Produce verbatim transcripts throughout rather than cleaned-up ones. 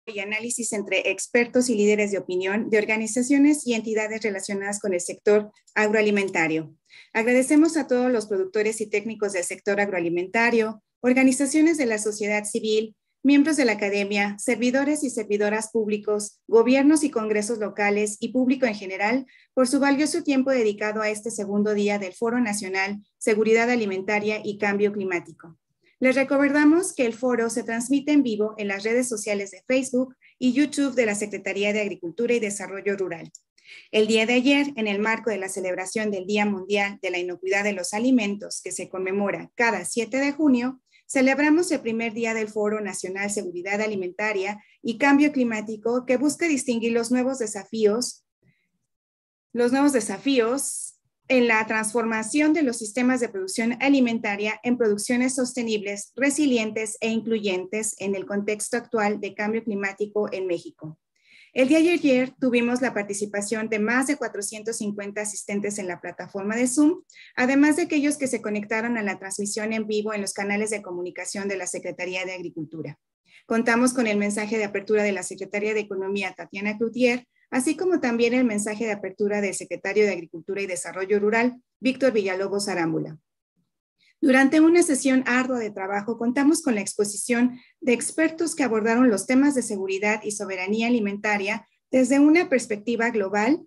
y análisis entre expertos y líderes de opinión de organizaciones y entidades relacionadas con el sector agroalimentario. Agradecemos a todos los productores y técnicos del sector agroalimentario, organizaciones de la sociedad civil, miembros de la academia, servidores y servidoras públicos, gobiernos y congresos locales y público en general por su valioso tiempo dedicado a este segundo día del Foro Nacional Seguridad Alimentaria y Cambio Climático. Les recordamos que el foro se transmite en vivo en las redes sociales de Facebook y YouTube de la Secretaría de Agricultura y Desarrollo Rural. El día de ayer, en el marco de la celebración del Día Mundial de la Inocuidad de los Alimentos, que se conmemora cada siete de junio, celebramos el primer día del Foro Nacional Seguridad Alimentaria y Cambio Climático, que busca distinguir los nuevos desafíos, los nuevos desafíos en la transformación de los sistemas de producción alimentaria en producciones sostenibles, resilientes e incluyentes en el contexto actual de cambio climático en México. El día de ayer tuvimos la participación de más de cuatrocientos cincuenta asistentes en la plataforma de Zoom, además de aquellos que se conectaron a la transmisión en vivo en los canales de comunicación de la Secretaría de Agricultura. Contamos con el mensaje de apertura de la Secretaria de Economía, Tatiana Cloutier, así como también el mensaje de apertura del Secretario de Agricultura y Desarrollo Rural, Víctor Villalobos Arámbula. Durante una sesión ardua de trabajo, contamos con la exposición de expertos que abordaron los temas de seguridad y soberanía alimentaria desde una perspectiva global,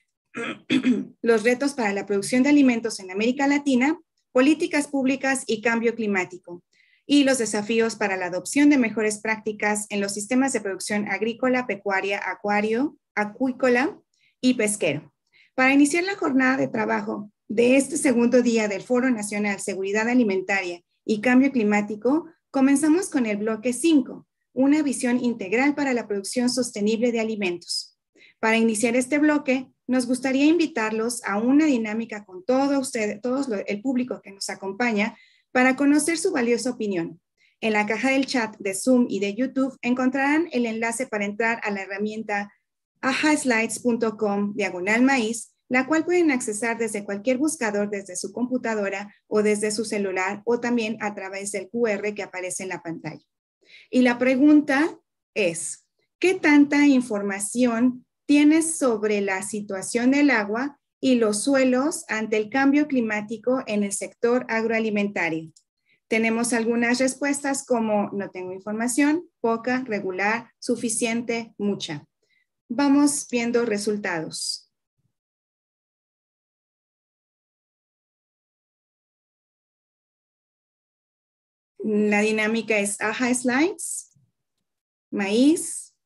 los retos para la producción de alimentos en América Latina, políticas públicas y cambio climático, y los desafíos para la adopción de mejores prácticas en los sistemas de producción agrícola, pecuaria, acuario, acuícola y pesquero. Para iniciar la jornada de trabajo de este segundo día del Foro Nacional Seguridad Alimentaria y Cambio Climático, comenzamos con el bloque cinco, una visión integral para la producción sostenible de alimentos. Para iniciar este bloque, nos gustaría invitarlos a una dinámica con todo usted, todo el público que nos acompaña para conocer su valiosa opinión. En la caja del chat de Zoom y de YouTube encontrarán el enlace para entrar a la herramienta ajaslides punto com diagonal maíz, la cual pueden accesar desde cualquier buscador, desde su computadora o desde su celular, o también a través del cu erre que aparece en la pantalla. Y la pregunta es, ¿qué tanta información tienes sobre la situación del agua y los suelos ante el cambio climático en el sector agroalimentario? Tenemos algunas respuestas como no tengo información, poca, regular, suficiente, mucha. Vamos viendo resultados. La dinámica es ajaslides, maíz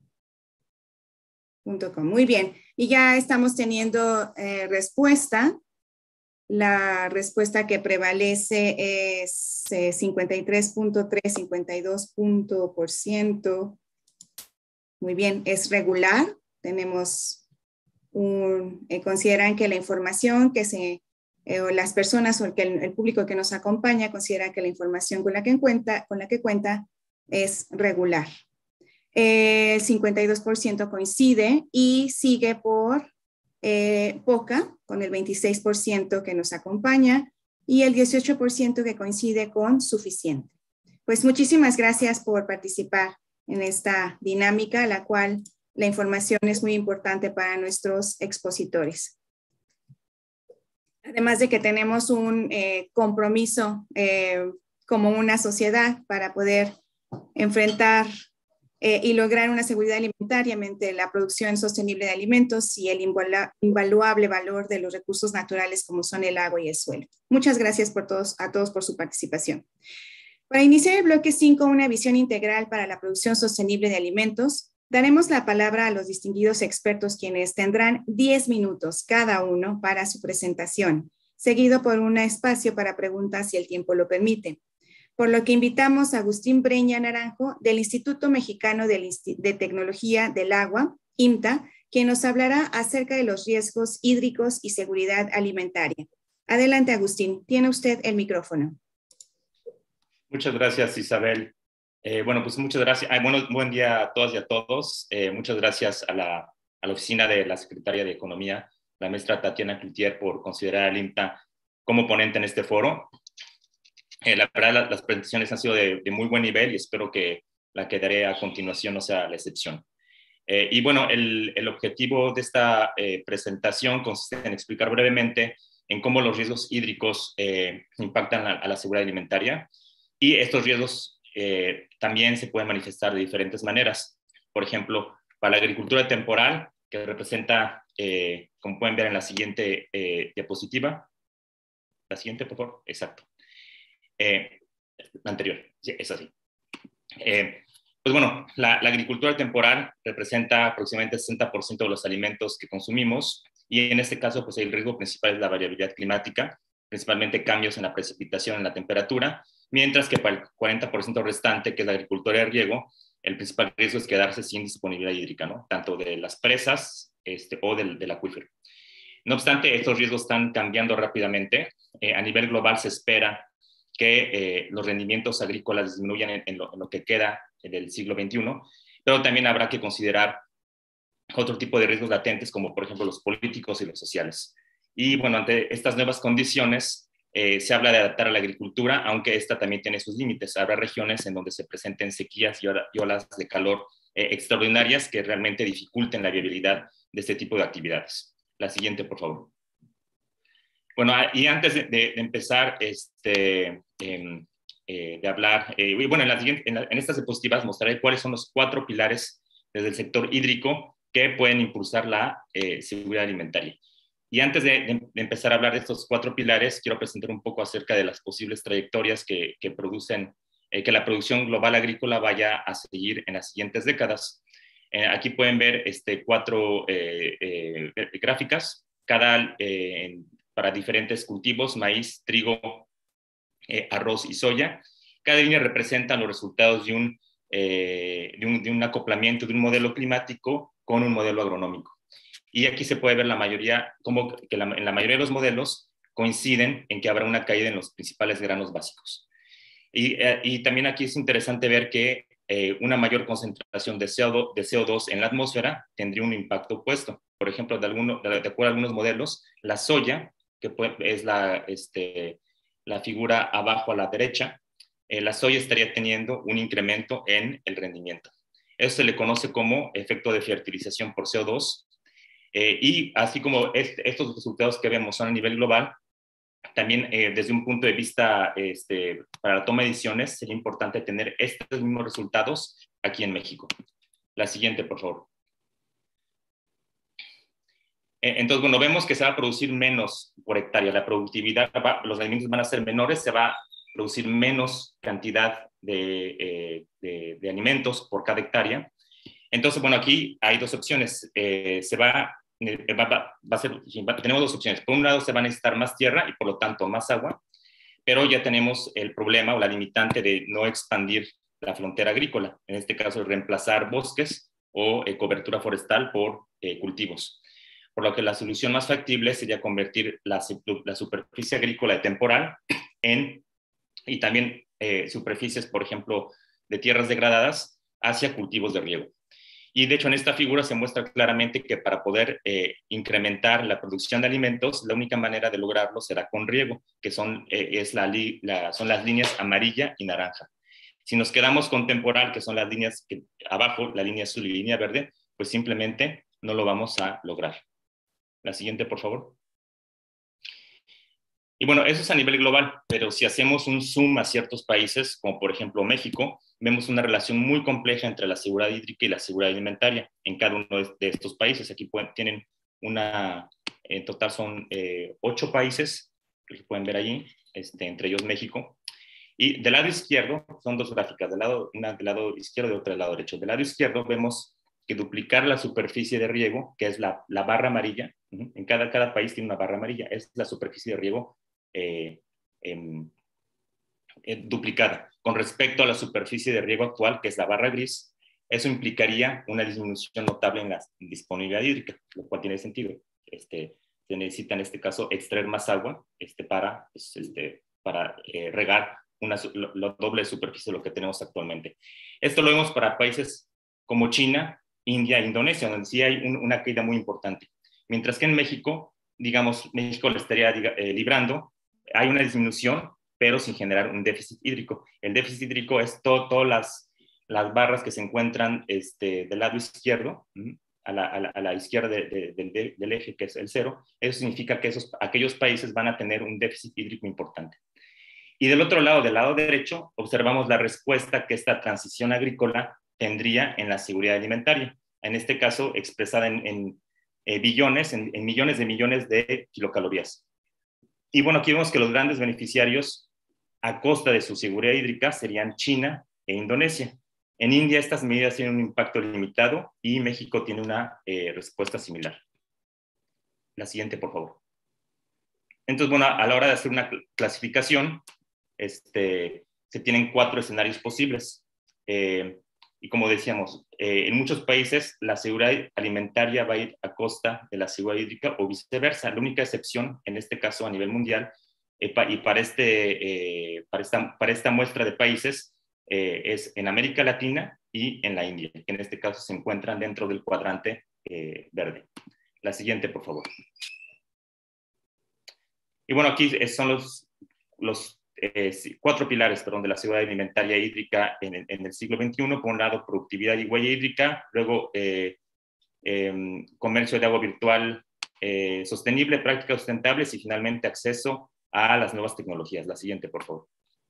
punto com. Muy bien. Y ya estamos teniendo eh, respuesta. La respuesta que prevalece es eh, cincuenta y tres punto tres, cincuenta y dos por ciento. Muy bien, es regular. Tenemos un, eh, consideran que la información que se, eh, o las personas o el, que el, el público que nos acompaña considera que la información con la que cuenta, con la que cuenta es regular. El cincuenta y dos por ciento coincide y sigue por eh, poca, con el veintiséis por ciento que nos acompaña y el dieciocho por ciento que coincide con suficiente. Pues muchísimas gracias por participar en esta dinámica, la cual la información es muy importante para nuestros expositores. Además de que tenemos un eh, compromiso eh, como una sociedad para poder enfrentar eh, y lograr una seguridad alimentaria mediante la producción sostenible de alimentos y el invaluable valor de los recursos naturales como son el agua y el suelo. Muchas gracias por todos, a todos por su participación. Para iniciar el bloque cinco, una visión integral para la producción sostenible de alimentos, daremos la palabra a los distinguidos expertos quienes tendrán diez minutos cada uno para su presentación, seguido por un espacio para preguntas si el tiempo lo permite. Por lo que invitamos a Agustín Breña Naranjo del Instituto Mexicano de Tecnología del Agua, IMTA, quien nos hablará acerca de los riesgos hídricos y seguridad alimentaria. Adelante, Agustín, tiene usted el micrófono. Muchas gracias, Isabel. Eh, bueno, pues muchas gracias. Ah, bueno, buen día a todas y a todos. Eh, muchas gracias a la, a la oficina de la Secretaría de Economía, la maestra Tatiana Cloutier, por considerar al IMTA como ponente en este foro. Eh, la verdad, la, las presentaciones han sido de, de muy buen nivel y espero que la que daré a continuación no sea la excepción. Eh, y bueno, el, el objetivo de esta eh, presentación consiste en explicar brevemente en cómo los riesgos hídricos eh, impactan a, a la seguridad alimentaria, y estos riesgos eh, también se pueden manifestar de diferentes maneras. Por ejemplo, para la agricultura temporal, que representa, eh, como pueden ver en la siguiente eh, diapositiva, la siguiente, por favor, exacto. Eh, la anterior, sí, es así. Eh, pues bueno, la, la agricultura temporal representa aproximadamente el sesenta por ciento de los alimentos que consumimos, y en este caso, pues el riesgo principal es la variabilidad climática, principalmente cambios en la precipitación, en la temperatura, mientras que para el cuarenta por ciento restante, que es la agricultura de riego, el principal riesgo es quedarse sin disponibilidad hídrica, ¿no? Tanto de las presas este, o del, del acuífero. No obstante, estos riesgos están cambiando rápidamente. Eh, a nivel global se espera que eh, los rendimientos agrícolas disminuyan en, en, lo, en lo que queda del siglo veintiuno, pero también habrá que considerar otro tipo de riesgos latentes, como por ejemplo los políticos y los sociales. Y bueno, ante estas nuevas condiciones, eh, se habla de adaptar a la agricultura, aunque esta también tiene sus límites. Habrá regiones en donde se presenten sequías y olas de calor eh, extraordinarias que realmente dificulten la viabilidad de este tipo de actividades. La siguiente, por favor. Bueno, y antes de, de empezar este, eh, eh, de hablar, eh, bueno, en, la siguiente, en, la, en estas diapositivas mostraré cuáles son los cuatro pilares desde el sector hídrico que pueden impulsar la eh, seguridad alimentaria. Y antes de, de, de empezar a hablar de estos cuatro pilares, quiero presentar un poco acerca de las posibles trayectorias que, que producen, eh, que la producción global agrícola vaya a seguir en las siguientes décadas. Eh, aquí pueden ver este, cuatro eh, eh, gráficas, cada eh, para diferentes cultivos: maíz, trigo, eh, arroz y soya. Cada línea representa los resultados de un, eh, de, un, de un acoplamiento de un modelo climático con un modelo agronómico. Y aquí se puede ver la mayoría, como que la, en la mayoría de los modelos coinciden en que habrá una caída en los principales granos básicos. Y, eh, y también aquí es interesante ver que eh, una mayor concentración de C O dos en la atmósfera tendría un impacto opuesto. Por ejemplo, de, alguno, de, de acuerdo a algunos modelos, la soya, que puede, es la, este, la figura abajo a la derecha, eh, la soya estaría teniendo un incremento en el rendimiento. Eso se le conoce como efecto de fertilización por C O dos. Eh, y así como este, estos resultados que vemos son a nivel global, también eh, desde un punto de vista este, para la toma de decisiones, sería importante tener estos mismos resultados aquí en México. La siguiente, por favor. Eh, entonces, bueno, vemos que se va a producir menos por hectárea. La productividad, va, los alimentos van a ser menores, se va a producir menos cantidad de, eh, de, de alimentos por cada hectárea. Entonces, bueno, aquí hay dos opciones. Eh, se va Va, va, va a ser, tenemos dos opciones. Por un lado, se va a necesitar más tierra y por lo tanto más agua, pero ya tenemos el problema o la limitante de no expandir la frontera agrícola, en este caso reemplazar bosques o eh, cobertura forestal por eh, cultivos. Por lo que la solución más factible sería convertir la, la superficie agrícola temporal en, y también eh, superficies, por ejemplo, de tierras degradadas hacia cultivos de riego. Y de hecho en esta figura se muestra claramente que para poder eh, incrementar la producción de alimentos, la única manera de lograrlo será con riego, que son, eh, es la, la, son las líneas amarilla y naranja. Si nos quedamos con temporal, que son las líneas que abajo, la línea azul y la línea verde, pues simplemente no lo vamos a lograr. La siguiente, por favor. Y bueno, eso es a nivel global, pero si hacemos un zoom a ciertos países, como por ejemplo México, vemos una relación muy compleja entre la seguridad hídrica y la seguridad alimentaria en cada uno de estos países. Aquí pueden, tienen una, en total son eh, ocho países, que pueden ver allí, este, entre ellos México. Y del lado izquierdo, son dos gráficas, del lado, una del lado izquierdo y otra del lado derecho. Del lado izquierdo vemos que duplicar la superficie de riego, que es la, la barra amarilla, uh-huh, en cada, cada país tiene una barra amarilla, es la superficie de riego Eh, eh, eh, duplicada con respecto a la superficie de riego actual, que es la barra gris. Eso implicaría una disminución notable en la disponibilidad hídrica, lo cual tiene sentido. Este, se necesita en este caso extraer más agua este, para, pues, este, para eh, regar una, lo, lo doble de superficie de lo que tenemos actualmente. Esto lo vemos para países como China, India e Indonesia, donde sí hay un, una caída muy importante. Mientras que en México, digamos, México le estaría diga, eh, librando, hay una disminución, pero sin generar un déficit hídrico. El déficit hídrico es todo, todas las, las barras que se encuentran este, del lado izquierdo, a la, a la, a la izquierda de, de, de, del eje, que es el cero, eso significa que esos, aquellos países van a tener un déficit hídrico importante. Y del otro lado, del lado derecho, observamos la respuesta que esta transición agrícola tendría en la seguridad alimentaria, en este caso expresada en, en eh, billones, en, en millones de millones de kilocalorías. Y bueno, aquí vemos que los grandes beneficiarios a costa de su seguridad hídrica serían China e Indonesia. En India estas medidas tienen un impacto limitado y México tiene una eh, respuesta similar. La siguiente, por favor. Entonces, bueno, a la hora de hacer una clasificación, este, se tienen cuatro escenarios posibles. Eh, y como decíamos, eh, en muchos países la seguridad alimentaria va a ir a costa de la seguridad hídrica o viceversa. La única excepción, en este caso a nivel mundial, eh, pa, y para, este, eh, para, esta, para esta muestra de países, eh, es en América Latina y en la India, que en este caso se encuentran dentro del cuadrante eh, verde. La siguiente, por favor. Y bueno, aquí son los, los eh, cuatro pilares perdón, de la seguridad alimentaria hídrica en, en el siglo veintiuno. Por un lado, productividad y huella hídrica, luego eh, eh, comercio de agua virtual eh, sostenible, prácticas sustentables y finalmente acceso a las nuevas tecnologías. La siguiente, por favor.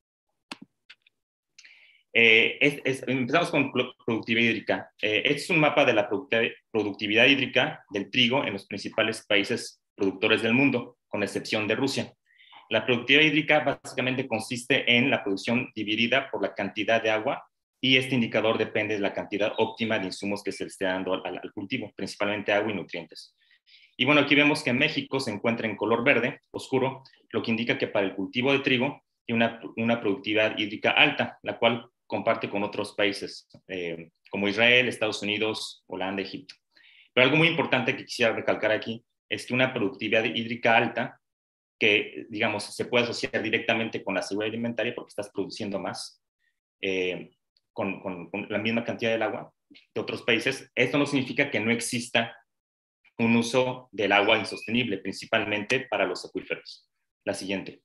Eh, es, es, empezamos con productividad hídrica. Eh, este es un mapa de la productividad hídrica del trigo en los principales países productores del mundo, con excepción de Rusia. La productividad hídrica básicamente consiste en la producción dividida por la cantidad de agua y este indicador depende de la cantidad óptima de insumos que se le esté dando al, al cultivo, principalmente agua y nutrientes. Y bueno, aquí vemos que México se encuentra en color verde oscuro, lo que indica que para el cultivo de trigo tiene una, una productividad hídrica alta, la cual comparte con otros países eh, como Israel, Estados Unidos, Holanda, Egipto. Pero algo muy importante que quisiera recalcar aquí es que una productividad hídrica alta, que digamos se puede asociar directamente con la seguridad alimentaria porque estás produciendo más eh, con, con, con la misma cantidad del agua de otros países, esto no significa que no exista un uso del agua insostenible, principalmente para los acuíferos. La siguiente.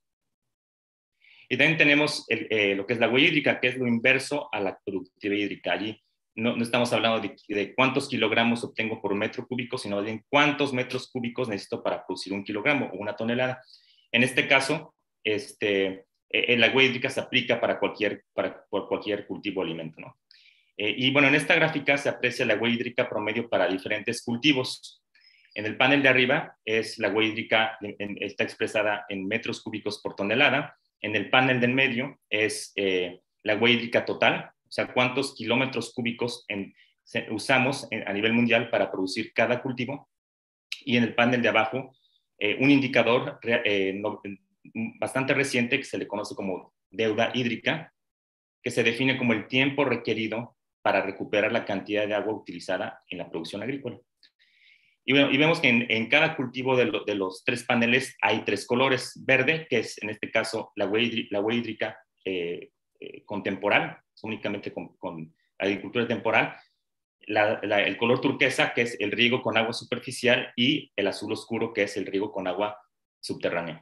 Y también tenemos el, eh, lo que es la huella hídrica, que es lo inverso a la productividad hídrica. Allí no, no estamos hablando de, de cuántos kilogramos obtengo por metro cúbico, sino de cuántos metros cúbicos necesito para producir un kilogramo o una tonelada. En este caso, este, eh, la huella hídrica se aplica para cualquier, para, por cualquier cultivo o alimento, ¿no? Eh, y bueno, en esta gráfica se aprecia la huella hídrica promedio para diferentes cultivos. En el panel de arriba es la huella hídrica, en, en, está expresada en metros cúbicos por tonelada. En el panel del medio es eh, la huella hídrica total, o sea, cuántos kilómetros cúbicos en, se, usamos en, a nivel mundial para producir cada cultivo. Y en el panel de abajo, eh, un indicador eh, no, bastante reciente que se le conoce como deuda hídrica, que se define como el tiempo requerido para recuperar la cantidad de agua utilizada en la producción agrícola. Y, bueno, y vemos que en, en cada cultivo de, lo, de los tres paneles hay tres colores. Verde, que es en este caso la huella, la huella hídrica eh, eh, contemporánea, únicamente con, con agricultura temporal. La, la, el color turquesa, que es el riego con agua superficial, y el azul oscuro, que es el riego con agua subterránea.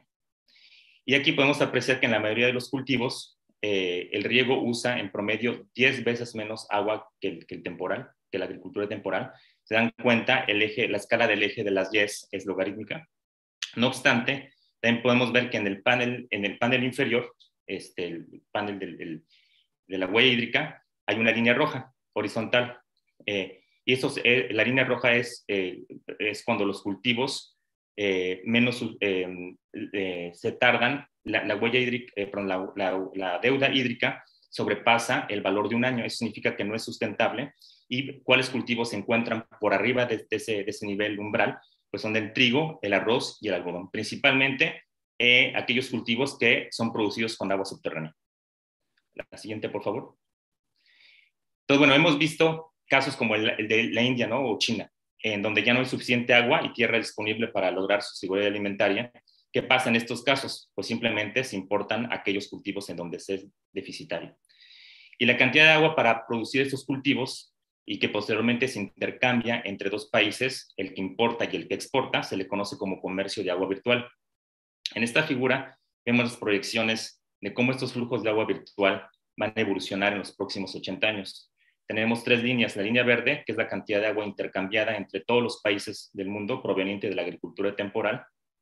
Y aquí podemos apreciar que en la mayoría de los cultivos eh, el riego usa en promedio diez veces menos agua que el, que el temporal, que la agricultura temporal. Se dan cuenta, el eje, la escala del eje de las Y es logarítmica. No obstante, también podemos ver que en el panel, en el panel inferior, este, el panel del, del, de la huella hídrica, hay una línea roja, horizontal. Eh, y eso, eh, la línea roja es, eh, es cuando los cultivos eh, menos eh, eh, se tardan, la, la huella hídrica, eh, perdón, la, la, la deuda hídrica sobrepasa el valor de un año. Eso significa que no es sustentable. Y cuáles cultivos se encuentran por arriba de, de, ese, de ese nivel umbral, pues son el trigo, el arroz y el algodón. Principalmente eh, aquellos cultivos que son producidos con agua subterránea. La siguiente, por favor. Entonces, bueno, hemos visto casos como el, el de la India, ¿no? O China, en donde ya no hay suficiente agua y tierra disponible para lograr su seguridad alimentaria. ¿Qué pasa en estos casos? Pues simplemente se importan aquellos cultivos en donde es deficitario. Y la cantidad de agua para producir estos cultivos y que posteriormente se intercambia entre dos países, el que importa y el que exporta, se le conoce como comercio de agua virtual. En esta figura vemos las proyecciones de cómo estos flujos de agua virtual van a evolucionar en los próximos ochenta años. tenemos tres líneas. La línea verde, que es la cantidad de agua intercambiada entre todos los países del mundo proveniente de la agricultura temporal.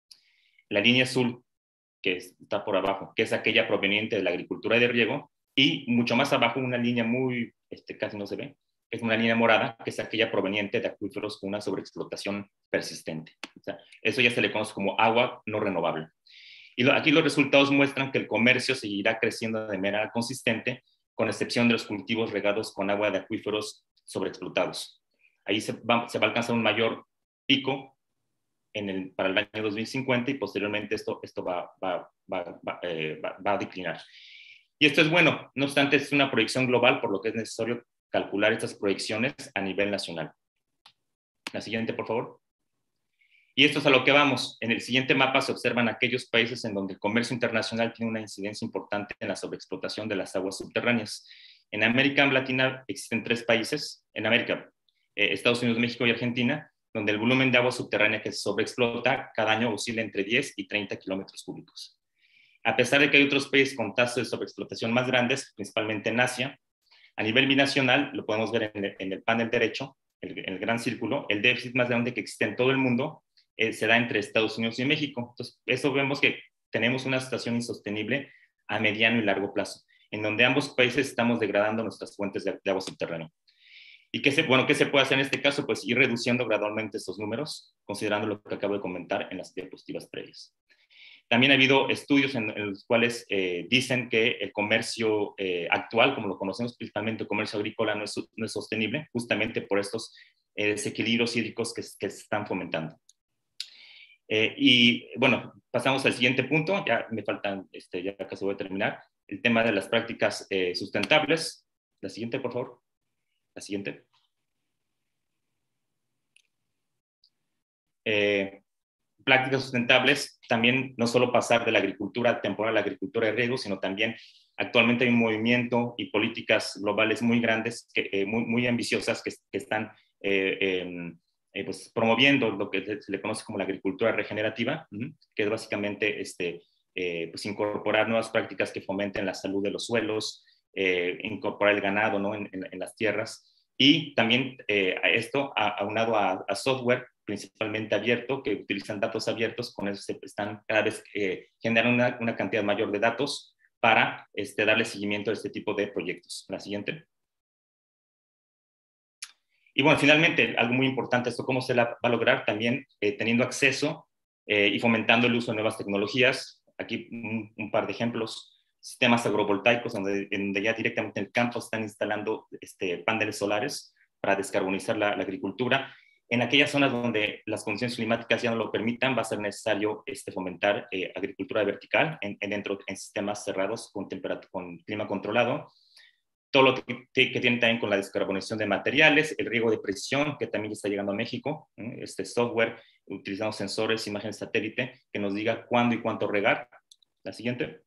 La línea azul, que está por abajo, que es aquella proveniente de la agricultura de riego. Y mucho más abajo, una línea muy, este, casi no se ve, es una línea morada, que es aquella proveniente de acuíferos con una sobreexplotación persistente. O sea, eso ya se le conoce como agua no renovable. Y lo, aquí los resultados muestran que el comercio seguirá creciendo de manera consistente, con excepción de los cultivos regados con agua de acuíferos sobreexplotados. Ahí se va, se va a alcanzar un mayor pico en el, para el año dos mil cincuenta, y posteriormente esto, esto va, va, va, va, eh, va, va a declinar. Y esto es bueno, no obstante, es una proyección global, por lo que es necesario calcular estas proyecciones a nivel nacional. La siguiente, por favor. Y esto es a lo que vamos. En el siguiente mapa se observan aquellos países en donde el comercio internacional tiene una incidencia importante en la sobreexplotación de las aguas subterráneas. En América Latina existen tres países, en América, eh, Estados Unidos, México y Argentina, donde el volumen de agua subterránea que se sobreexplota cada año oscila entre diez y treinta kilómetros cúbicos. A pesar de que hay otros países con tasas de sobreexplotación más grandes, principalmente en Asia, a nivel binacional, lo podemos ver en el, en el panel derecho, el, el gran círculo, el déficit más grande que existe en todo el mundo eh, se da entre Estados Unidos y México. Entonces, eso vemos que tenemos una situación insostenible a mediano y largo plazo, en donde ambos países estamos degradando nuestras fuentes de, de agua subterránea. ¿Y qué se, bueno, qué se puede hacer en este caso? Pues ir reduciendo gradualmente estos números, considerando lo que acabo de comentar en las diapositivas previas. También ha habido estudios en, en los cuales eh, dicen que el comercio eh, actual, como lo conocemos, principalmente el comercio agrícola, no es, no es sostenible, justamente por estos eh, desequilibrios hídricos que, que se están fomentando. Eh, y bueno, pasamos al siguiente punto, ya me faltan, este, ya casi voy a terminar, el tema de las prácticas eh, sustentables. La siguiente, por favor. La siguiente. Eh, prácticas sustentables, también no solo pasar de la agricultura temporal a la agricultura de riego, sino también actualmente hay un movimiento y políticas globales muy grandes, que, eh, muy, muy ambiciosas, que, que están eh, eh, eh, pues, promoviendo lo que se le conoce como la agricultura regenerativa, que es básicamente este, eh, pues, incorporar nuevas prácticas que fomenten la salud de los suelos, eh, incorporar el ganado, ¿no? en, en, en las tierras, y también eh, a esto aunado a, a software principalmente abierto, que utilizan datos abiertos, con eso se están cada vez eh, generan una, una cantidad mayor de datos para este, darle seguimiento a este tipo de proyectos. La siguiente. Y bueno, finalmente, algo muy importante, esto cómo se la va a lograr también eh, teniendo acceso eh, y fomentando el uso de nuevas tecnologías. Aquí un, un par de ejemplos. Sistemas agrovoltaicos, donde, donde ya directamente en el campo están instalando este, paneles solares para descarbonizar la, la agricultura. En aquellas zonas donde las condiciones climáticas ya no lo permitan, va a ser necesario este, fomentar eh, agricultura vertical en, en, dentro, en sistemas cerrados con, con clima controlado. Todo lo que, que tiene también con la descarbonización de materiales, el riego de precisión, que también está llegando a México, ¿eh? Este software, utilizando sensores, imágenes satélite, que nos diga cuándo y cuánto regar. La siguiente.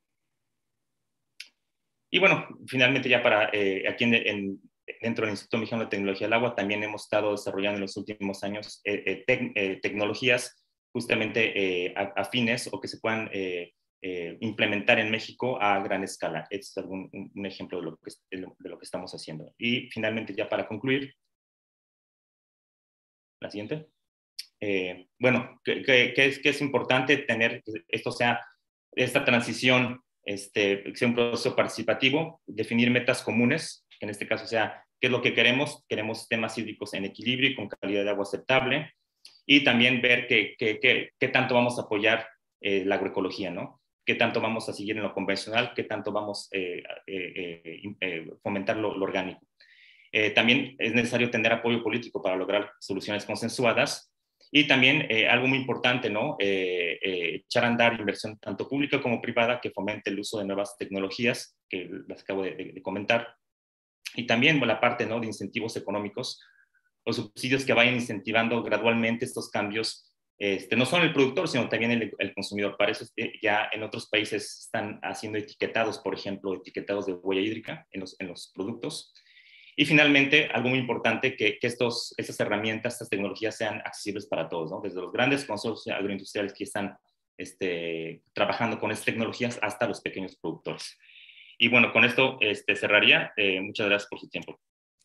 Y bueno, finalmente ya para eh, aquí en, en dentro del Instituto Mexicano de Tecnología del Agua también hemos estado desarrollando en los últimos años eh, eh, tec eh, tecnologías justamente eh, afines o que se puedan eh, eh, implementar en México a gran escala. Este es algún, un, un ejemplo de lo, que, de lo que estamos haciendo. Y finalmente, ya para concluir, la siguiente. Eh, bueno, que, que, que, es, que es importante tener, esto sea, esta transición, este, que sea un proceso participativo, definir metas comunes, que en este caso sea, ¿qué es lo que queremos? Queremos sistemas hídricos en equilibrio y con calidad de agua aceptable, y también ver qué que, que, que tanto vamos a apoyar eh, la agroecología, ¿no? ¿Qué tanto vamos a seguir en lo convencional? ¿Qué tanto vamos a eh, eh, eh, fomentar lo, lo orgánico? Eh, también es necesario tener apoyo político para lograr soluciones consensuadas. Y también eh, algo muy importante, ¿no? Eh, eh, echar a andar inversión tanto pública como privada que fomente el uso de nuevas tecnologías, que las acabo de, de, de comentar. Y también bueno, la parte, ¿no? de incentivos económicos o subsidios que vayan incentivando gradualmente estos cambios, este, no solo el productor, sino también el, el consumidor. Para eso eh, ya en otros países están haciendo etiquetados, por ejemplo, etiquetados de huella hídrica en los, en los productos. Y finalmente, algo muy importante, que, que estos, estas herramientas, estas tecnologías sean accesibles para todos, ¿no? Desde los grandes consorcios agroindustriales que están este, trabajando con estas tecnologías hasta los pequeños productores. Y bueno, con esto este, cerraría. Eh, muchas gracias por su tiempo.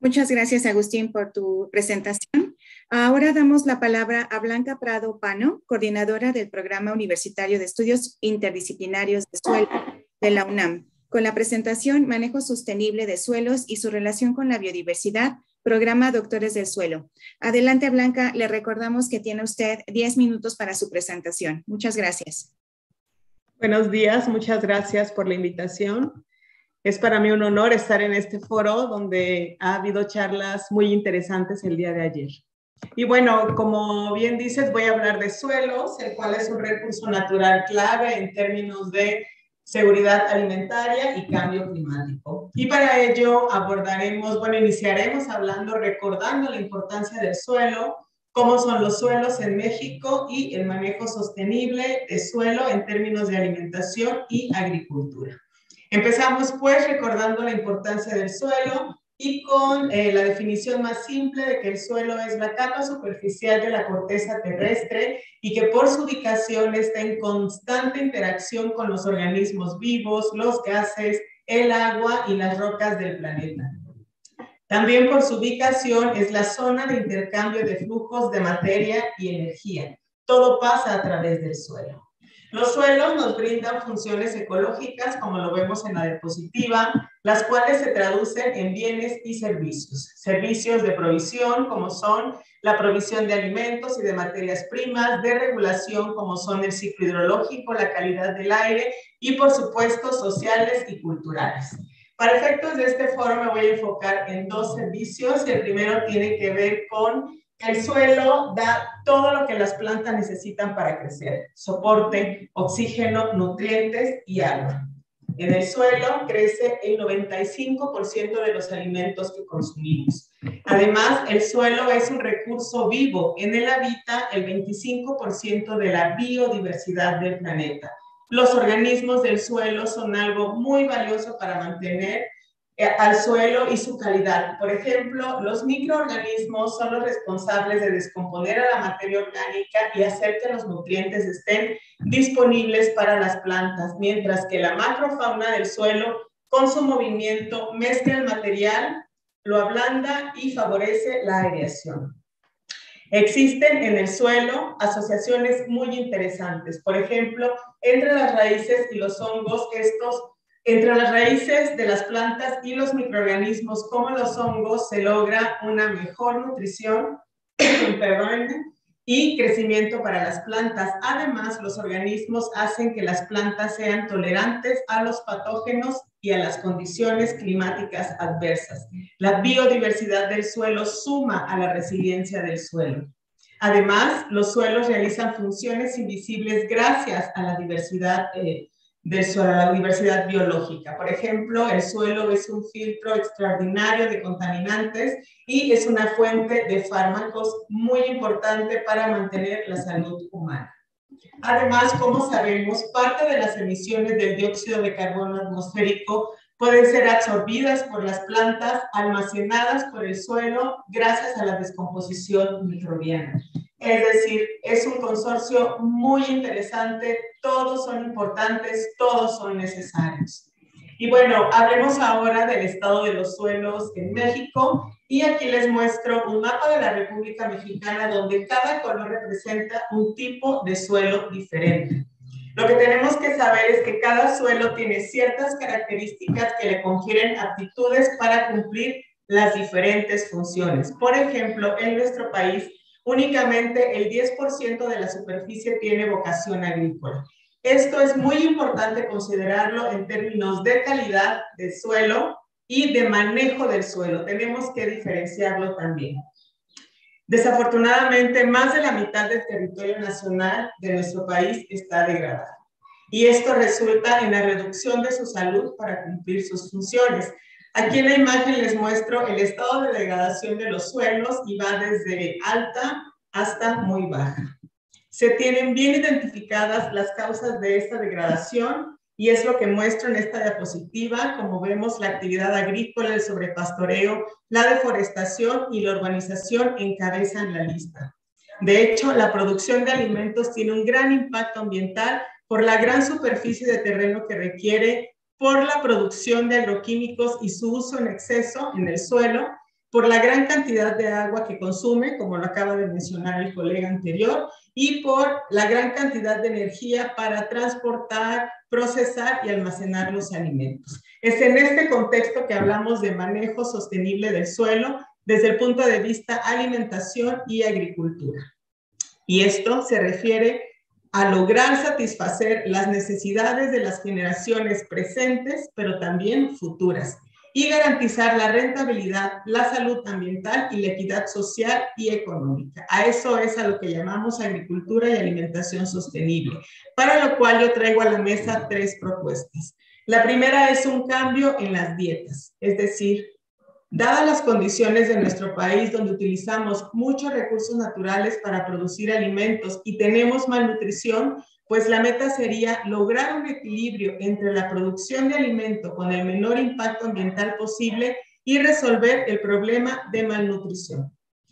Muchas gracias, Agustín, por tu presentación. Ahora damos la palabra a Blanca Prado Pano, coordinadora del Programa Universitario de Estudios Interdisciplinarios de Suelo de la UNAM, con la presentación Manejo Sostenible de Suelos y su relación con la biodiversidad, Programa Doctores del Suelo. Adelante, Blanca, le recordamos que tiene usted diez minutos para su presentación. Muchas gracias. Buenos días, muchas gracias por la invitación. Es para mí un honor estar en este foro donde ha habido charlas muy interesantes el día de ayer. Y bueno, como bien dices, voy a hablar de suelos, el cual es un recurso natural clave en términos de seguridad alimentaria y cambio climático. Y para ello abordaremos, bueno, iniciaremos hablando, recordando la importancia del suelo, cómo son los suelos en México y el manejo sostenible de suelo en términos de alimentación y agricultura. Empezamos pues recordando la importancia del suelo y con eh, la definición más simple de que el suelo es la capa superficial de la corteza terrestre y que por su ubicación está en constante interacción con los organismos vivos, los gases, el agua y las rocas del planeta. También por su ubicación es la zona de intercambio de flujos de materia y energía. Todo pasa a través del suelo. Los suelos nos brindan funciones ecológicas, como lo vemos en la diapositiva, las cuales se traducen en bienes y servicios. Servicios de provisión, como son la provisión de alimentos y de materias primas, de regulación, como son el ciclo hidrológico, la calidad del aire, y por supuesto, sociales y culturales. Para efectos de este foro me voy a enfocar en dos servicios, y el primero tiene que ver con el suelo da todo lo que las plantas necesitan para crecer: soporte, oxígeno, nutrientes y agua. En el suelo crece el noventa y cinco por ciento de los alimentos que consumimos. Además, el suelo es un recurso vivo. En él habita el veinticinco por ciento de la biodiversidad del planeta. Los organismos del suelo son algo muy valioso para mantener al suelo y su calidad. Por ejemplo, los microorganismos son los responsables de descomponer a la materia orgánica y hacer que los nutrientes estén disponibles para las plantas, mientras que la macrofauna del suelo, con su movimiento, mezcla el material, lo ablanda y favorece la aireación. Existen en el suelo asociaciones muy interesantes. Por ejemplo, entre las raíces y los hongos, estos Entre las raíces de las plantas y los microorganismos, como los hongos, se logra una mejor nutrición perdón, y crecimiento para las plantas. Además, los organismos hacen que las plantas sean tolerantes a los patógenos y a las condiciones climáticas adversas. La biodiversidad del suelo suma a la resiliencia del suelo. Además, los suelos realizan funciones invisibles gracias a la diversidad eh, de la diversidad biológica. Por ejemplo, el suelo es un filtro extraordinario de contaminantes y es una fuente de fármacos muy importante para mantener la salud humana. Además, como sabemos, parte de las emisiones del dióxido de carbono atmosférico pueden ser absorbidas por las plantas, almacenadas por el suelo gracias a la descomposición microbiana. Es decir, es un consorcio muy interesante, todos son importantes, todos son necesarios. Y bueno, hablemos ahora del estado de los suelos en México, y aquí les muestro un mapa de la República Mexicana donde cada color representa un tipo de suelo diferente. Lo que tenemos que saber es que cada suelo tiene ciertas características que le confieren aptitudes para cumplir las diferentes funciones. Por ejemplo, en nuestro país, únicamente el diez por ciento de la superficie tiene vocación agrícola. Esto es muy importante considerarlo en términos de calidad de suelo y de manejo del suelo. Tenemos que diferenciarlo también. Desafortunadamente, más de la mitad del territorio nacional de nuestro país está degradado. Y esto resulta en la reducción de su salud para cumplir sus funciones. Aquí en la imagen les muestro el estado de degradación de los suelos y va desde alta hasta muy baja. Se tienen bien identificadas las causas de esta degradación y es lo que muestro en esta diapositiva. Como vemos, la actividad agrícola, el sobrepastoreo, la deforestación y la urbanización encabezan la lista. De hecho, la producción de alimentos tiene un gran impacto ambiental por la gran superficie de terreno que requiere, por la producción de agroquímicos y su uso en exceso en el suelo, por la gran cantidad de agua que consume, como lo acaba de mencionar el colega anterior, y por la gran cantidad de energía para transportar, procesar y almacenar los alimentos. Es en este contexto que hablamos de manejo sostenible del suelo desde el punto de vista alimentación y agricultura. Y esto se refiere a lograr satisfacer las necesidades de las generaciones presentes, pero también futuras, y garantizar la rentabilidad, la salud ambiental y la equidad social y económica. A eso es a lo que llamamos agricultura y alimentación sostenible, para lo cual yo traigo a la mesa tres propuestas. La primera es un cambio en las dietas, es decir, dadas las condiciones de nuestro país donde utilizamos muchos recursos naturales para producir alimentos y tenemos malnutrición, pues la meta sería lograr un equilibrio entre la producción de alimento con el menor impacto ambiental posible y resolver el problema de malnutrición.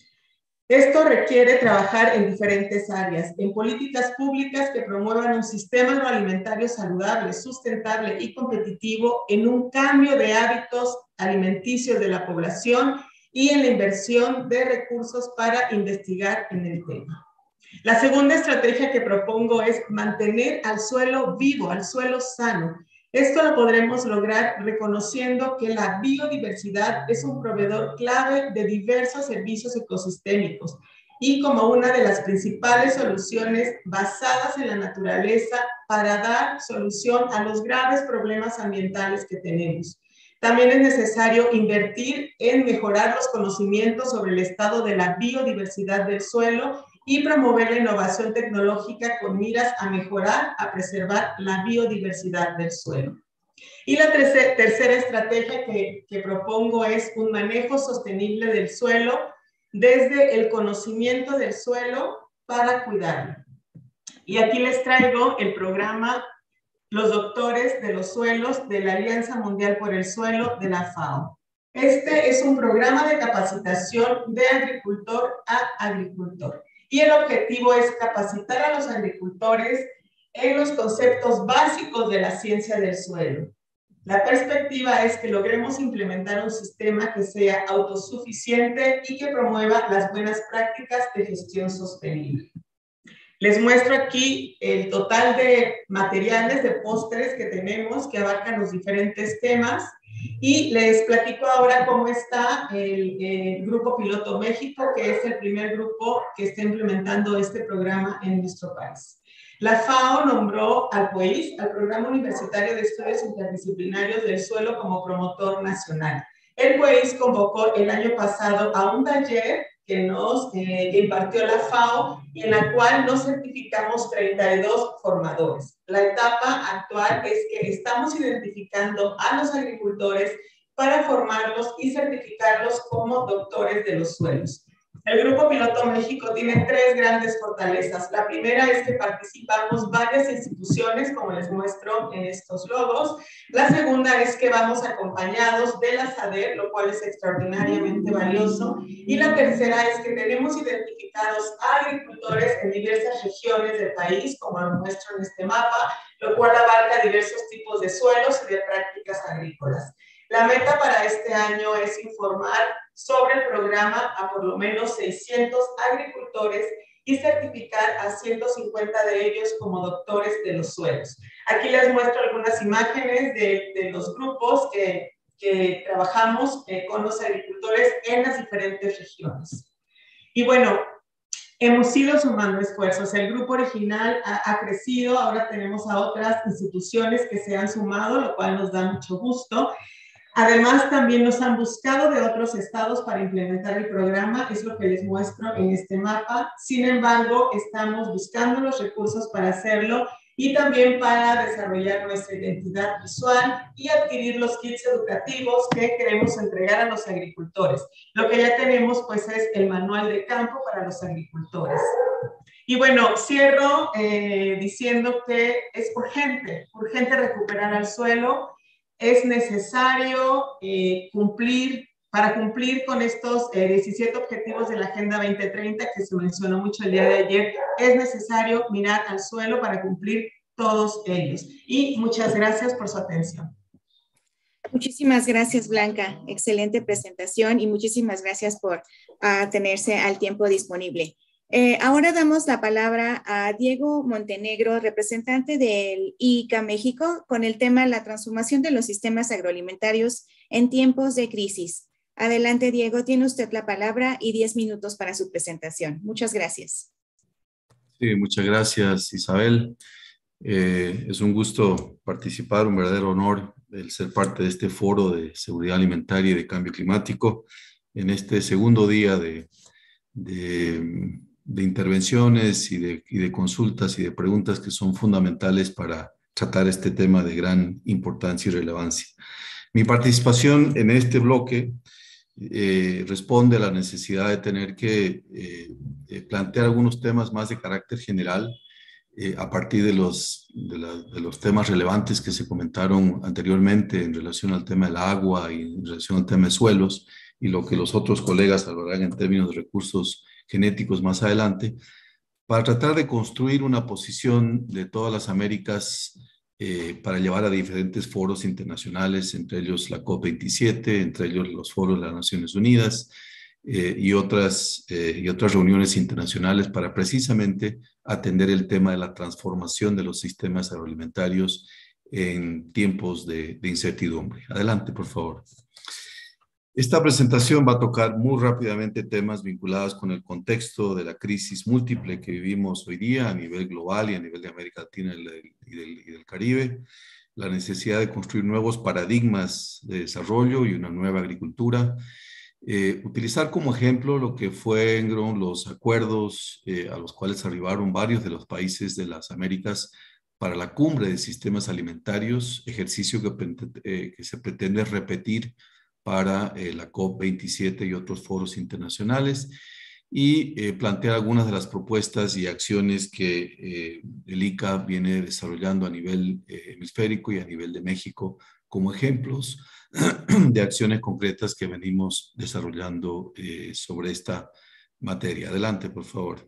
Esto requiere trabajar en diferentes áreas, en políticas públicas que promuevan un sistema agroalimentario saludable, sustentable y competitivo, en un cambio de hábitos alimenticios de la población y en la inversión de recursos para investigar en el tema. La segunda estrategia que propongo es mantener al suelo vivo, al suelo sano. Esto lo podremos lograr reconociendo que la biodiversidad es un proveedor clave de diversos servicios ecosistémicos y como una de las principales soluciones basadas en la naturaleza para dar solución a los graves problemas ambientales que tenemos. También es necesario invertir en mejorar los conocimientos sobre el estado de la biodiversidad del suelo y promover la innovación tecnológica con miras a mejorar, a preservar la biodiversidad del suelo. Y la tercera, tercera estrategia que, que propongo es un manejo sostenible del suelo desde el conocimiento del suelo para cuidarlo. Y aquí les traigo el programa Los Doctores de los Suelos de la Alianza Mundial por el Suelo de la FAO. Este es un programa de capacitación de agricultor a agricultor. Y el objetivo es capacitar a los agricultores en los conceptos básicos de la ciencia del suelo. La perspectiva es que logremos implementar un sistema que sea autosuficiente y que promueva las buenas prácticas de gestión sostenible. Les muestro aquí el total de materiales, de pósteres que tenemos que abarcan los diferentes temas. Y les platico ahora cómo está el, el Grupo Piloto México, que es el primer grupo que está implementando este programa en nuestro país. La FAO nombró al P U E I S, al Programa Universitario de Estudios Interdisciplinarios del Suelo, como promotor nacional. El P U E I S convocó el año pasado a un taller que nos eh, impartió la FAO y en la cual nos certificamos treinta y dos formadores. La etapa actual es que estamos identificando a los agricultores para formarlos y certificarlos como doctores de los suelos. El Grupo Piloto México tiene tres grandes fortalezas. La primera es que participamos varias instituciones, como les muestro en estos logos. La segunda es que vamos acompañados de la SADER, lo cual es extraordinariamente valioso. Y la tercera es que tenemos identificados a agricultores en diversas regiones del país, como lo muestro en este mapa, lo cual abarca diversos tipos de suelos y de prácticas agrícolas. La meta para este año es informar sobre el programa a por lo menos seiscientos agricultores y certificar a ciento cincuenta de ellos como doctores de los suelos. Aquí les muestro algunas imágenes de, de los grupos que, que trabajamos eh, con los agricultores en las diferentes regiones. Y bueno, hemos ido sumando esfuerzos. El grupo original ha, ha crecido, ahora tenemos a otras instituciones que se han sumado, lo cual nos da mucho gusto. Además, también nos han buscado de otros estados para implementar el programa, es lo que les muestro en este mapa. Sin embargo, estamos buscando los recursos para hacerlo y también para desarrollar nuestra identidad visual y adquirir los kits educativos que queremos entregar a los agricultores. Lo que ya tenemos, pues, es el manual de campo para los agricultores. Y bueno, cierro eh, diciendo que es urgente, urgente recuperar al suelo. Es necesario eh, cumplir, para cumplir con estos eh, diecisiete objetivos de la Agenda veinte treinta que se mencionó mucho el día de ayer, es necesario mirar al suelo para cumplir todos ellos. Y muchas gracias por su atención. Muchísimas gracias, Blanca. Excelente presentación y muchísimas gracias por atenerse al tiempo disponible. Eh, ahora damos la palabra a Diego Montenegro, representante del I C A México, con el tema la transformación de los sistemas agroalimentarios en tiempos de crisis. Adelante, Diego, tiene usted la palabra y diez minutos para su presentación. Muchas gracias. Sí, muchas gracias, Isabel. Eh, es un gusto participar, un verdadero honor el ser parte de este foro de seguridad alimentaria y de cambio climático en este segundo día de, de, de intervenciones y de, y de consultas y de preguntas que son fundamentales para tratar este tema de gran importancia y relevancia. Mi participación en este bloque eh, responde a la necesidad de tener que eh, eh, plantear algunos temas más de carácter general Eh, a partir de los, de, la, de los temas relevantes que se comentaron anteriormente en relación al tema del agua y en relación al tema de suelos y lo que los otros colegas hablarán en términos de recursos genéticos más adelante, para tratar de construir una posición de todas las Américas eh, para llevar a diferentes foros internacionales, entre ellos la COP veintisiete, entre ellos los foros de las Naciones Unidas, Eh, y, otras, eh, y otras reuniones internacionales para precisamente atender el tema de la transformación de los sistemas agroalimentarios en tiempos de, de incertidumbre. Adelante, por favor. Esta presentación va a tocar muy rápidamente temas vinculados con el contexto de la crisis múltiple que vivimos hoy día a nivel global y a nivel de América Latina y del, y del Caribe, la necesidad de construir nuevos paradigmas de desarrollo y una nueva agricultura. Eh, utilizar como ejemplo lo que fueron los acuerdos eh, a los cuales arribaron varios de los países de las Américas para la cumbre de sistemas alimentarios, ejercicio que, eh, que se pretende repetir para eh, la COP veintisiete y otros foros internacionales, y eh, plantear algunas de las propuestas y acciones que eh, el I C A viene desarrollando a nivel eh, hemisférico y a nivel de México como ejemplos de acciones concretas que venimos desarrollando eh, sobre esta materia. Adelante, por favor.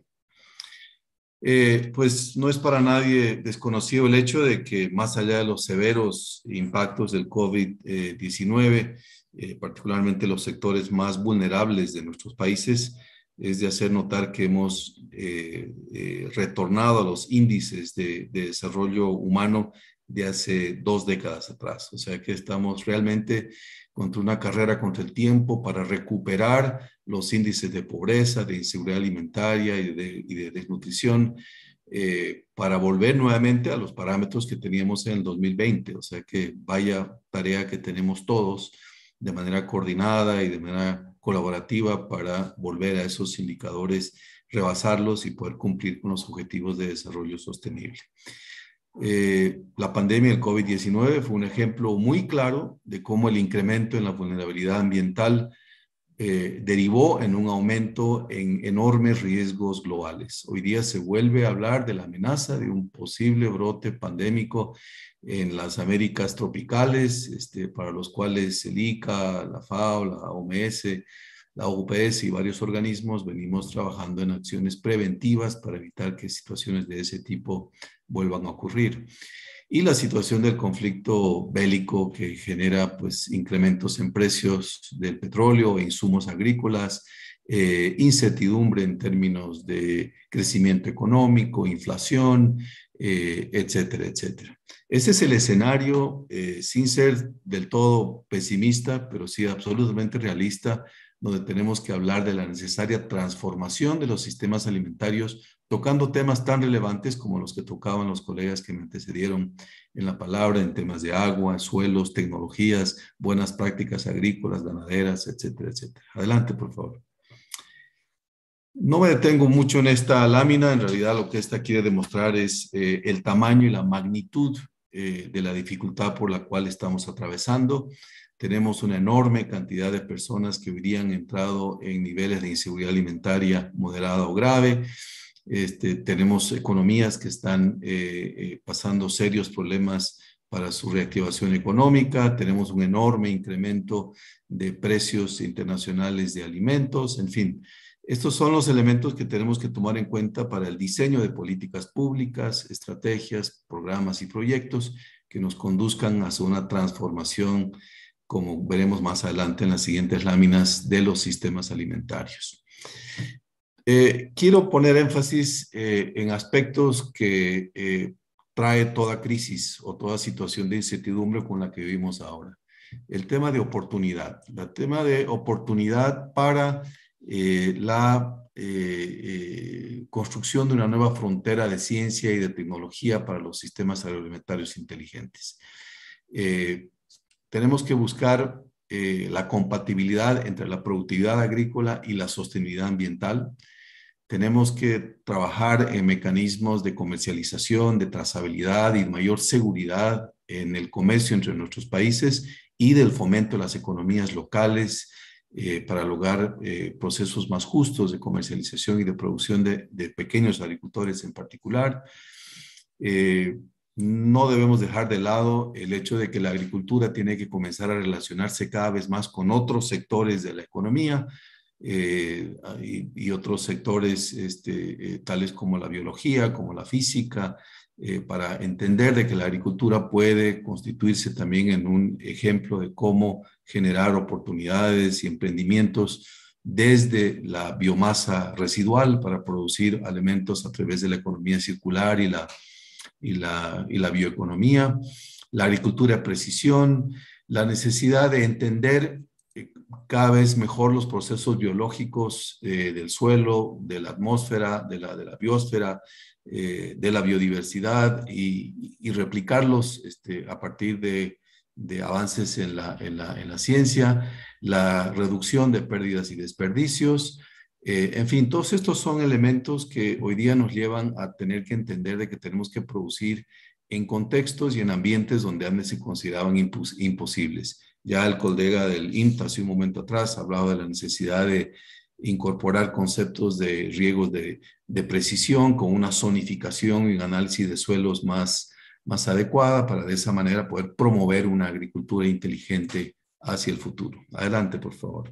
Eh, pues no es para nadie desconocido el hecho de que más allá de los severos impactos del COVID diecinueve, eh, particularmente los sectores más vulnerables de nuestros países, es de hacer notar que hemos eh, eh, retornado a los índices de, de desarrollo humano de hace dos décadas atrás. O sea que estamos realmente contra una carrera contra el tiempo para recuperar los índices de pobreza, de inseguridad alimentaria y de, y de desnutrición, eh, para volver nuevamente a los parámetros que teníamos en el dos mil veinte. O sea que vaya tarea que tenemos todos de manera coordinada y de manera colaborativa para volver a esos indicadores, rebasarlos y poder cumplir con los objetivos de desarrollo sostenible. Eh, la pandemia del COVID diecinueve fue un ejemplo muy claro de cómo el incremento en la vulnerabilidad ambiental eh, derivó en un aumento en enormes riesgos globales. Hoy día se vuelve a hablar de la amenaza de un posible brote pandémico en las Américas tropicales, este, para los cuales el I C A, la FAO, la O M S, la O P S y varios organismos venimos trabajando en acciones preventivas para evitar que situaciones de ese tipo vuelvan a ocurrir. Y la situación del conflicto bélico que genera pues incrementos en precios del petróleo e insumos agrícolas, eh, incertidumbre en términos de crecimiento económico, inflación, eh, etcétera, etcétera. Ese es el escenario, eh, sin ser del todo pesimista, pero sí absolutamente realista, donde tenemos que hablar de la necesaria transformación de los sistemas alimentarios, tocando temas tan relevantes como los que tocaban los colegas que me antecedieron en la palabra, en temas de agua, suelos, tecnologías, buenas prácticas agrícolas, ganaderas, etcétera, etcétera. Adelante, por favor. No me detengo mucho en esta lámina, en realidad lo que esta quiere demostrar es eh, el tamaño y la magnitud eh, de la dificultad por la cual estamos atravesando. Tenemos una enorme cantidad de personas que hoy día han entrado en niveles de inseguridad alimentaria moderada o grave. Este, tenemos economías que están eh, eh, pasando serios problemas para su reactivación económica. Tenemos un enorme incremento de precios internacionales de alimentos. En fin, estos son los elementos que tenemos que tomar en cuenta para el diseño de políticas públicas, estrategias, programas y proyectos que nos conduzcan hacia una transformación como veremos más adelante en las siguientes láminas, de los sistemas alimentarios. Eh, quiero poner énfasis eh, en aspectos que eh, trae toda crisis o toda situación de incertidumbre con la que vivimos ahora. El tema de oportunidad, el tema de oportunidad para eh, la eh, eh, construcción de una nueva frontera de ciencia y de tecnología para los sistemas agroalimentarios inteligentes. Eh, tenemos que buscar eh, la compatibilidad entre la productividad agrícola y la sostenibilidad ambiental. Tenemos que trabajar en mecanismos de comercialización, de trazabilidad y mayor seguridad en el comercio entre nuestros países y del fomento de las economías locales eh, para lograr eh, procesos más justos de comercialización y de producción de, de pequeños agricultores en particular. Eh, no debemos dejar de lado el hecho de que la agricultura tiene que comenzar a relacionarse cada vez más con otros sectores de la economía, Eh, y, y otros sectores este, eh, tales como la biología, como la física, eh, para entender de que la agricultura puede constituirse también en un ejemplo de cómo generar oportunidades y emprendimientos desde la biomasa residual para producir alimentos a través de la economía circular y la, y la, y la bioeconomía, la agricultura de precisión, la necesidad de entender cada vez mejor los procesos biológicos eh, del suelo, de la atmósfera, de la, de la biosfera, eh, de la biodiversidad y, y replicarlos este, a partir de, de avances en la, en, la, en la ciencia, la reducción de pérdidas y desperdicios. Eh, en fin, todos estos son elementos que hoy día nos llevan a tener que entender de que tenemos que producir en contextos y en ambientes donde antes se consideraban impos imposibles. Ya el colega del I N T A hace un momento atrás hablaba de la necesidad de incorporar conceptos de riegos de, de precisión con una zonificación y un análisis de suelos más, más adecuada para de esa manera poder promover una agricultura inteligente hacia el futuro. Adelante, por favor.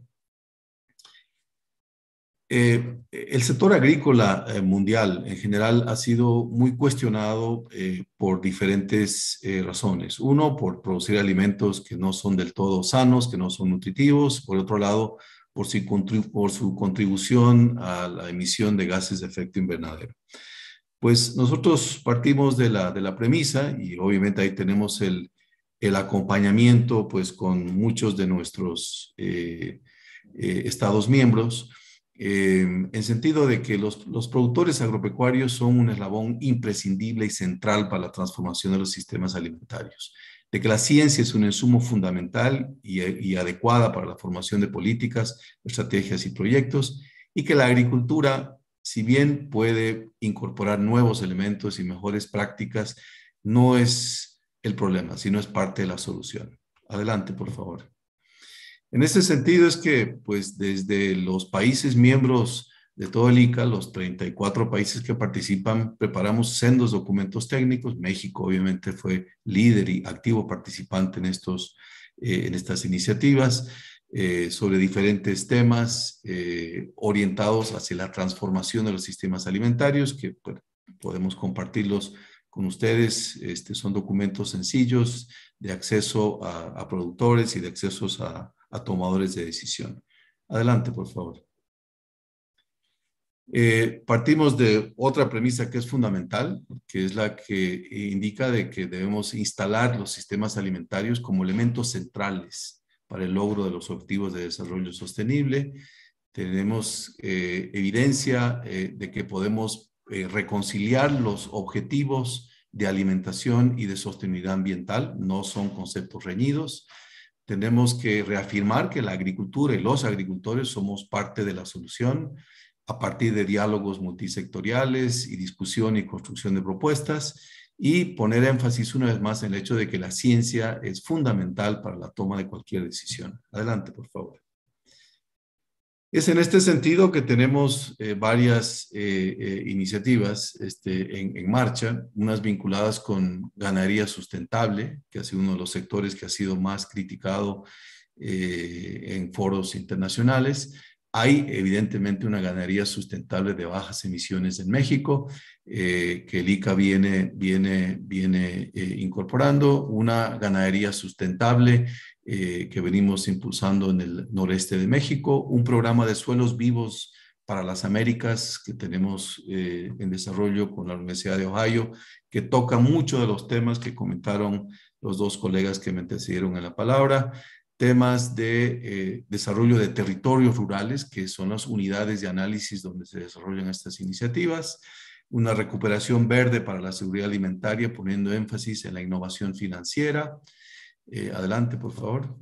Eh, el sector agrícola eh, mundial en general ha sido muy cuestionado eh, por diferentes eh, razones. Uno, por producir alimentos que no son del todo sanos, que no son nutritivos. Por otro lado, por su, por su contribución a la emisión de gases de efecto invernadero. Pues nosotros partimos de la, de la premisa, y obviamente ahí tenemos el, el acompañamiento pues, con muchos de nuestros eh, eh, Estados miembros, Eh, en sentido de que los, los productores agropecuarios son un eslabón imprescindible y central para la transformación de los sistemas alimentarios, de que la ciencia es un insumo fundamental y, y adecuada para la formación de políticas, estrategias y proyectos, y que la agricultura, si bien puede incorporar nuevos elementos y mejores prácticas, no es el problema, sino es parte de la solución. Adelante, por favor. En ese sentido es que, pues, desde los países miembros de todo el I C A, los treinta y cuatro países que participan, preparamos sendos documentos técnicos. México, obviamente, fue líder y activo participante en, estos, eh, en estas iniciativas eh, sobre diferentes temas eh, orientados hacia la transformación de los sistemas alimentarios, que pues, podemos compartirlos con ustedes. Este, son documentos sencillos de acceso a, a productores y de accesos a a tomadores de decisión. Adelante, por favor. Eh, partimos de otra premisa que es fundamental, que es la que indica de que debemos instalar los sistemas alimentarios como elementos centrales para el logro de los objetivos de desarrollo sostenible. Tenemos eh, evidencia eh, de que podemos eh, reconciliar los objetivos de alimentación y de sostenibilidad ambiental, no son conceptos reñidos. Tenemos que reafirmar que la agricultura y los agricultores somos parte de la solución a partir de diálogos multisectoriales y discusión y construcción de propuestas, y poner énfasis una vez más en el hecho de que la ciencia es fundamental para la toma de cualquier decisión. Adelante, por favor. Es en este sentido que tenemos eh, varias eh, eh, iniciativas este, en, en marcha, unas vinculadas con ganadería sustentable, que ha sido uno de los sectores que ha sido más criticado eh, en foros internacionales. Hay evidentemente una ganadería sustentable de bajas emisiones en México, eh, que el I C A viene, viene, viene eh, incorporando, una ganadería sustentable eh, que venimos impulsando en el noreste de México, un programa de suelos vivos para las Américas que tenemos eh, en desarrollo con la Universidad de Ohio, que toca mucho de los temas que comentaron los dos colegas que me antecedieron en la palabra, temas de eh, desarrollo de territorios rurales, que son las unidades de análisis donde se desarrollan estas iniciativas, una recuperación verde para la seguridad alimentaria, poniendo énfasis en la innovación financiera. Eh, adelante, por favor.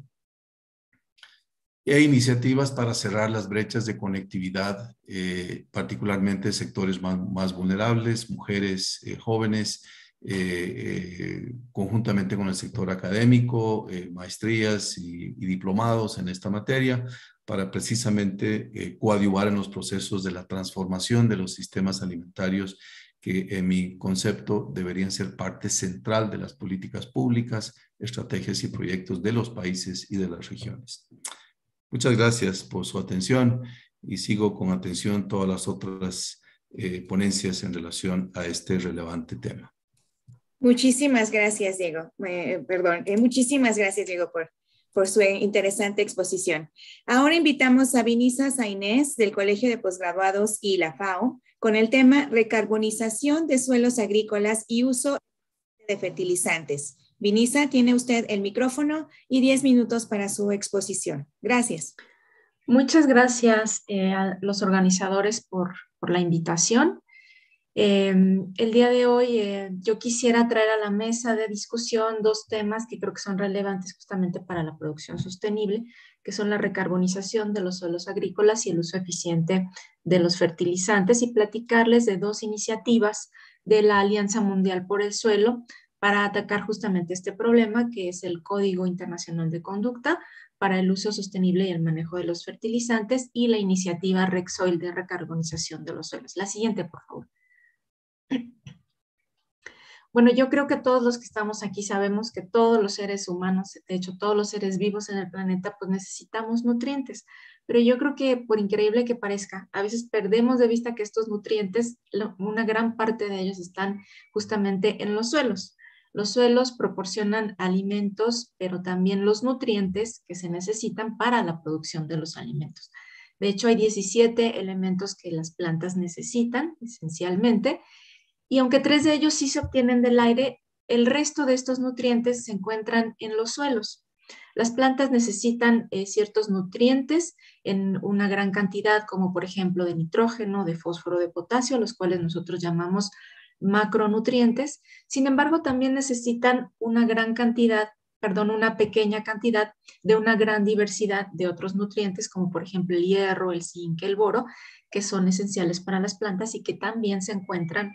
E iniciativas para cerrar las brechas de conectividad, eh, particularmente sectores más, más vulnerables, mujeres, eh, jóvenes, eh, eh, conjuntamente con el sector académico, eh, maestrías y, y diplomados en esta materia, para precisamente eh, coadyuvar en los procesos de la transformación de los sistemas alimentarios que en mi concepto deberían ser parte central de las políticas públicas, estrategias y proyectos de los países y de las regiones. Muchas gracias por su atención y sigo con atención todas las otras eh, ponencias en relación a este relevante tema. Muchísimas gracias, Diego. Eh, perdón, eh, muchísimas gracias, Diego, por, por su interesante exposición. Ahora invitamos a Vinisa Sainés del Colegio de Posgraduados y la FAO con el tema recarbonización de suelos agrícolas y uso de fertilizantes. Vinisa, tiene usted el micrófono y diez minutos para su exposición. Gracias. Muchas gracias eh, a los organizadores por, por la invitación. Eh, el día de hoy eh, yo quisiera traer a la mesa de discusión dos temas que creo que son relevantes justamente para la producción sostenible, que son la recarbonización de los suelos agrícolas y el uso eficiente de los fertilizantes, y platicarles de dos iniciativas de la Alianza Mundial por el Suelo para atacar justamente este problema, que es el Código Internacional de Conducta para el uso sostenible y el manejo de los fertilizantes, y la iniciativa RecSoil de recarbonización de los suelos. La siguiente, por favor. Bueno, yo creo que todos los que estamos aquí sabemos que todos los seres humanos, de hecho todos los seres vivos en el planeta, pues necesitamos nutrientes. Pero yo creo que, por increíble que parezca, a veces perdemos de vista que estos nutrientes, una gran parte de ellos están justamente en los suelos. Los suelos proporcionan alimentos, pero también los nutrientes que se necesitan para la producción de los alimentos. De hecho, hay diecisiete elementos que las plantas necesitan, esencialmente, y aunque tres de ellos sí se obtienen del aire, el resto de estos nutrientes se encuentran en los suelos. Las plantas necesitan eh, ciertos nutrientes en una gran cantidad, como por ejemplo de nitrógeno, de fósforo, de potasio, los cuales nosotros llamamos macronutrientes. Sin embargo, también necesitan una gran cantidad, perdón, una pequeña cantidad de una gran diversidad de otros nutrientes, como por ejemplo el hierro, el zinc, el boro, que son esenciales para las plantas y que también se encuentran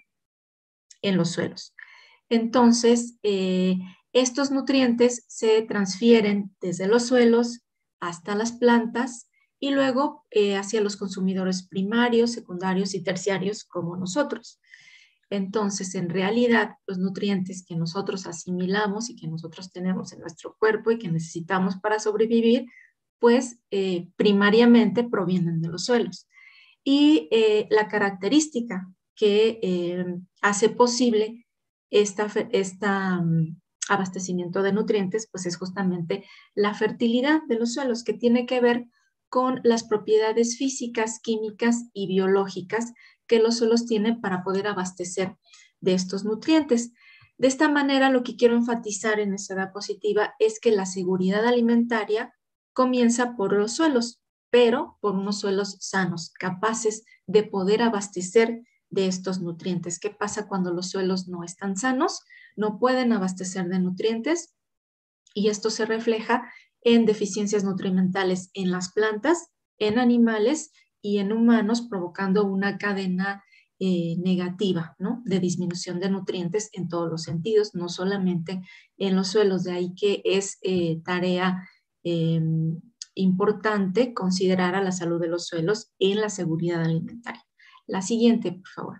en los suelos. Entonces, eh, estos nutrientes se transfieren desde los suelos hasta las plantas y luego eh, hacia los consumidores primarios, secundarios y terciarios como nosotros. Entonces, en realidad, los nutrientes que nosotros asimilamos y que nosotros tenemos en nuestro cuerpo y que necesitamos para sobrevivir, pues eh, primariamente provienen de los suelos. Y eh, la característica que eh, hace posible esta, esta um, abastecimiento de nutrientes, pues es justamente la fertilidad de los suelos, que tiene que ver con las propiedades físicas, químicas y biológicas que los suelos tienen para poder abastecer de estos nutrientes. De esta manera, lo que quiero enfatizar en esta diapositiva es que la seguridad alimentaria comienza por los suelos, pero por unos suelos sanos, capaces de poder abastecer de estos nutrientes. ¿Qué pasa cuando los suelos no están sanos? No pueden abastecer de nutrientes y esto se refleja en deficiencias nutrimentales en las plantas, en animales y en humanos, provocando una cadena eh, negativa, ¿no?, de disminución de nutrientes en todos los sentidos, no solamente en los suelos. De ahí que es eh, tarea eh, importante considerar a la salud de los suelos en la seguridad alimentaria. La siguiente, por favor.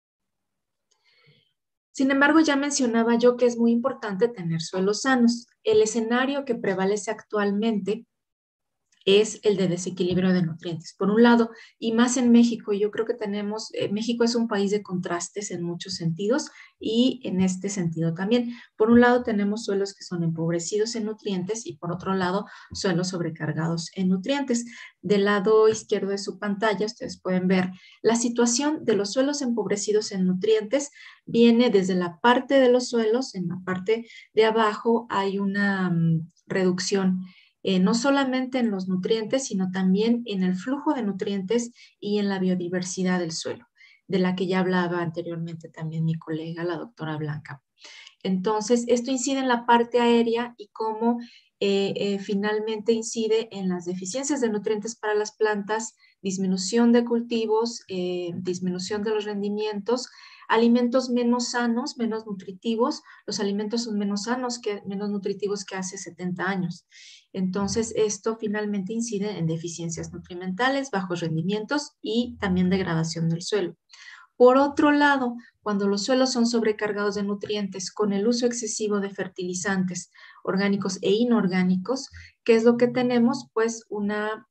Sin embargo, ya mencionaba yo que es muy importante tener suelos sanos. El escenario que prevalece actualmente es el de desequilibrio de nutrientes. Por un lado, y más en México, yo creo que tenemos, eh, México es un país de contrastes en muchos sentidos y en este sentido también. Por un lado, tenemos suelos que son empobrecidos en nutrientes y por otro lado, suelos sobrecargados en nutrientes. Del lado izquierdo de su pantalla, ustedes pueden ver la situación de los suelos empobrecidos en nutrientes. Viene desde la parte de los suelos, en la parte de abajo hay una um, reducción Eh, no solamente en los nutrientes, sino también en el flujo de nutrientes y en la biodiversidad del suelo, de la que ya hablaba anteriormente también mi colega, la doctora Blanca. Entonces, esto incide en la parte aérea y cómo eh, eh, finalmente incide en las deficiencias de nutrientes para las plantas, disminución de cultivos, eh, disminución de los rendimientos, alimentos menos sanos, menos nutritivos. Los alimentos son menos sanos, que, menos nutritivos que hace setenta años. Entonces, esto finalmente incide en deficiencias nutrimentales, bajos rendimientos y también degradación del suelo. Por otro lado, cuando los suelos son sobrecargados de nutrientes con el uso excesivo de fertilizantes orgánicos e inorgánicos, ¿qué es lo que tenemos? Pues una,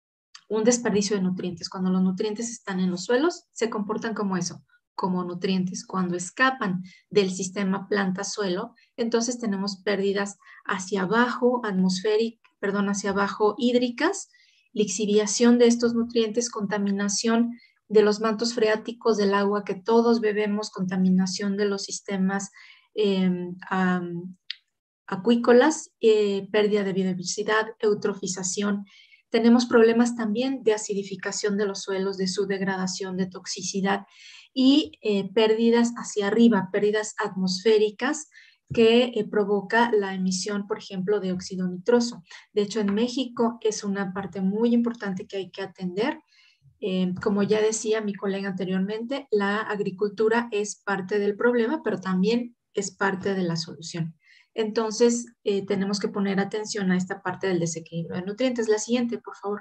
un desperdicio de nutrientes. Cuando los nutrientes están en los suelos, se comportan como eso, como nutrientes. Cuando escapan del sistema planta-suelo, entonces tenemos pérdidas hacia abajo, atmosféricas, perdón, hacia abajo hídricas, lixiviación de estos nutrientes, contaminación de los mantos freáticos del agua que todos bebemos, contaminación de los sistemas eh, um, acuícolas, eh, pérdida de biodiversidad, eutrofización. Tenemos problemas también de acidificación de los suelos, de su degradación, de toxicidad y eh, pérdidas hacia arriba, pérdidas atmosféricas que eh, provoca la emisión, por ejemplo, de óxido nitroso. De hecho, en México es una parte muy importante que hay que atender. Eh, como ya decía mi colega anteriormente, la agricultura es parte del problema, pero también es parte de la solución. Entonces, eh, tenemos que poner atención a esta parte del desequilibrio de nutrientes. La siguiente, por favor.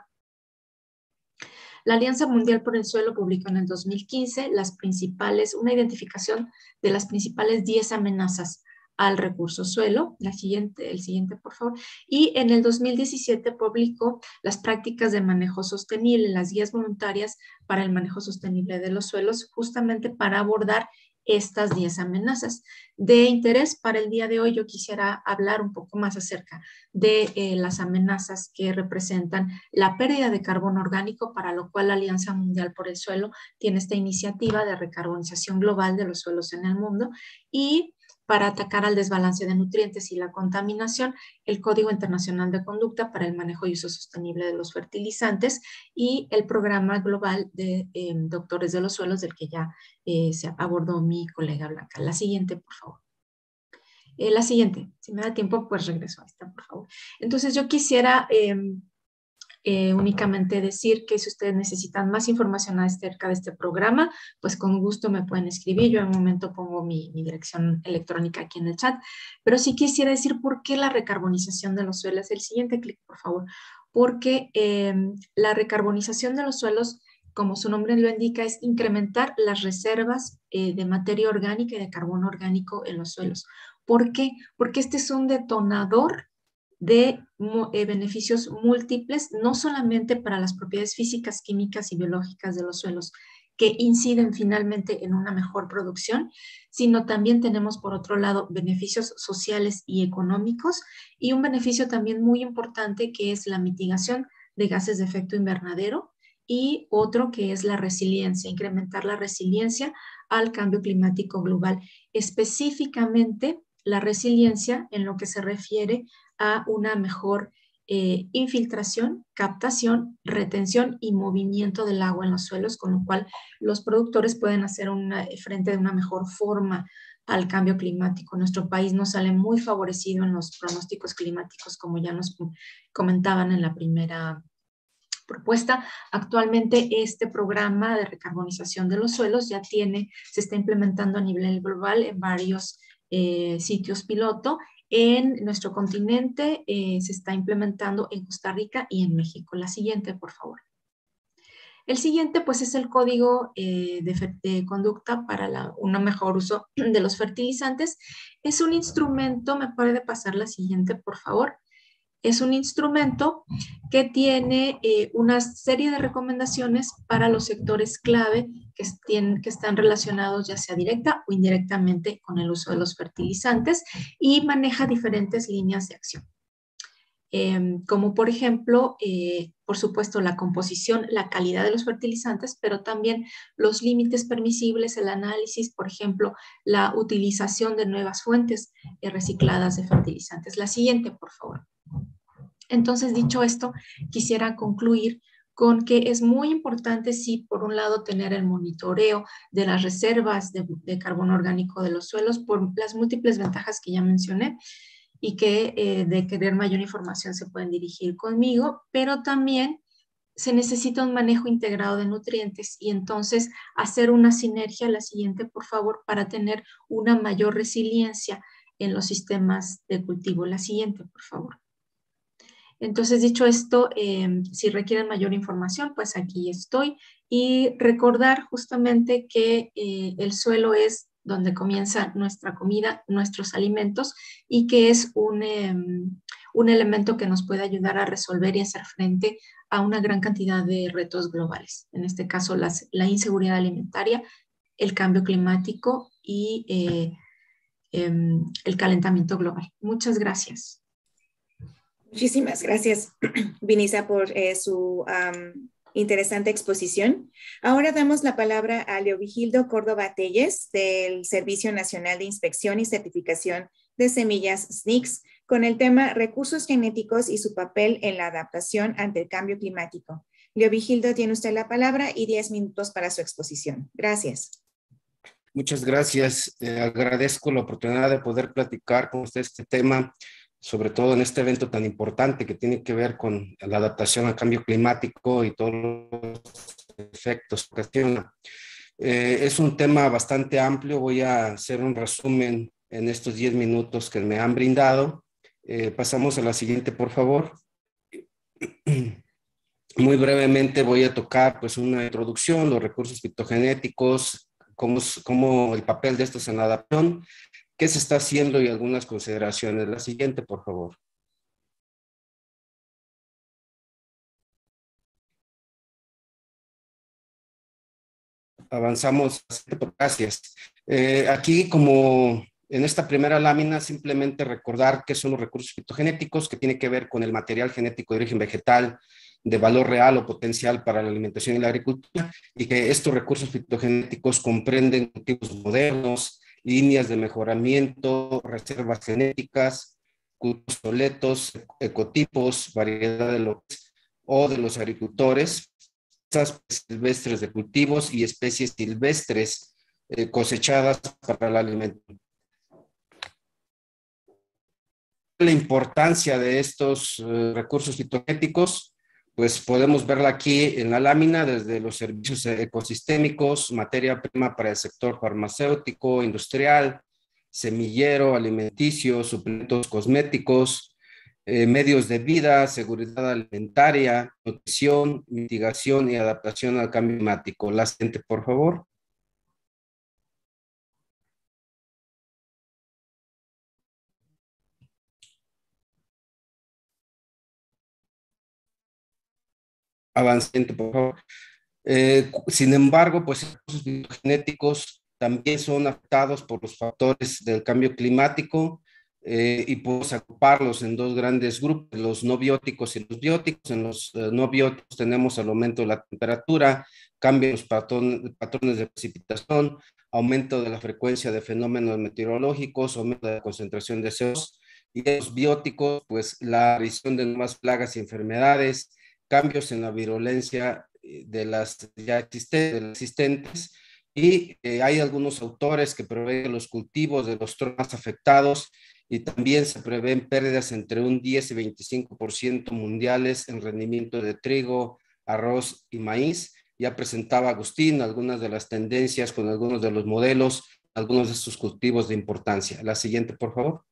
La Alianza Mundial por el Suelo publicó en el dos mil quince las principales, una identificación de las principales diez amenazas al recurso suelo. La siguiente, el siguiente, por favor. Y en el dos mil diecisiete publicó las prácticas de manejo sostenible, las guías voluntarias para el manejo sostenible de los suelos, justamente para abordar estas diez amenazas. De interés para el día de hoy, yo quisiera hablar un poco más acerca de eh, las amenazas que representan la pérdida de carbono orgánico, para lo cual la Alianza Mundial por el Suelo tiene esta iniciativa de recarbonización global de los suelos en el mundo, y para atacar al desbalance de nutrientes y la contaminación, el Código Internacional de Conducta para el Manejo y Uso Sostenible de los Fertilizantes y el Programa Global de eh, Doctores de los Suelos, del que ya eh, se abordó mi colega Blanca. La siguiente, por favor. Eh, la siguiente, si me da tiempo, pues regreso a esta, por favor. Entonces, yo quisiera eh, Eh, únicamente decir que si ustedes necesitan más información acerca de este programa, pues con gusto me pueden escribir. Yo en un momento pongo mi, mi dirección electrónica aquí en el chat, pero sí quisiera decir por qué la recarbonización de los suelos. El siguiente clic, por favor. Porque eh, la recarbonización de los suelos, como su nombre lo indica, es incrementar las reservas eh, de materia orgánica y de carbono orgánico en los suelos. ¿Por qué? Porque este es un detonador de eh, beneficios múltiples, no solamente para las propiedades físicas, químicas y biológicas de los suelos, que inciden finalmente en una mejor producción, sino también tenemos, por otro lado, beneficios sociales y económicos, y un beneficio también muy importante que es la mitigación de gases de efecto invernadero, y otro que es la resiliencia, incrementar la resiliencia al cambio climático global, específicamente la resiliencia en lo que se refiere a una mejor eh, infiltración, captación, retención y movimiento del agua en los suelos, con lo cual los productores pueden hacer una, frente de una mejor forma al cambio climático. Nuestro país nos sale muy favorecido en los pronósticos climáticos, como ya nos comentaban en la primera propuesta. Actualmente este programa de recarbonización de los suelos ya tiene, se está implementando a nivel global en varios eh, sitios piloto. En nuestro continente eh, se está implementando en Costa Rica y en México. La siguiente, por favor. El siguiente, pues, es el código eh, de, de conducta para la, un mejor uso de los fertilizantes. Es un instrumento, me puede pasar la siguiente, por favor, Es un instrumento que tiene eh, una serie de recomendaciones para los sectores clave que, estén, que están relacionados ya sea directa o indirectamente con el uso de los fertilizantes y maneja diferentes líneas de acción. Eh, como por ejemplo, eh, por supuesto, la composición, la calidad de los fertilizantes, pero también los límites permisibles, el análisis, por ejemplo, la utilización de nuevas fuentes eh, recicladas de fertilizantes. La siguiente, por favor. Entonces, dicho esto, quisiera concluir con que es muy importante, sí, por un lado, tener el monitoreo de las reservas de, de carbono orgánico de los suelos por las múltiples ventajas que ya mencioné, y que eh, de querer mayor información se pueden dirigir conmigo, pero también se necesita un manejo integrado de nutrientes y entonces hacer una sinergia, la siguiente por favor, para tener una mayor resiliencia en los sistemas de cultivo. La siguiente por favor. Entonces, dicho esto, eh, si requieren mayor información, pues aquí estoy. Y recordar justamente que eh, el suelo es donde comienza nuestra comida, nuestros alimentos, y que es un, eh, un elemento que nos puede ayudar a resolver y hacer frente a una gran cantidad de retos globales. En este caso, las, la inseguridad alimentaria, el cambio climático y eh, eh, el calentamiento global. Muchas gracias. Muchísimas gracias, Vinisa, por eh, su um, interesante exposición. Ahora damos la palabra a Leovigildo Córdoba Telles, del Servicio Nacional de Inspección y Certificación de Semillas S N I C S, con el tema Recursos Genéticos y su papel en la adaptación ante el cambio climático. Leovigildo, tiene usted la palabra y diez minutos para su exposición. Gracias. Muchas gracias. Eh, agradezco la oportunidad de poder platicar con usted este tema, sobre todo en este evento tan importante que tiene que ver con la adaptación al cambio climático y todos los efectos que ocasiona. Eh, es un tema bastante amplio, voy a hacer un resumen en estos diez minutos que me han brindado. Eh, pasamos a la siguiente, por favor. Muy brevemente voy a tocar pues una introducción, los recursos fitogenéticos, cómo, cómo el papel de estos en la adaptación, qué se está haciendo y algunas consideraciones. La siguiente, por favor. Avanzamos. Gracias. Eh, aquí, como en esta primera lámina, simplemente recordar qué son los recursos fitogenéticos, que tiene que ver con el material genético de origen vegetal de valor real o potencial para la alimentación y la agricultura, y que estos recursos fitogenéticos comprenden cultivos modernos, líneas de mejoramiento, reservas genéticas, cultivos obsoletos, ecotipos, variedad de los o de los agricultores, silvestres de cultivos y especies silvestres eh, cosechadas para el alimento. La importancia de estos eh, recursos fitogenéticos, pues podemos verla aquí en la lámina, desde los servicios ecosistémicos, materia prima para el sector farmacéutico, industrial, semillero, alimenticio, suplementos cosméticos, eh, medios de vida, seguridad alimentaria, nutrición, mitigación y adaptación al cambio climático. La siguiente, por favor. Avancente, por favor. Eh, sin embargo, pues los recursos genéticos también son afectados por los factores del cambio climático eh, y podemos agruparlos en dos grandes grupos, los no bióticos y los bióticos. En los eh, no bióticos tenemos el aumento de la temperatura, cambio en los patrón, patrones de precipitación, aumento de la frecuencia de fenómenos meteorológicos, aumento de la concentración de C O dos, y en los bióticos, pues la aparición de nuevas plagas y enfermedades, cambios en la virulencia de las ya existentes, y eh, hay algunos autores que prevén los cultivos de los tronos afectados y también se prevén pérdidas entre un diez y veinticinco por ciento mundiales en rendimiento de trigo, arroz y maíz. Ya presentaba Agustín algunas de las tendencias con algunos de los modelos, algunos de estos cultivos de importancia. La siguiente, por favor.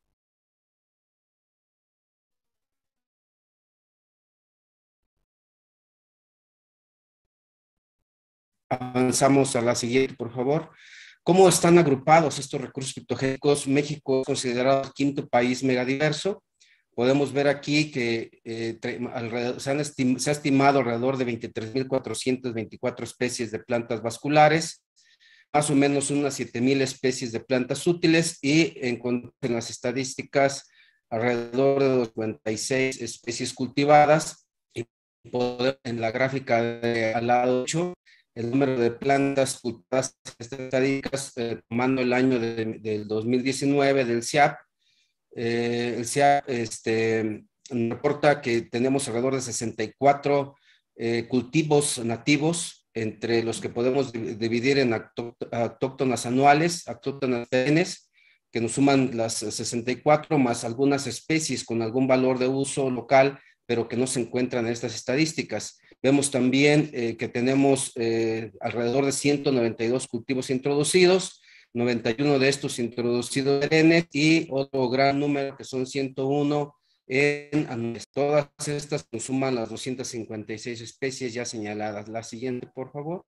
Avanzamos a la siguiente, por favor. ¿Cómo están agrupados estos recursos fitogenéticos? México es considerado el quinto país megadiverso, podemos ver aquí que eh, alrededor, se, han estim, se ha estimado alrededor de veintitrés mil cuatrocientas veinticuatro especies de plantas vasculares, más o menos unas siete mil especies de plantas útiles y en, en las estadísticas alrededor de cincuenta y seis especies cultivadas. Y en la gráfica de, al lado ocho, el número de plantas cultivadas en estas estadísticas, eh, tomando el año de, del dos mil diecinueve del C I A P. Eh, el C I A P este, reporta que tenemos alrededor de sesenta y cuatro eh, cultivos nativos, entre los que podemos dividir en autóctonas anuales, autóctonas perennes, que nos suman las sesenta y cuatro, más algunas especies con algún valor de uso local, pero que no se encuentran en estas estadísticas. Vemos también eh, que tenemos eh, alrededor de ciento noventa y dos cultivos introducidos, noventa y uno de estos introducidos perennes y otro gran número que son ciento uno en anuales. Todas estas nos suman las doscientas cincuenta y seis especies ya señaladas. La siguiente, por favor.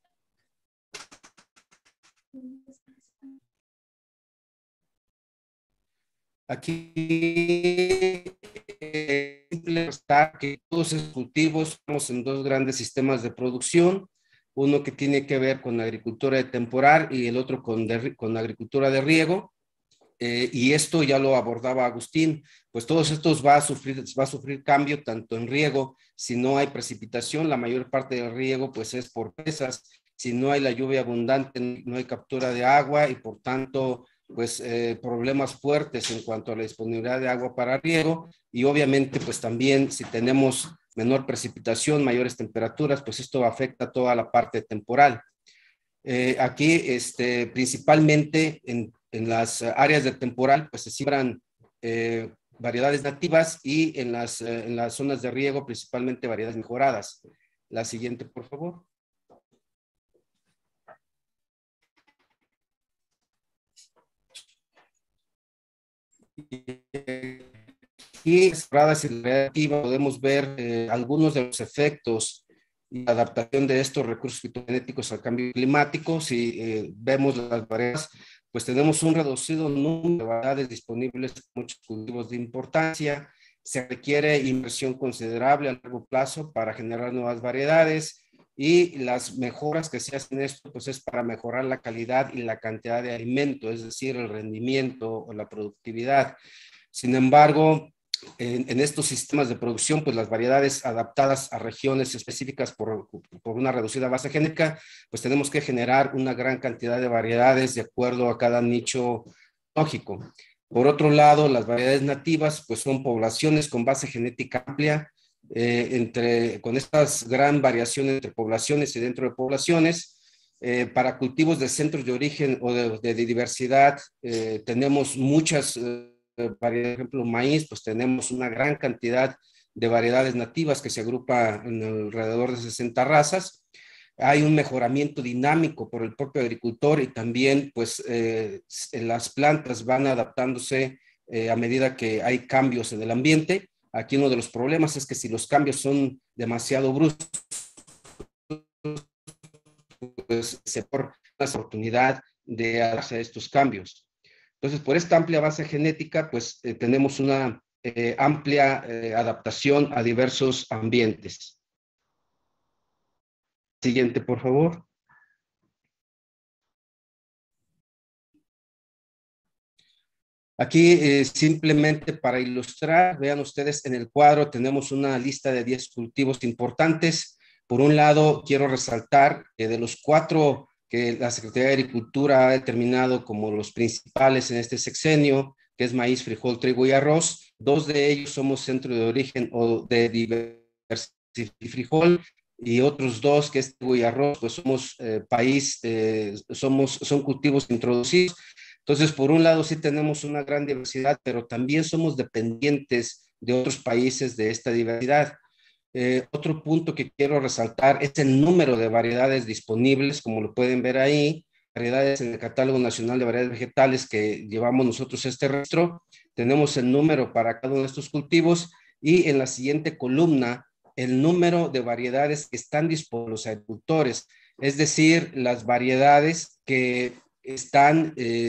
Aquí eh, está que todos esos cultivos estamos en dos grandes sistemas de producción, uno que tiene que ver con agricultura de temporal y el otro con, de, con agricultura de riego. Eh, y esto ya lo abordaba Agustín, pues todos estos va a sufrir, va a sufrir cambio tanto en riego, si no hay precipitación, la mayor parte del riego pues es por presas, si no hay la lluvia abundante, no hay captura de agua y por tanto pues eh, problemas fuertes en cuanto a la disponibilidad de agua para riego y obviamente pues también si tenemos menor precipitación, mayores temperaturas, pues esto afecta toda la parte temporal. Eh, aquí este, principalmente en En las áreas de temporal, pues se siembran eh, variedades nativas y en las, eh, en las zonas de riego, principalmente variedades mejoradas. La siguiente, por favor. Y en la podemos ver eh, algunos de los efectos y la adaptación de estos recursos fitogenéticos al cambio climático. Si eh, vemos las variedades, pues tenemos un reducido número de variedades disponibles en muchos cultivos de importancia. Se requiere inversión considerable a largo plazo para generar nuevas variedades y las mejoras que se hacen en esto pues es para mejorar la calidad y la cantidad de alimento, es decir, el rendimiento o la productividad. Sin embargo, En, en estos sistemas de producción, pues las variedades adaptadas a regiones específicas por, por una reducida base genética, pues tenemos que generar una gran cantidad de variedades de acuerdo a cada nicho lógico. Por otro lado, las variedades nativas, pues son poblaciones con base genética amplia, eh, entre, con estas gran variaciones entre poblaciones y dentro de poblaciones. Eh, para cultivos de centros de origen o de, de, de diversidad, eh, tenemos muchas eh, por ejemplo, maíz, pues tenemos una gran cantidad de variedades nativas que se agrupa en alrededor de sesenta razas. Hay un mejoramiento dinámico por el propio agricultor y también pues eh, las plantas van adaptándose eh, a medida que hay cambios en el ambiente. Aquí uno de los problemas es que si los cambios son demasiado bruscos, pues se pone una oportunidad de adaptarse a estos cambios. Entonces, por esta amplia base genética, pues eh, tenemos una eh, amplia eh, adaptación a diversos ambientes. Siguiente, por favor. Aquí eh, simplemente para ilustrar, vean ustedes en el cuadro tenemos una lista de diez cultivos importantes. Por un lado, quiero resaltar que de los cuatro que la Secretaría de Agricultura ha determinado como los principales en este sexenio, que es maíz, frijol, trigo y arroz. Dos de ellos somos centro de origen o de diversidad y frijol, y otros dos, que es trigo y arroz, pues somos eh, país, eh, somos, son cultivos introducidos. Entonces, por un lado sí tenemos una gran diversidad, pero también somos dependientes de otros países de esta diversidad. Eh, otro punto que quiero resaltar es el número de variedades disponibles, como lo pueden ver ahí, variedades en el Catálogo Nacional de Variedades Vegetales que llevamos nosotros este registro. Tenemos el número para cada uno de estos cultivos y en la siguiente columna el número de variedades que están disponibles a los agricultores, es decir, las variedades que están eh,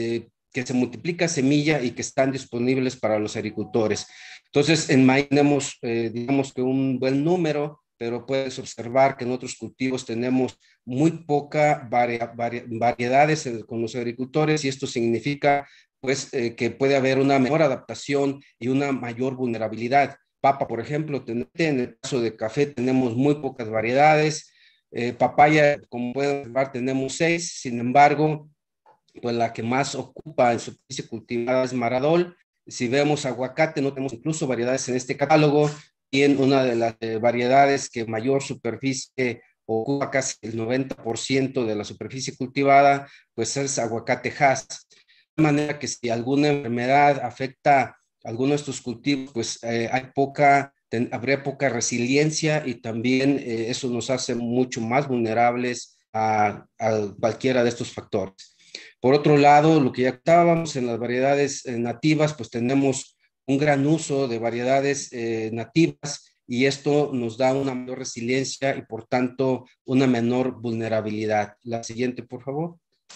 que se multiplica semilla y que están disponibles para los agricultores. Entonces, en maíz tenemos, eh, digamos que un buen número, pero puedes observar que en otros cultivos tenemos muy poca varia, varia, variedades con los agricultores, y esto significa pues eh, que puede haber una mejor adaptación y una mayor vulnerabilidad. Papa, por ejemplo, en el caso de café tenemos muy pocas variedades. Eh, papaya, como pueden observar, tenemos seis. Sin embargo, pues la que más ocupa en superficie cultivada es Maradol. Si vemos aguacate, no tenemos incluso variedades en este catálogo, y en una de las eh, variedades que mayor superficie ocupa, casi el noventa por ciento de la superficie cultivada, pues es aguacate Hass. De manera que si alguna enfermedad afecta alguno de estos cultivos, pues eh, hay poca, ten, habría poca resiliencia, y también eh, eso nos hace mucho más vulnerables a, a cualquiera de estos factores. Por otro lado, lo que ya estábamos en las variedades eh, nativas, pues tenemos un gran uso de variedades eh, nativas, y esto nos da una mayor resiliencia y por tanto una menor vulnerabilidad. La siguiente, por favor.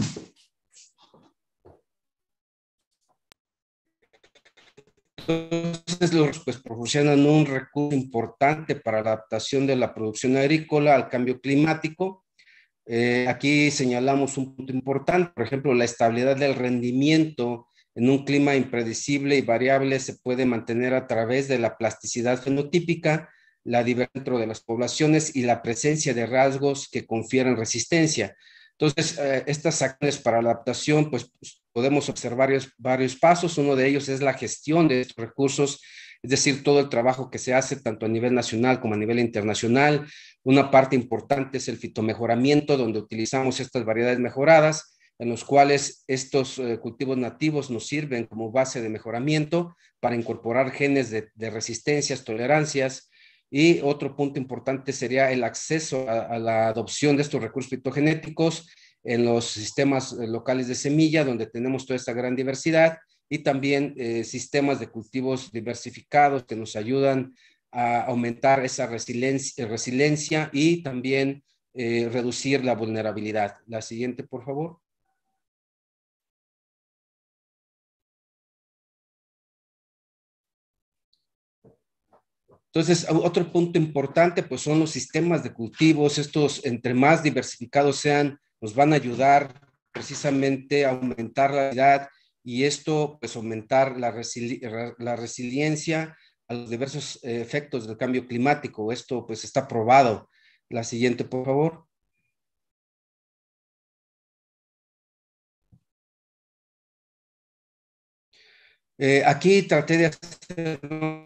Entonces, los pues, proporcionan un recurso importante para la adaptación de la producción agrícola al cambio climático. Eh, aquí señalamos un punto importante, por ejemplo, la estabilidad del rendimiento en un clima impredecible y variable se puede mantener a través de la plasticidad fenotípica, la diversidad dentro de las poblaciones y la presencia de rasgos que confieren resistencia. Entonces, eh, estas acciones para la adaptación, pues podemos observar varios, varios pasos. Uno de ellos es la gestión de estos recursos, es decir, todo el trabajo que se hace tanto a nivel nacional como a nivel internacional. Una parte importante es el fitomejoramiento, donde utilizamos estas variedades mejoradas, en los cuales estos eh, cultivos nativos nos sirven como base de mejoramiento para incorporar genes de, de resistencias, tolerancias. Y otro punto importante sería el acceso a, a la adopción de estos recursos fitogenéticos en los sistemas locales de semilla, donde tenemos toda esta gran diversidad, y también eh, sistemas de cultivos diversificados que nos ayudan a aumentar esa resiliencia, resiliencia y también eh, reducir la vulnerabilidad. La siguiente, por favor. Entonces, otro punto importante, pues son los sistemas de cultivos. Estos, entre más diversificados sean, nos van a ayudar precisamente a aumentar la calidad, y esto, pues, aumentar la, resili la resiliencia a los diversos eh, efectos del cambio climático. Esto, pues, está probado. La siguiente, por favor. Eh, aquí traté de hacer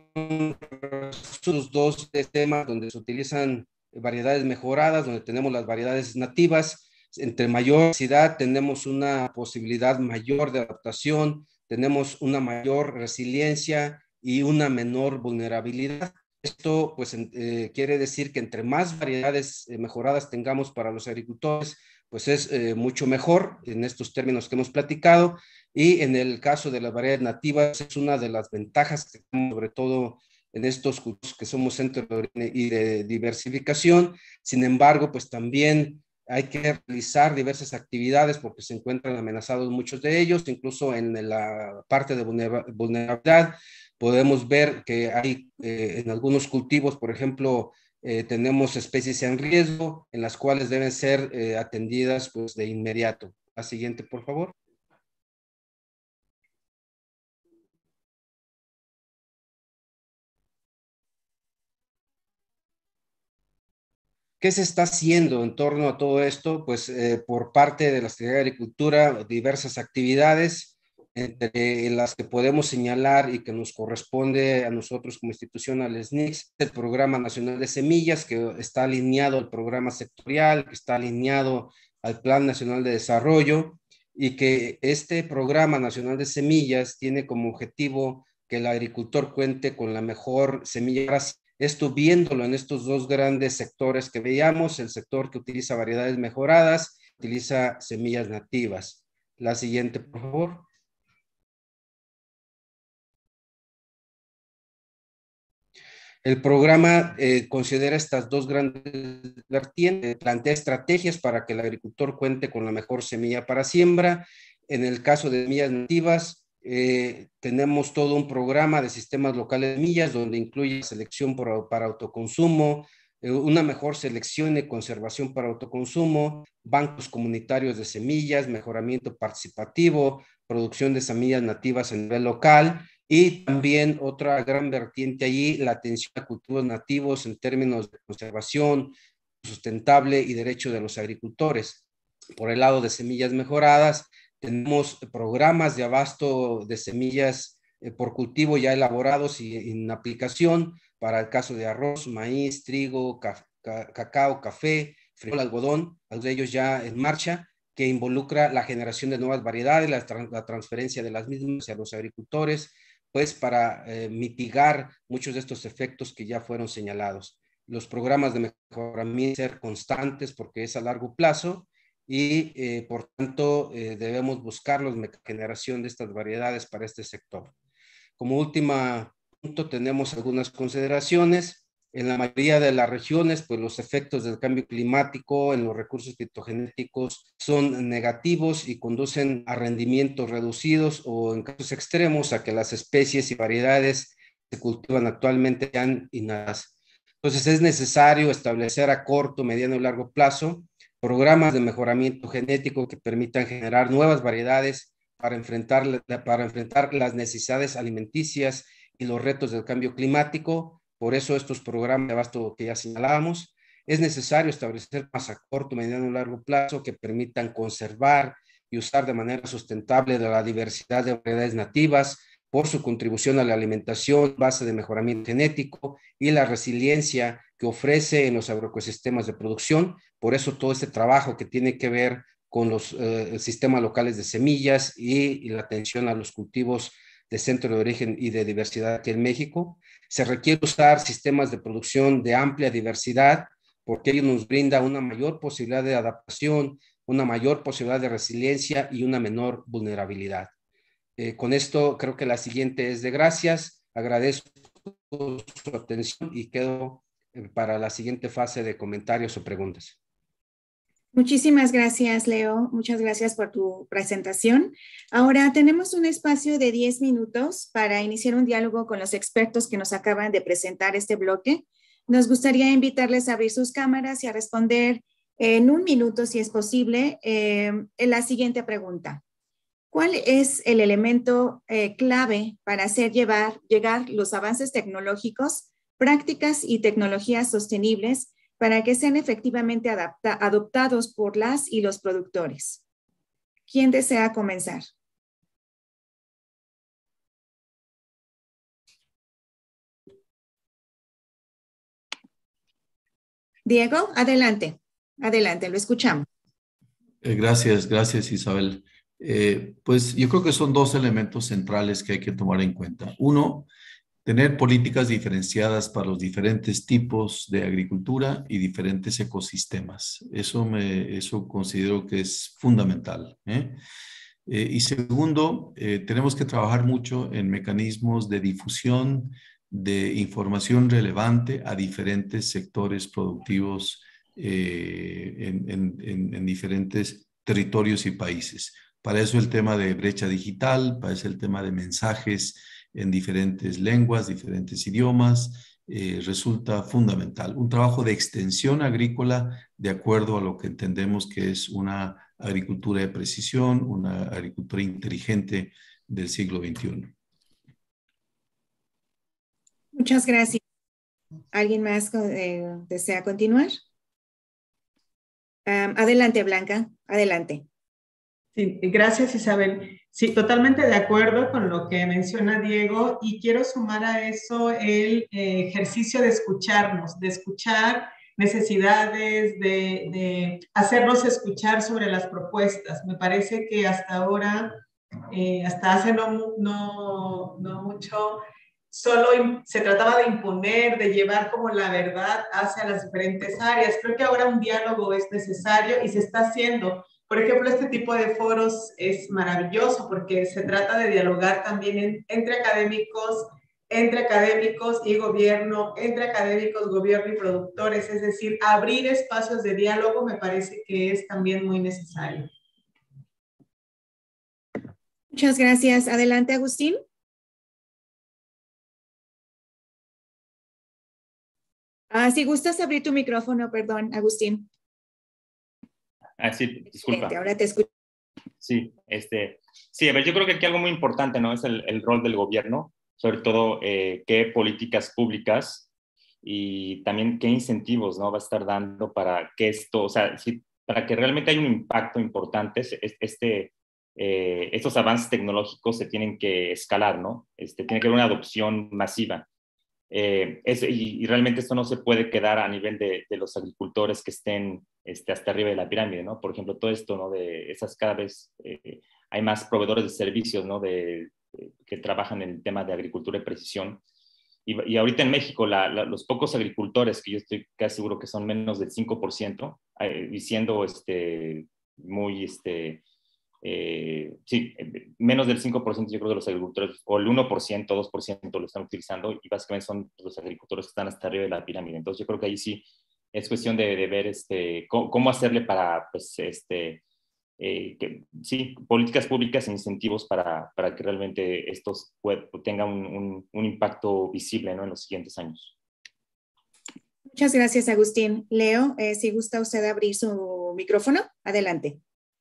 los dos temas donde se utilizan variedades mejoradas, donde tenemos las variedades nativas. Entre mayor diversidad tenemos una posibilidad mayor de adaptación, tenemos una mayor resiliencia y una menor vulnerabilidad. Esto pues eh, quiere decir que entre más variedades eh, mejoradas tengamos para los agricultores, pues es eh, mucho mejor en estos términos que hemos platicado. Y en el caso de las variedades nativas es una de las ventajas que tenemos, sobre todo en estos cultivos que somos centro de origen y de diversificación. Sin embargo, pues también hay que realizar diversas actividades porque se encuentran amenazados muchos de ellos, incluso en la parte de vulnerabilidad. Podemos ver que hay eh, en algunos cultivos, por ejemplo, eh, tenemos especies en riesgo en las cuales deben ser eh, atendidas pues, de inmediato. La siguiente, por favor. ¿Qué se está haciendo en torno a todo esto? Pues eh, por parte de la Secretaría de Agricultura, diversas actividades, entre las que podemos señalar y que nos corresponde a nosotros como institución, al S N I C, el Programa Nacional de Semillas, que está alineado al programa sectorial, que está alineado al Plan Nacional de Desarrollo, y que este Programa Nacional de Semillas tiene como objetivo que el agricultor cuente con la mejor semilla. Esto viéndolo en estos dos grandes sectores que veíamos, el sector que utiliza variedades mejoradas, utiliza semillas nativas. La siguiente, por favor. El programa eh, considera estas dos grandes vertientes, plantea estrategias para que el agricultor cuente con la mejor semilla para siembra, En el caso de semillas nativas, eh, tenemos todo un programa de sistemas locales de semillas donde incluye selección por, para autoconsumo, eh, una mejor selección y conservación para autoconsumo, bancos comunitarios de semillas, mejoramiento participativo, producción de semillas nativas a nivel local y también otra gran vertiente allí, la atención a cultivos nativos en términos de conservación sustentable y derecho de los agricultores. Por el lado de semillas mejoradas, tenemos programas de abasto de semillas eh, por cultivo ya elaborados y en aplicación para el caso de arroz, maíz, trigo, ca ca cacao, café, frijol, algodón, algunos de ellos ya en marcha, que involucra la generación de nuevas variedades, la, tra la transferencia de las mismas hacia los agricultores, pues para eh, mitigar muchos de estos efectos que ya fueron señalados. Los programas de mejoramiento deben ser constantes porque es a largo plazo y eh, por tanto eh, debemos buscar la generación de estas variedades para este sector. Como último punto tenemos algunas consideraciones. En la mayoría de las regiones, pues los efectos del cambio climático en los recursos fitogenéticos son negativos y conducen a rendimientos reducidos o en casos extremos a que las especies y variedades que se cultivan actualmente sean inactivas. Entonces es necesario establecer a corto, mediano y largo plazo programas de mejoramiento genético que permitan generar nuevas variedades para enfrentar, para enfrentar las necesidades alimenticias y los retos del cambio climático. Por eso estos programas de abasto que ya señalábamos, es necesario establecer más a corto, mediano y largo plazo que permitan conservar y usar de manera sustentable de la diversidad de variedades nativas por su contribución a la alimentación, base de mejoramiento genético y la resiliencia que ofrece en los agroecosistemas de producción. Por eso todo este trabajo que tiene que ver con los eh, sistemas locales de semillas y, y la atención a los cultivos de centro de origen y de diversidad aquí en México. Se requiere usar sistemas de producción de amplia diversidad porque ello nos brinda una mayor posibilidad de adaptación, una mayor posibilidad de resiliencia y una menor vulnerabilidad. Eh, con esto creo que la siguiente es de gracias. Agradezco su atención y quedo eh, para la siguiente fase de comentarios o preguntas. Muchísimas gracias, Leo. Muchas gracias por tu presentación. Ahora tenemos un espacio de diez minutos para iniciar un diálogo con los expertos que nos acaban de presentar este bloque. Nos gustaría invitarles a abrir sus cámaras y a responder en un minuto, si es posible, eh, en la siguiente pregunta. ¿Cuál es el elemento eh, clave para hacer llevar, llegar los avances tecnológicos, prácticas y tecnologías sostenibles para que sean efectivamente adapta, adoptados por las y los productores? ¿Quién desea comenzar? Diego, adelante. Adelante, lo escuchamos. Eh, gracias, gracias Isabel. Eh, pues yo creo que son dos elementos centrales que hay que tomar en cuenta. Uno, tener políticas diferenciadas para los diferentes tipos de agricultura y diferentes ecosistemas. Eso, me, eso considero que es fundamental, ¿eh? Eh, y segundo, eh, tenemos que trabajar mucho en mecanismos de difusión de información relevante a diferentes sectores productivos eh, en, en, en, en diferentes territorios y países. Para eso el tema de brecha digital, para eso el tema de mensajes en diferentes lenguas, diferentes idiomas, eh, resulta fundamental. Un trabajo de extensión agrícola de acuerdo a lo que entendemos que es una agricultura de precisión, una agricultura inteligente del siglo veintiuno. Muchas gracias. ¿Alguien más eh, desea continuar? Um, adelante, Blanca, adelante. Sí, gracias, Isabel. Sí, totalmente de acuerdo con lo que menciona Diego y quiero sumar a eso el eh, ejercicio de escucharnos, de escuchar necesidades, de, de hacernos escuchar sobre las propuestas. Me parece que hasta ahora, eh, hasta hace no, no, no mucho, solo se trataba de imponer, de llevar como la verdad hacia las diferentes áreas. Creo que ahora un diálogo es necesario y se está haciendo. Por ejemplo, este tipo de foros es maravilloso porque se trata de dialogar también en, entre académicos, entre académicos y gobierno, entre académicos, gobierno y productores. Es decir, abrir espacios de diálogo me parece que es también muy necesario. Muchas gracias. Adelante, Agustín. Ah, si gustas abrir tu micrófono, perdón, Agustín. Ah, sí, disculpa. Excelente, ahora te escucho. Sí, este, sí, a ver, yo creo que aquí algo muy importante, ¿no? Es el, el rol del gobierno, sobre todo eh, qué políticas públicas y también qué incentivos, ¿no? Va a estar dando para que esto, o sea, sí, para que realmente haya un impacto importante, este, eh, estos avances tecnológicos se tienen que escalar, ¿no? Este, tiene que haber una adopción masiva. Eh, es, y, y realmente esto no se puede quedar a nivel de, de los agricultores que estén este, hasta arriba de la pirámide, ¿no? Por ejemplo, todo esto, ¿no? De esas cada vez eh, hay más proveedores de servicios, ¿no? De, de, que trabajan en el tema de agricultura de precisión. Y, y ahorita en México, la, la, los pocos agricultores, que yo estoy casi seguro que son menos del cinco por ciento, eh, y siendo este, muy, este, Eh, sí, menos del cinco por ciento yo creo de los agricultores, o el uno por ciento, dos por ciento lo están utilizando, y básicamente son los agricultores que están hasta arriba de la pirámide. Entonces yo creo que ahí sí es cuestión de, de ver este, cómo, cómo hacerle para, pues, este, eh, que, sí, políticas públicas e incentivos para, para que realmente estos tengan un, un, un impacto visible, ¿no? En los siguientes años. Muchas gracias, Agustín. Leo, eh, si gusta usted abrir su micrófono, adelante.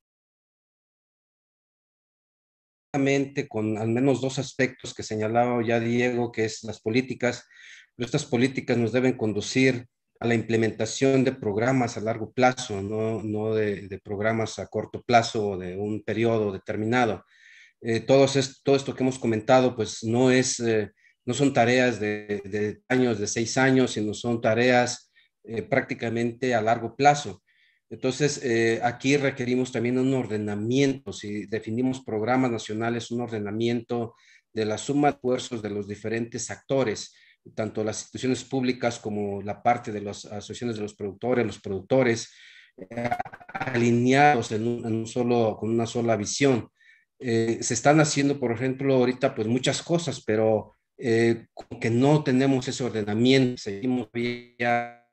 Con al menos dos aspectos que señalaba ya Diego, que es las políticas, pero estas políticas nos deben conducir a la implementación de programas a largo plazo, no, no de, de programas a corto plazo o de un periodo determinado. Eh, todos es, todo esto que hemos comentado, pues no, es, eh, no son tareas de, de años, de seis años, sino son tareas eh, prácticamente a largo plazo. Entonces, eh, aquí requerimos también un ordenamiento, si definimos programas nacionales, un ordenamiento de la suma de esfuerzos de los diferentes actores, tanto las instituciones públicas como la parte de las asociaciones de los productores, los productores, eh, alineados en un, en un solo, con una sola visión. Eh, se están haciendo, por ejemplo, ahorita pues muchas cosas, pero eh, como que no tenemos ese ordenamiento, seguimos ya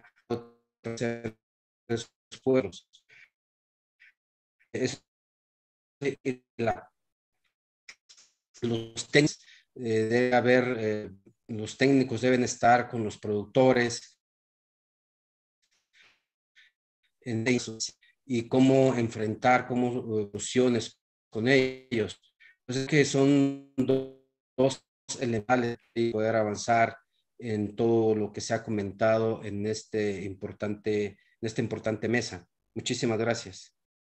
esfuerzos. Es, la, los técnicos, eh, debe haber, eh, los técnicos deben estar con los productores en ellos, y cómo enfrentar, cómo soluciones con ellos. Entonces, que son dos, dos elementos de poder avanzar en todo lo que se ha comentado en, este importante, en esta importante mesa. Muchísimas gracias.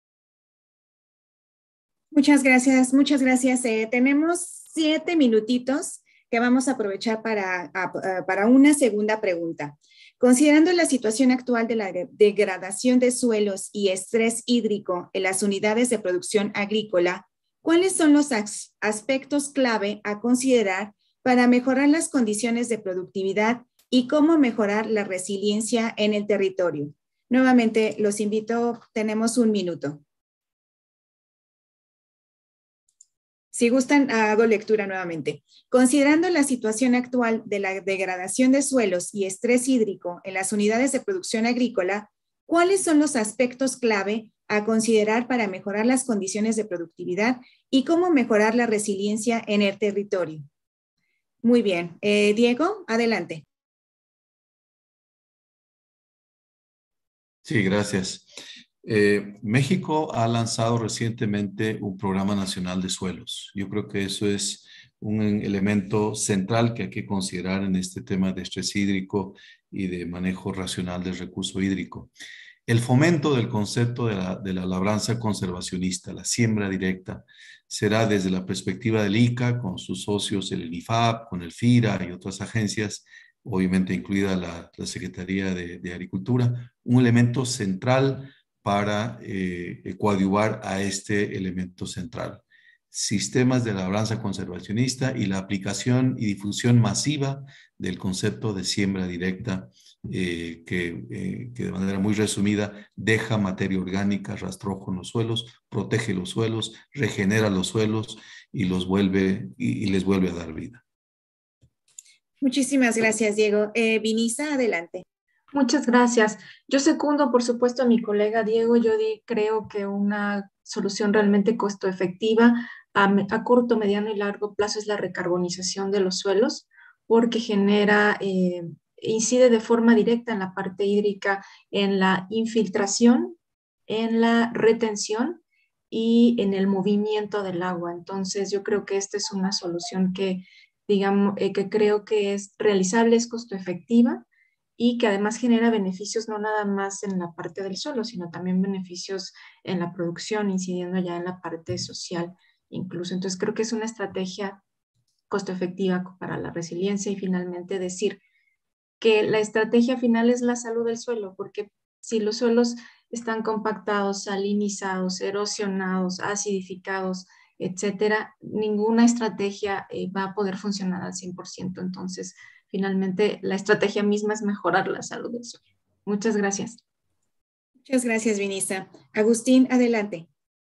Muchas gracias, muchas gracias. Eh, tenemos siete minutitos que vamos a aprovechar para, a, para una segunda pregunta. Considerando la situación actual de la degradación de suelos y estrés hídrico en las unidades de producción agrícola, ¿cuáles son los aspectos clave a considerar para mejorar las condiciones de productividad y cómo mejorar la resiliencia en el territorio? Nuevamente, los invito, tenemos un minuto. Si gustan, hago lectura nuevamente. Considerando la situación actual de la degradación de suelos y estrés hídrico en las unidades de producción agrícola, ¿cuáles son los aspectos clave a considerar para mejorar las condiciones de productividad y cómo mejorar la resiliencia en el territorio? Muy bien. Eh, Diego, adelante. Sí, gracias. Eh, México ha lanzado recientemente un programa nacional de suelos. Yo creo que eso es un elemento central que hay que considerar en este tema de estrés hídrico y de manejo racional del recurso hídrico. El fomento del concepto de la, de la labranza conservacionista, la siembra directa, será desde la perspectiva del I C A, con sus socios, el I F A P, con el FIRA y otras agencias, obviamente incluida la, la Secretaría de, de Agricultura, un elemento central para eh, coadyuvar a este elemento central. Sistemas de labranza conservacionista y la aplicación y difusión masiva del concepto de siembra directa, eh, que, eh, que de manera muy resumida deja materia orgánica, rastrojo en los suelos, protege los suelos, regenera los suelos y, los vuelve, y, y les vuelve a dar vida. Muchísimas gracias, Diego. Eh, Vinisa, adelante. Muchas gracias. Yo secundo, por supuesto, a mi colega Diego. Yo di, creo que una solución realmente costo efectiva a, a corto, mediano y largo plazo es la recarbonización de los suelos, porque genera, eh, incide de forma directa en la parte hídrica, en la infiltración, en la retención y en el movimiento del agua. Entonces, yo creo que esta es una solución que, digamos, eh, que creo que es realizable, es costo efectiva y que además genera beneficios no nada más en la parte del suelo, sino también beneficios en la producción, incidiendo ya en la parte social incluso. Entonces, creo que es una estrategia costo efectiva para la resiliencia y finalmente decir que la estrategia final es la salud del suelo, porque si los suelos están compactados, salinizados, erosionados, acidificados, etcétera, ninguna estrategia eh, va a poder funcionar al cien por ciento. Entonces, finalmente, la estrategia misma es mejorar la salud del suelo. Muchas gracias. Muchas gracias, Vinisa. Agustín, adelante.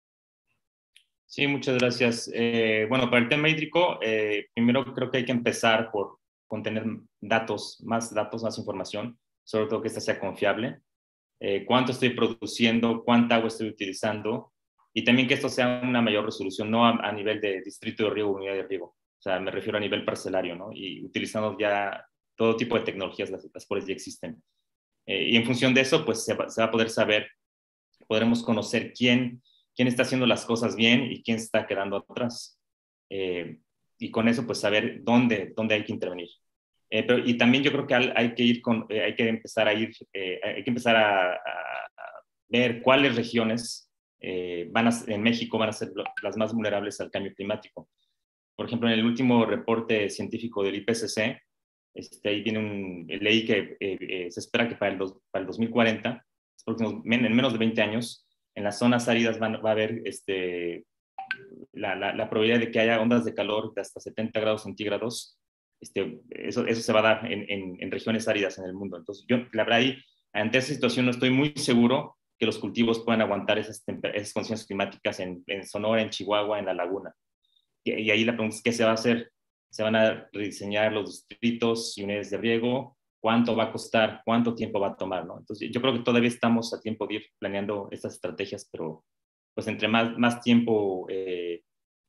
Sí, muchas gracias. Eh, bueno, para el tema hídrico, eh, primero creo que hay que empezar por contener datos, más datos, más información, sobre todo que esta sea confiable. Eh, cuánto estoy produciendo, cuánta agua estoy utilizando, y también que esto sea una mayor resolución, no a, a nivel de distrito de riego, unidad de riego. O sea, me refiero a nivel parcelario, ¿no? Y utilizando ya todo tipo de tecnologías, las, las cuales ya existen. Eh, y en función de eso, pues se va, se va a poder saber, podremos conocer quién, quién está haciendo las cosas bien y quién se está quedando atrás. Eh, y con eso, pues saber dónde, dónde hay que intervenir. Eh, pero, y también yo creo que hay, hay que ir con, eh, hay que empezar a ir, eh, hay que empezar a, a, a ver cuáles regiones eh, van a, en México van a ser las más vulnerables al cambio climático. Por ejemplo, en el último reporte científico del I P C C, este, ahí viene un, leí que eh, eh, se espera que para el, dos, para el dos mil cuarenta, próximos, en menos de veinte años, en las zonas áridas van, va a haber este, la, la, la probabilidad de que haya ondas de calor de hasta setenta grados centígrados. Este, eso, eso se va a dar en, en, en regiones áridas en el mundo. Entonces, yo, la verdad, ahí, ante esa situación no estoy muy seguro que los cultivos puedan aguantar esas, esas condiciones climáticas en, en Sonora, en Chihuahua, en la laguna. Y, y ahí la pregunta es, ¿qué se va a hacer? ¿Se van a rediseñar los distritos y unidades de riego? ¿Cuánto va a costar? ¿Cuánto tiempo va a tomar? ¿No? Entonces, yo creo que todavía estamos a tiempo de ir planeando estas estrategias, pero pues entre más, más tiempo eh,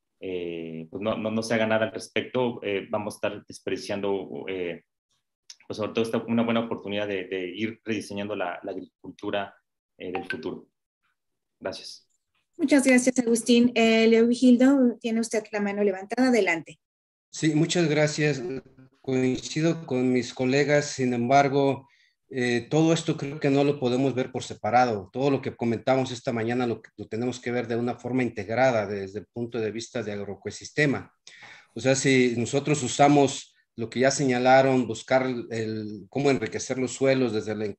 eh, pues no, no, no se haga nada al respecto, eh, vamos a estar desperdiciando, eh, pues sobre todo esta, una buena oportunidad de, de ir rediseñando la, la agricultura eh, del futuro. Gracias. Muchas gracias, Agustín. Eh, Leovigildo, tiene usted la mano levantada. Adelante. Sí, muchas gracias. Coincido con mis colegas, sin embargo, eh, todo esto creo que no lo podemos ver por separado. Todo lo que comentamos esta mañana lo, lo tenemos que ver de una forma integrada desde el punto de vista de agroecosistema. O sea, si nosotros usamos lo que ya señalaron, buscar el, cómo enriquecer los suelos desde la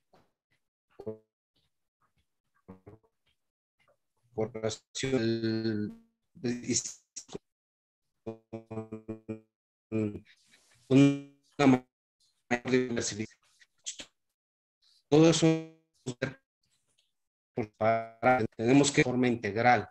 incorporación, el, una mayor diversificación. Todo eso tenemos que de forma integral.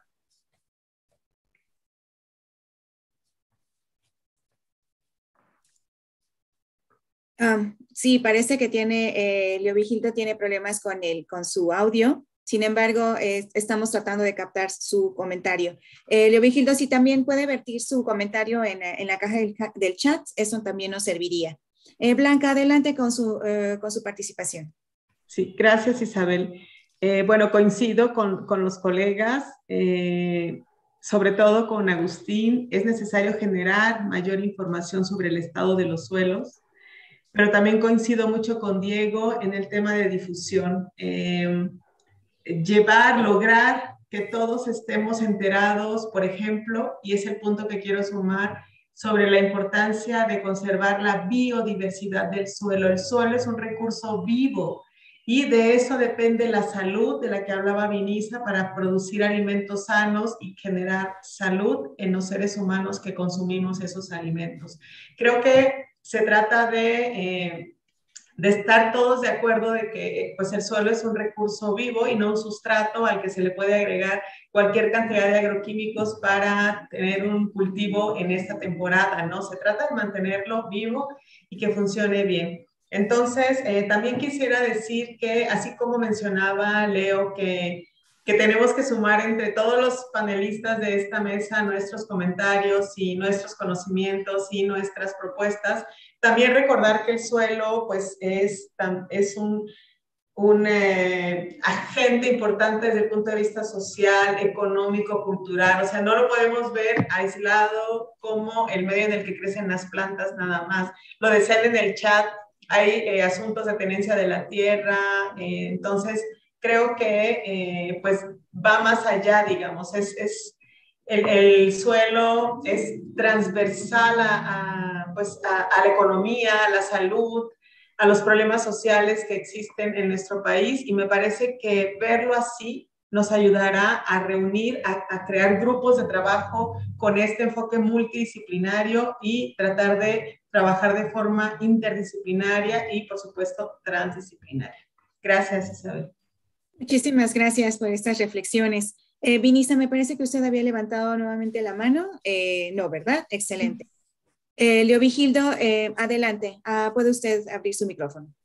Um, sí, parece que tiene, eh, Leovigildo tiene problemas con, el, con su audio. Sin embargo, eh, estamos tratando de captar su comentario. Eh, Leovigildo, si también puede vertir su comentario en, en la caja del, del chat, eso también nos serviría. Eh, Blanca, adelante con su, eh, con su participación. Sí, gracias, Isabel. Eh, bueno, coincido con, con los colegas, eh, sobre todo con Agustín. Es necesario generar mayor información sobre el estado de los suelos, pero también coincido mucho con Diego en el tema de difusión. Eh, llevar, lograr que todos estemos enterados, por ejemplo, y es el punto que quiero sumar, sobre la importancia de conservar la biodiversidad del suelo. El suelo es un recurso vivo y de eso depende la salud de la que hablaba Vinisa para producir alimentos sanos y generar salud en los seres humanos que consumimos esos alimentos. Creo que se trata de... Eh, de estar todos de acuerdo de que pues, el suelo es un recurso vivo y no un sustrato al que se le puede agregar cualquier cantidad de agroquímicos para tener un cultivo en esta temporada, ¿no? Se trata de mantenerlo vivo y que funcione bien. Entonces, eh, también quisiera decir que, así como mencionaba Leo, que que tenemos que sumar entre todos los panelistas de esta mesa nuestros comentarios y nuestros conocimientos y nuestras propuestas. También recordar que el suelo pues, es, es un, un eh, agente importante desde el punto de vista social, económico, cultural. O sea, no lo podemos ver aislado como el medio en el que crecen las plantas nada más. Lo decían en el chat, hay eh, asuntos de tenencia de la tierra, eh, entonces creo que eh, pues va más allá, digamos, es, es el, el suelo es transversal a, a, pues a, a la economía, a la salud, a los problemas sociales que existen en nuestro país, y me parece que verlo así nos ayudará a reunir, a, a crear grupos de trabajo con este enfoque multidisciplinario y tratar de trabajar de forma interdisciplinaria y, por supuesto, transdisciplinaria. Gracias, Isabel. Muchísimas gracias por estas reflexiones. Eh, Vinisa, me parece que usted había levantado nuevamente la mano. Eh, no, ¿verdad? Excelente. Eh, Leovigildo, eh, adelante. Ah, ¿puede usted abrir su micrófono?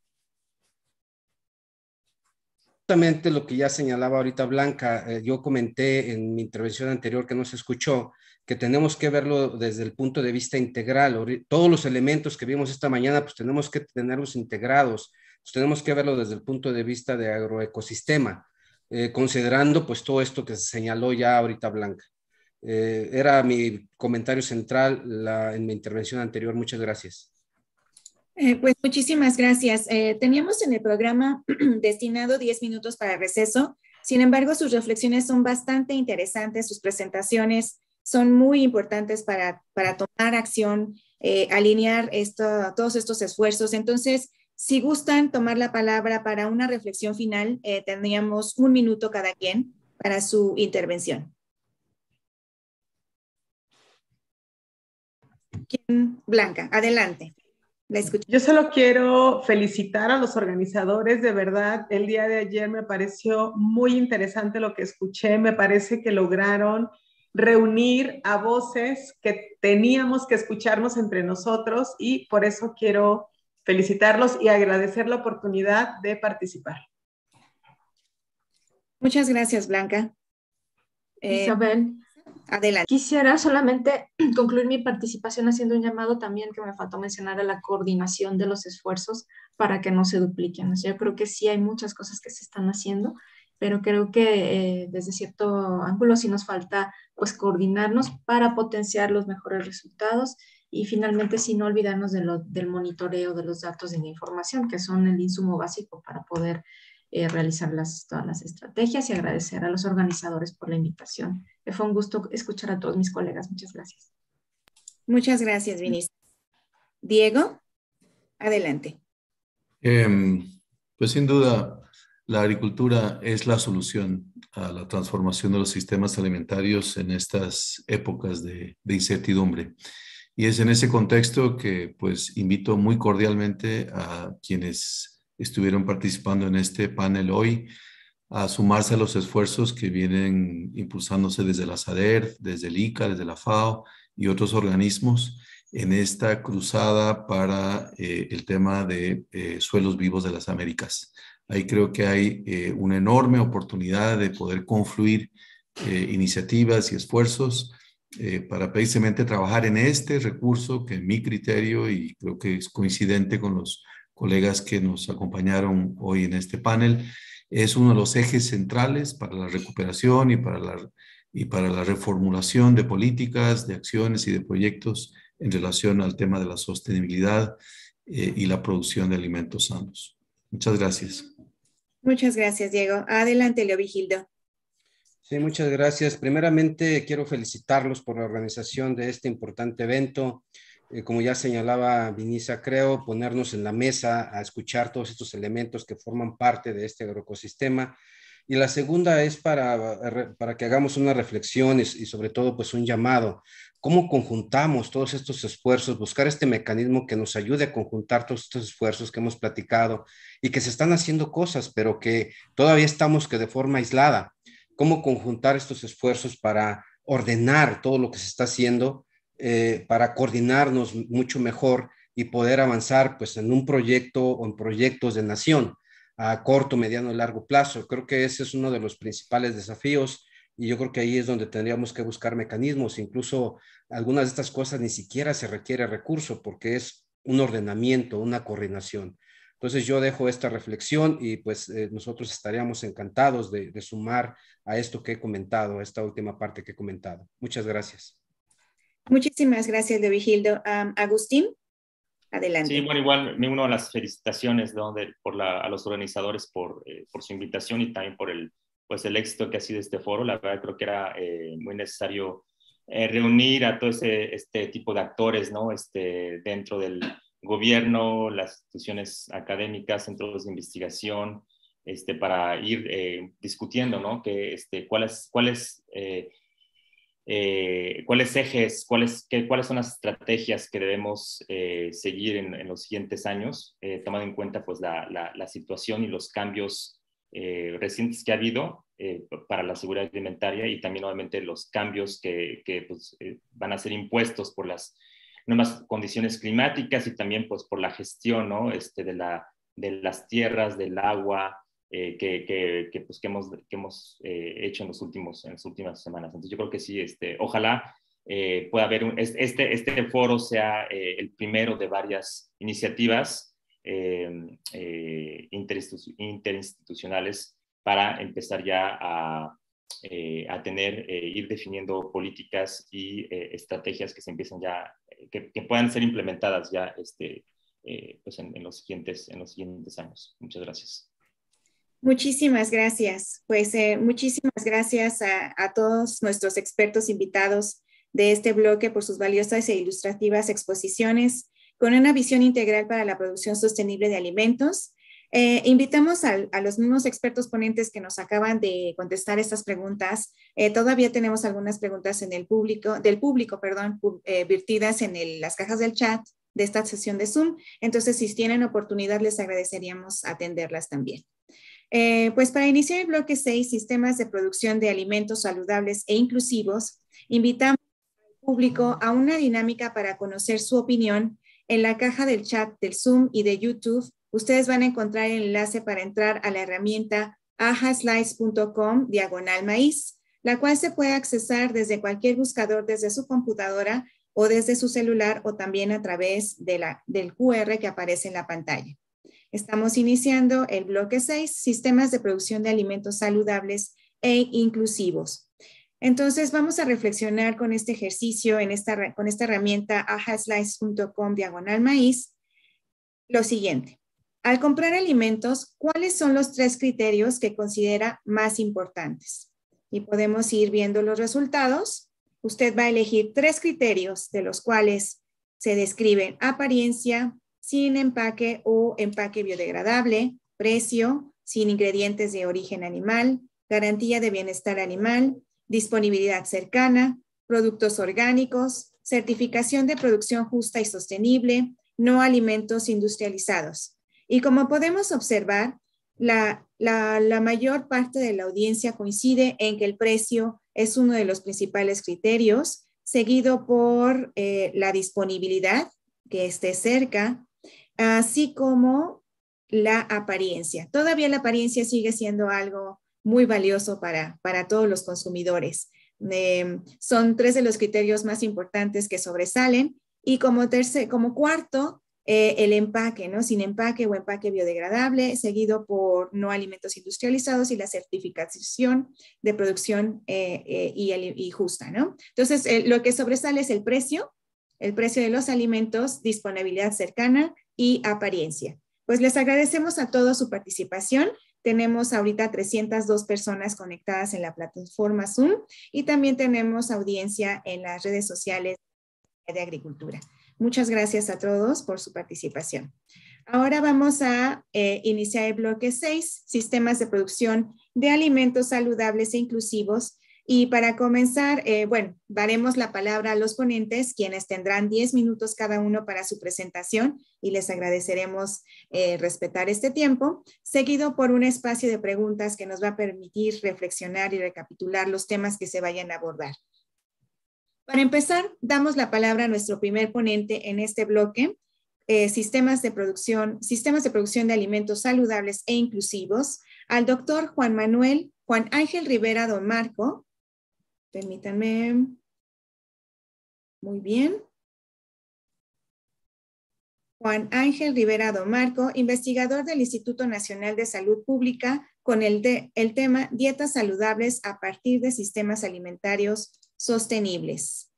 Justamente lo que ya señalaba ahorita Blanca, eh, yo comenté en mi intervención anterior que no se escuchó, que tenemos que verlo desde el punto de vista integral. Todos los elementos que vimos esta mañana, pues tenemos que tenerlos integrados. Pues tenemos que verlo desde el punto de vista de agroecosistema, eh, considerando pues todo esto que se señaló ya ahorita Blanca. Eh, era mi comentario central la, en mi intervención anterior. Muchas gracias. Eh, pues muchísimas gracias. Eh, teníamos en el programa destinado diez minutos para receso. Sin embargo, sus reflexiones son bastante interesantes, sus presentaciones son muy importantes para, para tomar acción, eh, alinear esto, todos estos esfuerzos. Entonces, si gustan tomar la palabra para una reflexión final, eh, tendríamos un minuto cada quien para su intervención. ¿Quién? Blanca, adelante. La escucho. Yo solo quiero felicitar a los organizadores, de verdad, el día de ayer me pareció muy interesante lo que escuché, me parece que lograron reunir a voces que teníamos que escucharnos entre nosotros, y por eso quiero felicitarlos y agradecer la oportunidad de participar. Muchas gracias, Blanca. Eh, Isabel. Adelante. Quisiera solamente concluir mi participación haciendo un llamado también que me faltó mencionar a la coordinación de los esfuerzos para que no se dupliquen. O sea, yo creo que sí hay muchas cosas que se están haciendo, pero creo que eh, desde cierto ángulo sí nos falta pues coordinarnos para potenciar los mejores resultados y finalmente sí no olvidarnos de lo, del monitoreo de los datos y la información, que son el insumo básico para poder Eh, realizar las, todas las estrategias, y agradecer a los organizadores por la invitación. Me fue un gusto escuchar a todos mis colegas. Muchas gracias. Muchas gracias, Vinicius. Diego, adelante. Eh, pues sin duda, la agricultura es la solución a la transformación de los sistemas alimentarios en estas épocas de, de incertidumbre. Y es en ese contexto que pues invito muy cordialmente a quienes estuvieron participando en este panel hoy a sumarse a los esfuerzos que vienen impulsándose desde la SADER, desde el I C A, desde la FAO y otros organismos en esta cruzada para eh, el tema de eh, suelos vivos de las Américas. Ahí creo que hay eh, una enorme oportunidad de poder confluir eh, iniciativas y esfuerzos eh, para precisamente trabajar en este recurso que en mi criterio, y creo que es coincidente con los colegas que nos acompañaron hoy en este panel, es uno de los ejes centrales para la recuperación y para la, y para la reformulación de políticas, de acciones y de proyectos en relación al tema de la sostenibilidad eh, y la producción de alimentos sanos. Muchas gracias. Muchas gracias, Diego. Adelante, Leovigildo. Sí, muchas gracias. Primeramente, quiero felicitarlos por la organización de este importante evento. Eh, como ya señalaba Vinisa, creo ponernos en la mesa a escuchar todos estos elementos que forman parte de este agroecosistema. Y la segunda es para, para que hagamos unas reflexiones y sobre todo pues un llamado. ¿Cómo conjuntamos todos estos esfuerzos? Buscar este mecanismo que nos ayude a conjuntar todos estos esfuerzos que hemos platicado y que se están haciendo cosas, pero que todavía estamos que de forma aislada. ¿Cómo conjuntar estos esfuerzos para ordenar todo lo que se está haciendo? Eh, para coordinarnos mucho mejor y poder avanzar pues en un proyecto o en proyectos de nación. a corto, mediano y largo plazo. Creo que ese es uno de los principales desafíos y yo creo que ahí es donde tendríamos que buscar mecanismos. Incluso algunas de estas cosas ni siquiera se requiere recurso porque es un ordenamiento, una coordinación. Entonces yo dejo esta reflexión y pues eh, nosotros estaríamos encantados de, de sumar a esto que he comentado, a esta última parte que he comentado. Muchas gracias. Muchísimas gracias, de Vigildo. Um, Agustín, adelante. Sí, bueno, igual me uno a las felicitaciones, ¿no? de, por la, a los organizadores por, eh, por su invitación y también por el, pues, el éxito que ha sido este foro. La verdad creo que era eh, muy necesario eh, reunir a todo ese, este tipo de actores, ¿no? Este, dentro del gobierno, las instituciones académicas, centros de investigación, este, para ir eh, discutiendo, ¿no? Que, este, cuáles, cuáles, eh, eh, cuáles ejes, cuáles, qué, cuáles son las estrategias que debemos eh, seguir en, en los siguientes años, eh, tomando en cuenta pues, la, la, la situación y los cambios eh, recientes que ha habido eh, para la seguridad alimentaria y también obviamente los cambios que, que pues, eh, van a ser impuestos por las nuevas condiciones climáticas y también pues por la gestión, ¿no? este, de, la, de las tierras, del agua, eh, que, que, que, pues, que hemos, que hemos eh, hecho en, los últimos, en las últimas semanas. Entonces yo creo que sí, este, ojalá eh, pueda haber, un, este, este foro sea eh, el primero de varias iniciativas eh, eh, interinstitucionales para empezar ya a Eh, a tener, eh, ir definiendo políticas y eh, estrategias que se empiecen ya, que, que puedan ser implementadas ya este, eh, pues en, en, los siguientes, en los siguientes años. Muchas gracias. Muchísimas gracias. Pues eh, muchísimas gracias a, a todos nuestros expertos invitados de este bloque por sus valiosas e ilustrativas exposiciones con una visión integral para la producción sostenible de alimentos. Eh, invitamos a, a los mismos expertos ponentes que nos acaban de contestar estas preguntas. Eh, todavía tenemos algunas preguntas en el público, del público, perdón, eh, vertidas en el, las cajas del chat de esta sesión de Zoom. Entonces, si tienen oportunidad, les agradeceríamos atenderlas también. Eh, pues para iniciar el bloque seis, sistemas de producción de alimentos saludables e inclusivos, invitamos al público a una dinámica para conocer su opinión. En la caja del chat del Zoom y de YouTube, ustedes van a encontrar el enlace para entrar a la herramienta ajaslides punto com diagonal maíz, la cual se puede accesar desde cualquier buscador, desde su computadora o desde su celular o también a través de la, del cu erre que aparece en la pantalla. Estamos iniciando el bloque seis, sistemas de producción de alimentos saludables e inclusivos. Entonces vamos a reflexionar con este ejercicio, en esta, con esta herramienta ajaslides punto com diagonal maíz, lo siguiente. Al comprar alimentos, ¿cuáles son los tres criterios que considera más importantes? Y podemos ir viendo los resultados. Usted va a elegir tres criterios de los cuales se describen apariencia, sin empaque o empaque biodegradable, precio, sin ingredientes de origen animal, garantía de bienestar animal, disponibilidad cercana, productos orgánicos, certificación de producción justa y sostenible, no alimentos industrializados. Y como podemos observar, la, la, la mayor parte de la audiencia coincide en que el precio es uno de los principales criterios, seguido por eh, la disponibilidad, que esté cerca, así como la apariencia. Todavía la apariencia sigue siendo algo muy valioso para, para todos los consumidores. Eh, son tres de los criterios más importantes que sobresalen. Y como, tercer, como cuarto, eh, el empaque, ¿no? Sin empaque o empaque biodegradable, seguido por no alimentos industrializados y la certificación de producción eh, eh, y, y justa, ¿no? Entonces, eh, lo que sobresale es el precio, el precio de los alimentos, disponibilidad cercana y apariencia. Pues les agradecemos a todos su participación. Tenemos ahorita trescientas dos personas conectadas en la plataforma Zoom y también tenemos audiencia en las redes sociales de Agricultura. Muchas gracias a todos por su participación. Ahora vamos a eh, iniciar el bloque seis, sistemas de producción de alimentos saludables e inclusivos. Y para comenzar, eh, bueno, daremos la palabra a los ponentes, quienes tendrán diez minutos cada uno para su presentación y les agradeceremos eh, respetar este tiempo, seguido por un espacio de preguntas que nos va a permitir reflexionar y recapitular los temas que se vayan a abordar. Para empezar, damos la palabra a nuestro primer ponente en este bloque, eh, sistemas de producción, sistemas de producción de alimentos saludables e inclusivos, al doctor Juan Manuel, Juan Ángel Rivera Don Marco. Permítanme. Muy bien. Juan Ángel Rivera Don Marco, investigador del Instituto Nacional de Salud Pública, con el, de, el tema Dietas saludables a partir de sistemas alimentarios sostenibles.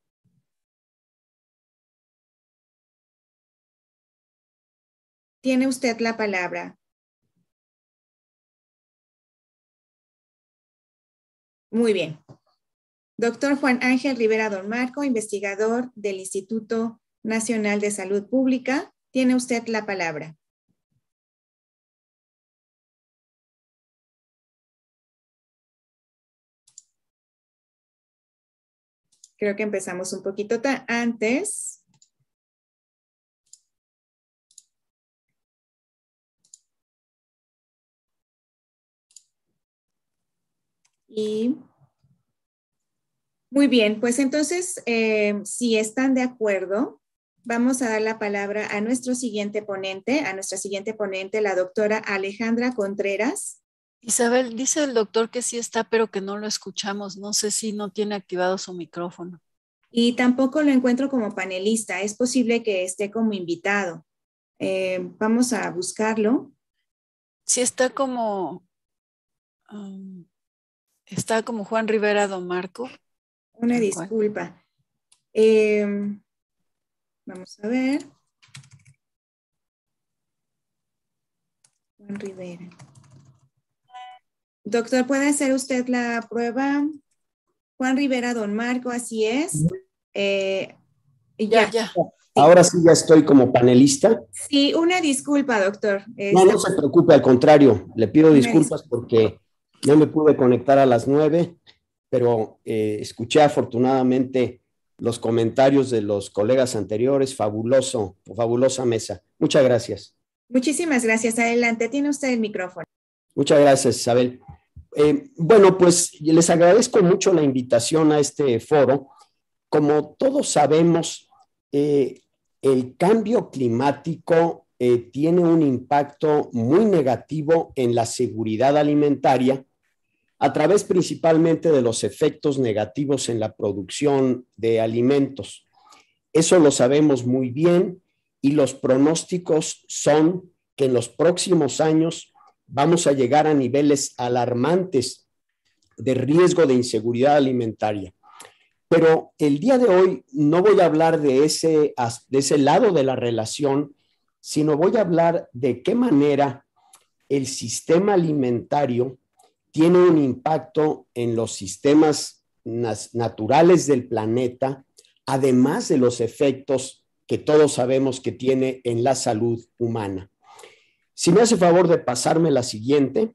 Tiene usted la palabra. Muy bien. Doctor Juan Ángel Rivera Don Marco, investigador del Instituto Nacional de Salud Pública, tiene usted la palabra. Creo que empezamos un poquito antes. Y muy bien, pues entonces, eh, si están de acuerdo, vamos a dar la palabra a nuestro siguiente ponente, a nuestra siguiente ponente, la doctora Alejandra Contreras. Isabel, dice el doctor que sí está, pero que no lo escuchamos. No sé si no tiene activado su micrófono. Y tampoco lo encuentro como panelista. Es posible que esté como invitado. Eh, vamos a buscarlo. Sí está como... Um, está como Juan Rivera Don Marco. Una disculpa. Eh, vamos a ver. Juan Rivera. Doctor, ¿puede hacer usted la prueba? Juan Rivera Don Marco, así es. Eh, ya. ya, ya. Sí. Ahora sí ya estoy como panelista. Sí, una disculpa, doctor. No, no se preocupe, al contrario. Le pido disculpas porque no me pude conectar a las nueve, pero eh, escuché afortunadamente los comentarios de los colegas anteriores. Fabuloso, fabulosa mesa. Muchas gracias. Muchísimas gracias. Adelante, tiene usted el micrófono. Muchas gracias, Isabel. Eh, bueno, pues les agradezco mucho la invitación a este foro. Como todos sabemos, eh, el cambio climático eh, tiene un impacto muy negativo en la seguridad alimentaria a través principalmente de los efectos negativos en la producción de alimentos. Eso lo sabemos muy bien y los pronósticos son que en los próximos años vamos a llegar a niveles alarmantes de riesgo de inseguridad alimentaria. Pero el día de hoy no voy a hablar de ese, de ese lado de la relación, sino voy a hablar de qué manera el sistema alimentario tiene un impacto en los sistemas naturales del planeta, además de los efectos que todos sabemos que tiene en la salud humana. Si me hace favor de pasarme la siguiente.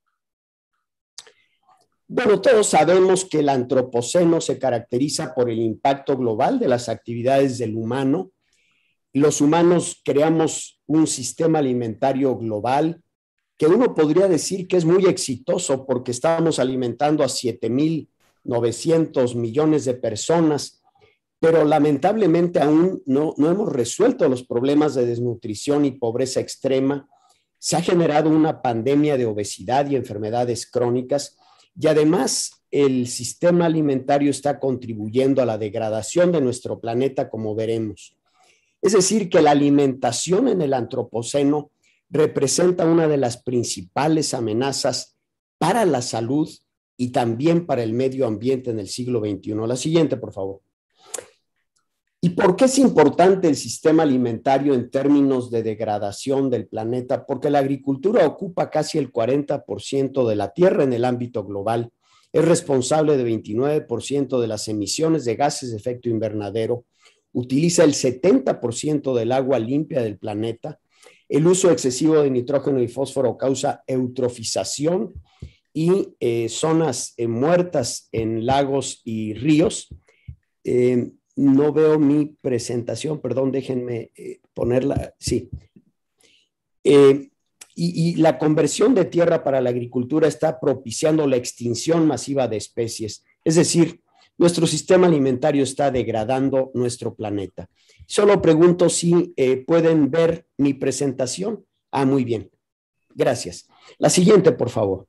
Bueno, todos sabemos que el antropoceno se caracteriza por el impacto global de las actividades del humano. Los humanos creamos un sistema alimentario global que uno podría decir que es muy exitoso porque estamos alimentando a siete mil novecientos millones de personas, pero lamentablemente aún no, no hemos resuelto los problemas de desnutrición y pobreza extrema. Se ha generado una pandemia de obesidad y enfermedades crónicas y además el sistema alimentario está contribuyendo a la degradación de nuestro planeta, como veremos. Es decir, que la alimentación en el antropoceno representa una de las principales amenazas para la salud y también para el medio ambiente en el siglo veintiuno. La siguiente, por favor. ¿Y por qué es importante el sistema alimentario en términos de degradación del planeta? Porque la agricultura ocupa casi el cuarenta por ciento de la tierra en el ámbito global, es responsable de veintinueve por ciento de las emisiones de gases de efecto invernadero, utiliza el setenta por ciento del agua limpia del planeta, el uso excesivo de nitrógeno y fósforo causa eutrofización y eh, zonas eh, muertas en lagos y ríos. Eh, No veo mi presentación, perdón, déjenme eh, ponerla, sí. Eh, y, y la conversión de tierra para la agricultura está propiciando la extinción masiva de especies. Es decir, nuestro sistema alimentario está degradando nuestro planeta. Solo pregunto si eh, pueden ver mi presentación. Ah, muy bien. Gracias. La siguiente, por favor.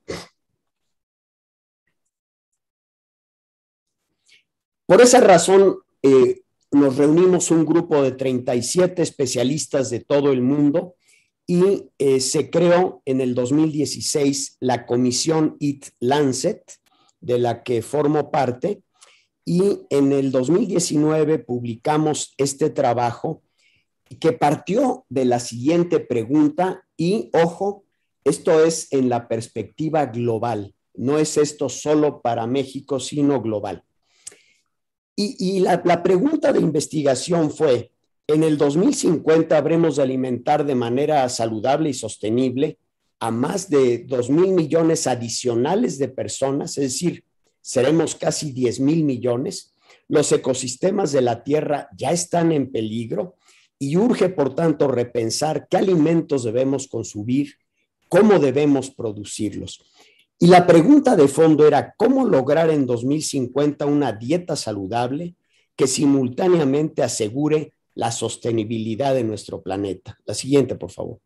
Por esa razón, eh, nos reunimos un grupo de treinta y siete especialistas de todo el mundo y eh, se creó en el dos mil dieciséis la comisión Eat Lancet, de la que formo parte, y en el dos mil diecinueve publicamos este trabajo que partió de la siguiente pregunta y, ojo, esto es en la perspectiva global, no es esto solo para México, sino global. Y, y la, la pregunta de investigación fue, en el dos mil cincuenta habremos de alimentar de manera saludable y sostenible a más de dos mil millones adicionales de personas, es decir, seremos casi diez mil millones. Los ecosistemas de la Tierra ya están en peligro y urge, por tanto, repensar qué alimentos debemos consumir, cómo debemos producirlos. Y la pregunta de fondo era, ¿cómo lograr en dos mil cincuenta una dieta saludable que simultáneamente asegure la sostenibilidad de nuestro planeta? La siguiente, por favor.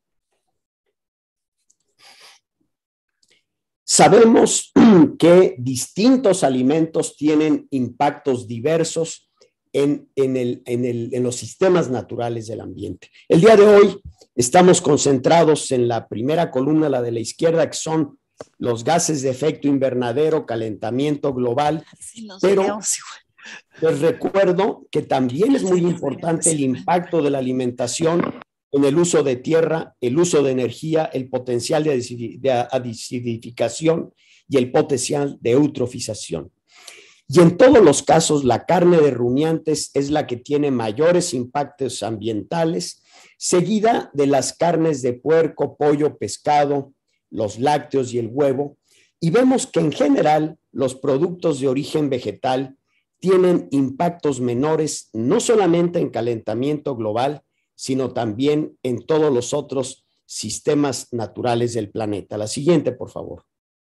Sabemos que distintos alimentos tienen impactos diversos en, en, el, en, el, en los sistemas naturales del ambiente. El día de hoy estamos concentrados en la primera columna, la de la izquierda, que son los gases de efecto invernadero, calentamiento global, sí, pero les recuerdo que también es muy importante el impacto de la alimentación en el uso de tierra, el uso de energía, el potencial de acidificación y el potencial de eutrofización. Y en todos los casos, la carne de rumiantes es la que tiene mayores impactos ambientales, seguida de las carnes de puerco, pollo, pescado, los lácteos y el huevo, y vemos que en general los productos de origen vegetal tienen impactos menores no solamente en calentamiento global, sino también en todos los otros sistemas naturales del planeta. La siguiente, por favor.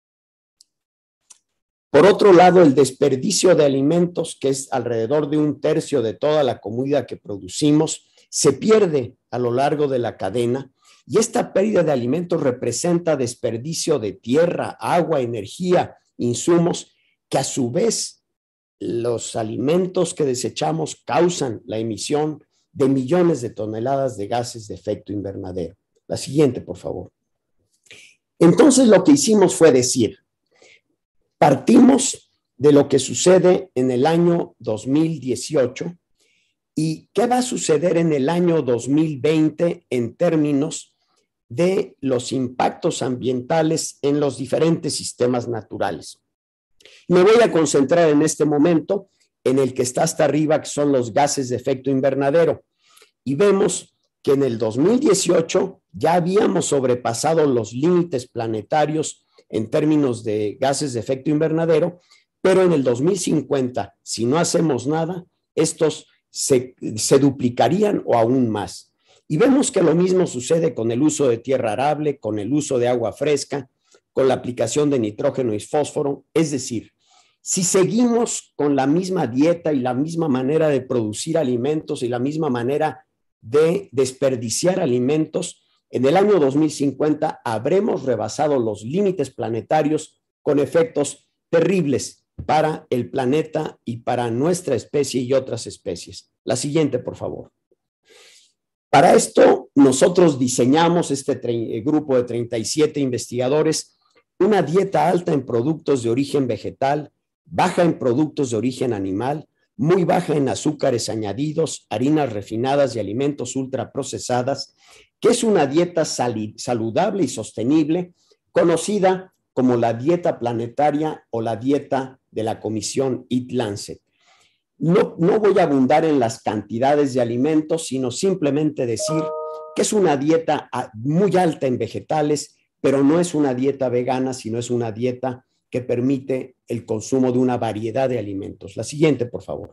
Por otro lado, el desperdicio de alimentos, que es alrededor de un tercio de toda la comida que producimos, se pierde a lo largo de la cadena. Y esta pérdida de alimentos representa desperdicio de tierra, agua, energía, insumos, que a su vez los alimentos que desechamos causan la emisión de millones de toneladas de gases de efecto invernadero. La siguiente, por favor. Entonces, lo que hicimos fue decir, partimos de lo que sucede en el año dos mil dieciocho y qué va a suceder en el año dos mil veinte en términos de los impactos ambientales en los diferentes sistemas naturales. Me voy a concentrar en este momento en el que está hasta arriba, que son los gases de efecto invernadero. Y vemos que en el dos mil dieciocho ya habíamos sobrepasado los límites planetarios en términos de gases de efecto invernadero, pero en el dos mil cincuenta, si no hacemos nada, estos se, se duplicarían o aún más. Y vemos que lo mismo sucede con el uso de tierra arable, con el uso de agua fresca, con la aplicación de nitrógeno y fósforo. Es decir, si seguimos con la misma dieta y la misma manera de producir alimentos y la misma manera de desperdiciar alimentos, en el año dos mil cincuenta habremos rebasado los límites planetarios con efectos terribles para el planeta y para nuestra especie y otras especies. La siguiente, por favor. Para esto, nosotros diseñamos, este grupo de treinta y siete investigadores, una dieta alta en productos de origen vegetal, baja en productos de origen animal, muy baja en azúcares añadidos, harinas refinadas y alimentos ultraprocesadas, que es una dieta saludable y sostenible, conocida como la dieta planetaria o la dieta de la comisión Eat Lancet. No, no voy a abundar en las cantidades de alimentos, sino simplemente decir que es una dieta muy alta en vegetales, pero no es una dieta vegana, sino es una dieta que permite el consumo de una variedad de alimentos. La siguiente, por favor.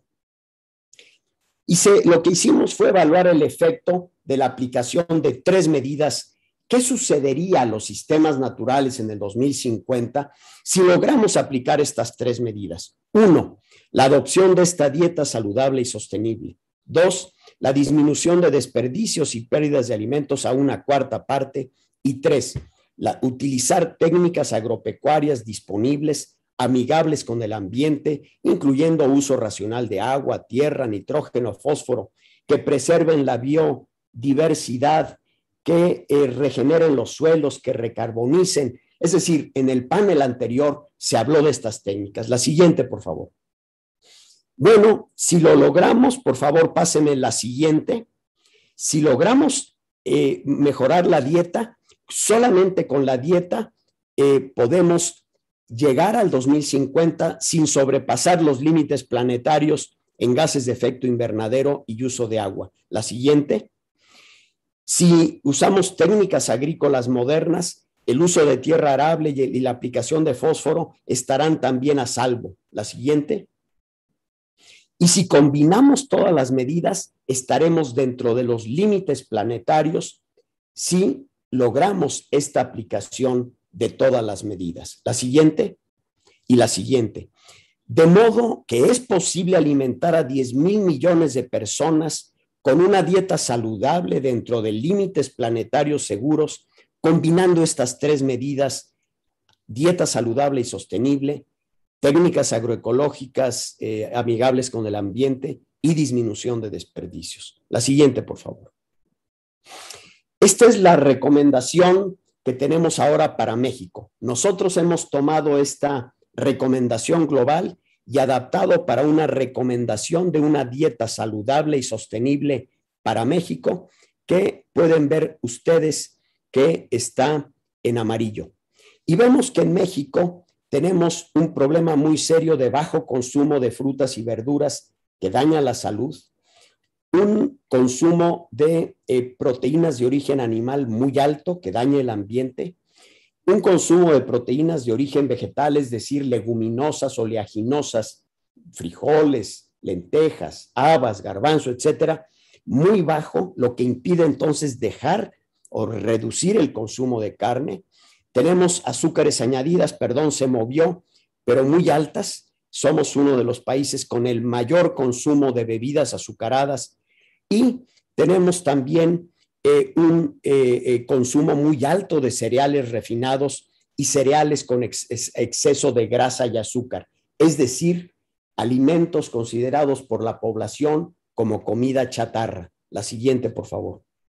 Y se, lo que hicimos fue evaluar el efecto de la aplicación de tres medidas ¿Qué sucedería a los sistemas naturales en el dos mil cincuenta si logramos aplicar estas tres medidas? Uno, la adopción de esta dieta saludable y sostenible. Dos, la disminución de desperdicios y pérdidas de alimentos a una cuarta parte. Y tres, la, utilizar técnicas agropecuarias disponibles, amigables con el ambiente, incluyendo uso racional de agua, tierra, nitrógeno, fósforo, que preserven la biodiversidad, que eh, regeneren los suelos, que recarbonicen. Es decir, en el panel anterior se habló de estas técnicas. La siguiente, por favor. Bueno, si lo logramos, por favor, pásenme la siguiente. Si logramos eh, mejorar la dieta, solamente con la dieta eh, podemos llegar al dos mil cincuenta sin sobrepasar los límites planetarios en gases de efecto invernadero y uso de agua. La siguiente. Si usamos técnicas agrícolas modernas, el uso de tierra arable y, y la aplicación de fósforo estarán también a salvo. La siguiente. Y si combinamos todas las medidas, estaremos dentro de los límites planetarios si logramos esta aplicación de todas las medidas. La siguiente y la siguiente. De modo que es posible alimentar a diez mil millones de personas con una dieta saludable dentro de límites planetarios seguros, combinando estas tres medidas: dieta saludable y sostenible, técnicas agroecológicas eh, amigables con el ambiente y disminución de desperdicios. La siguiente, por favor. Esta es la recomendación que tenemos ahora para México. Nosotros hemos tomado esta recomendación global y adaptado para una recomendación de una dieta saludable y sostenible para México, que pueden ver ustedes que está en amarillo. Y vemos que en México tenemos un problema muy serio de bajo consumo de frutas y verduras que daña la salud, un consumo de eh, proteínas de origen animal muy alto que daña el ambiente, un consumo de proteínas de origen vegetal, es decir, leguminosas, oleaginosas, frijoles, lentejas, habas, garbanzo, etcétera, muy bajo, lo que impide entonces dejar o reducir el consumo de carne. Tenemos azúcares añadidas, perdón, se movió, pero muy altas. Somos uno de los países con el mayor consumo de bebidas azucaradas y tenemos también Eh, un eh, eh, consumo muy alto de cereales refinados y cereales con ex exceso de grasa y azúcar, es decir, alimentos considerados por la población como comida chatarra. La siguiente, por favor.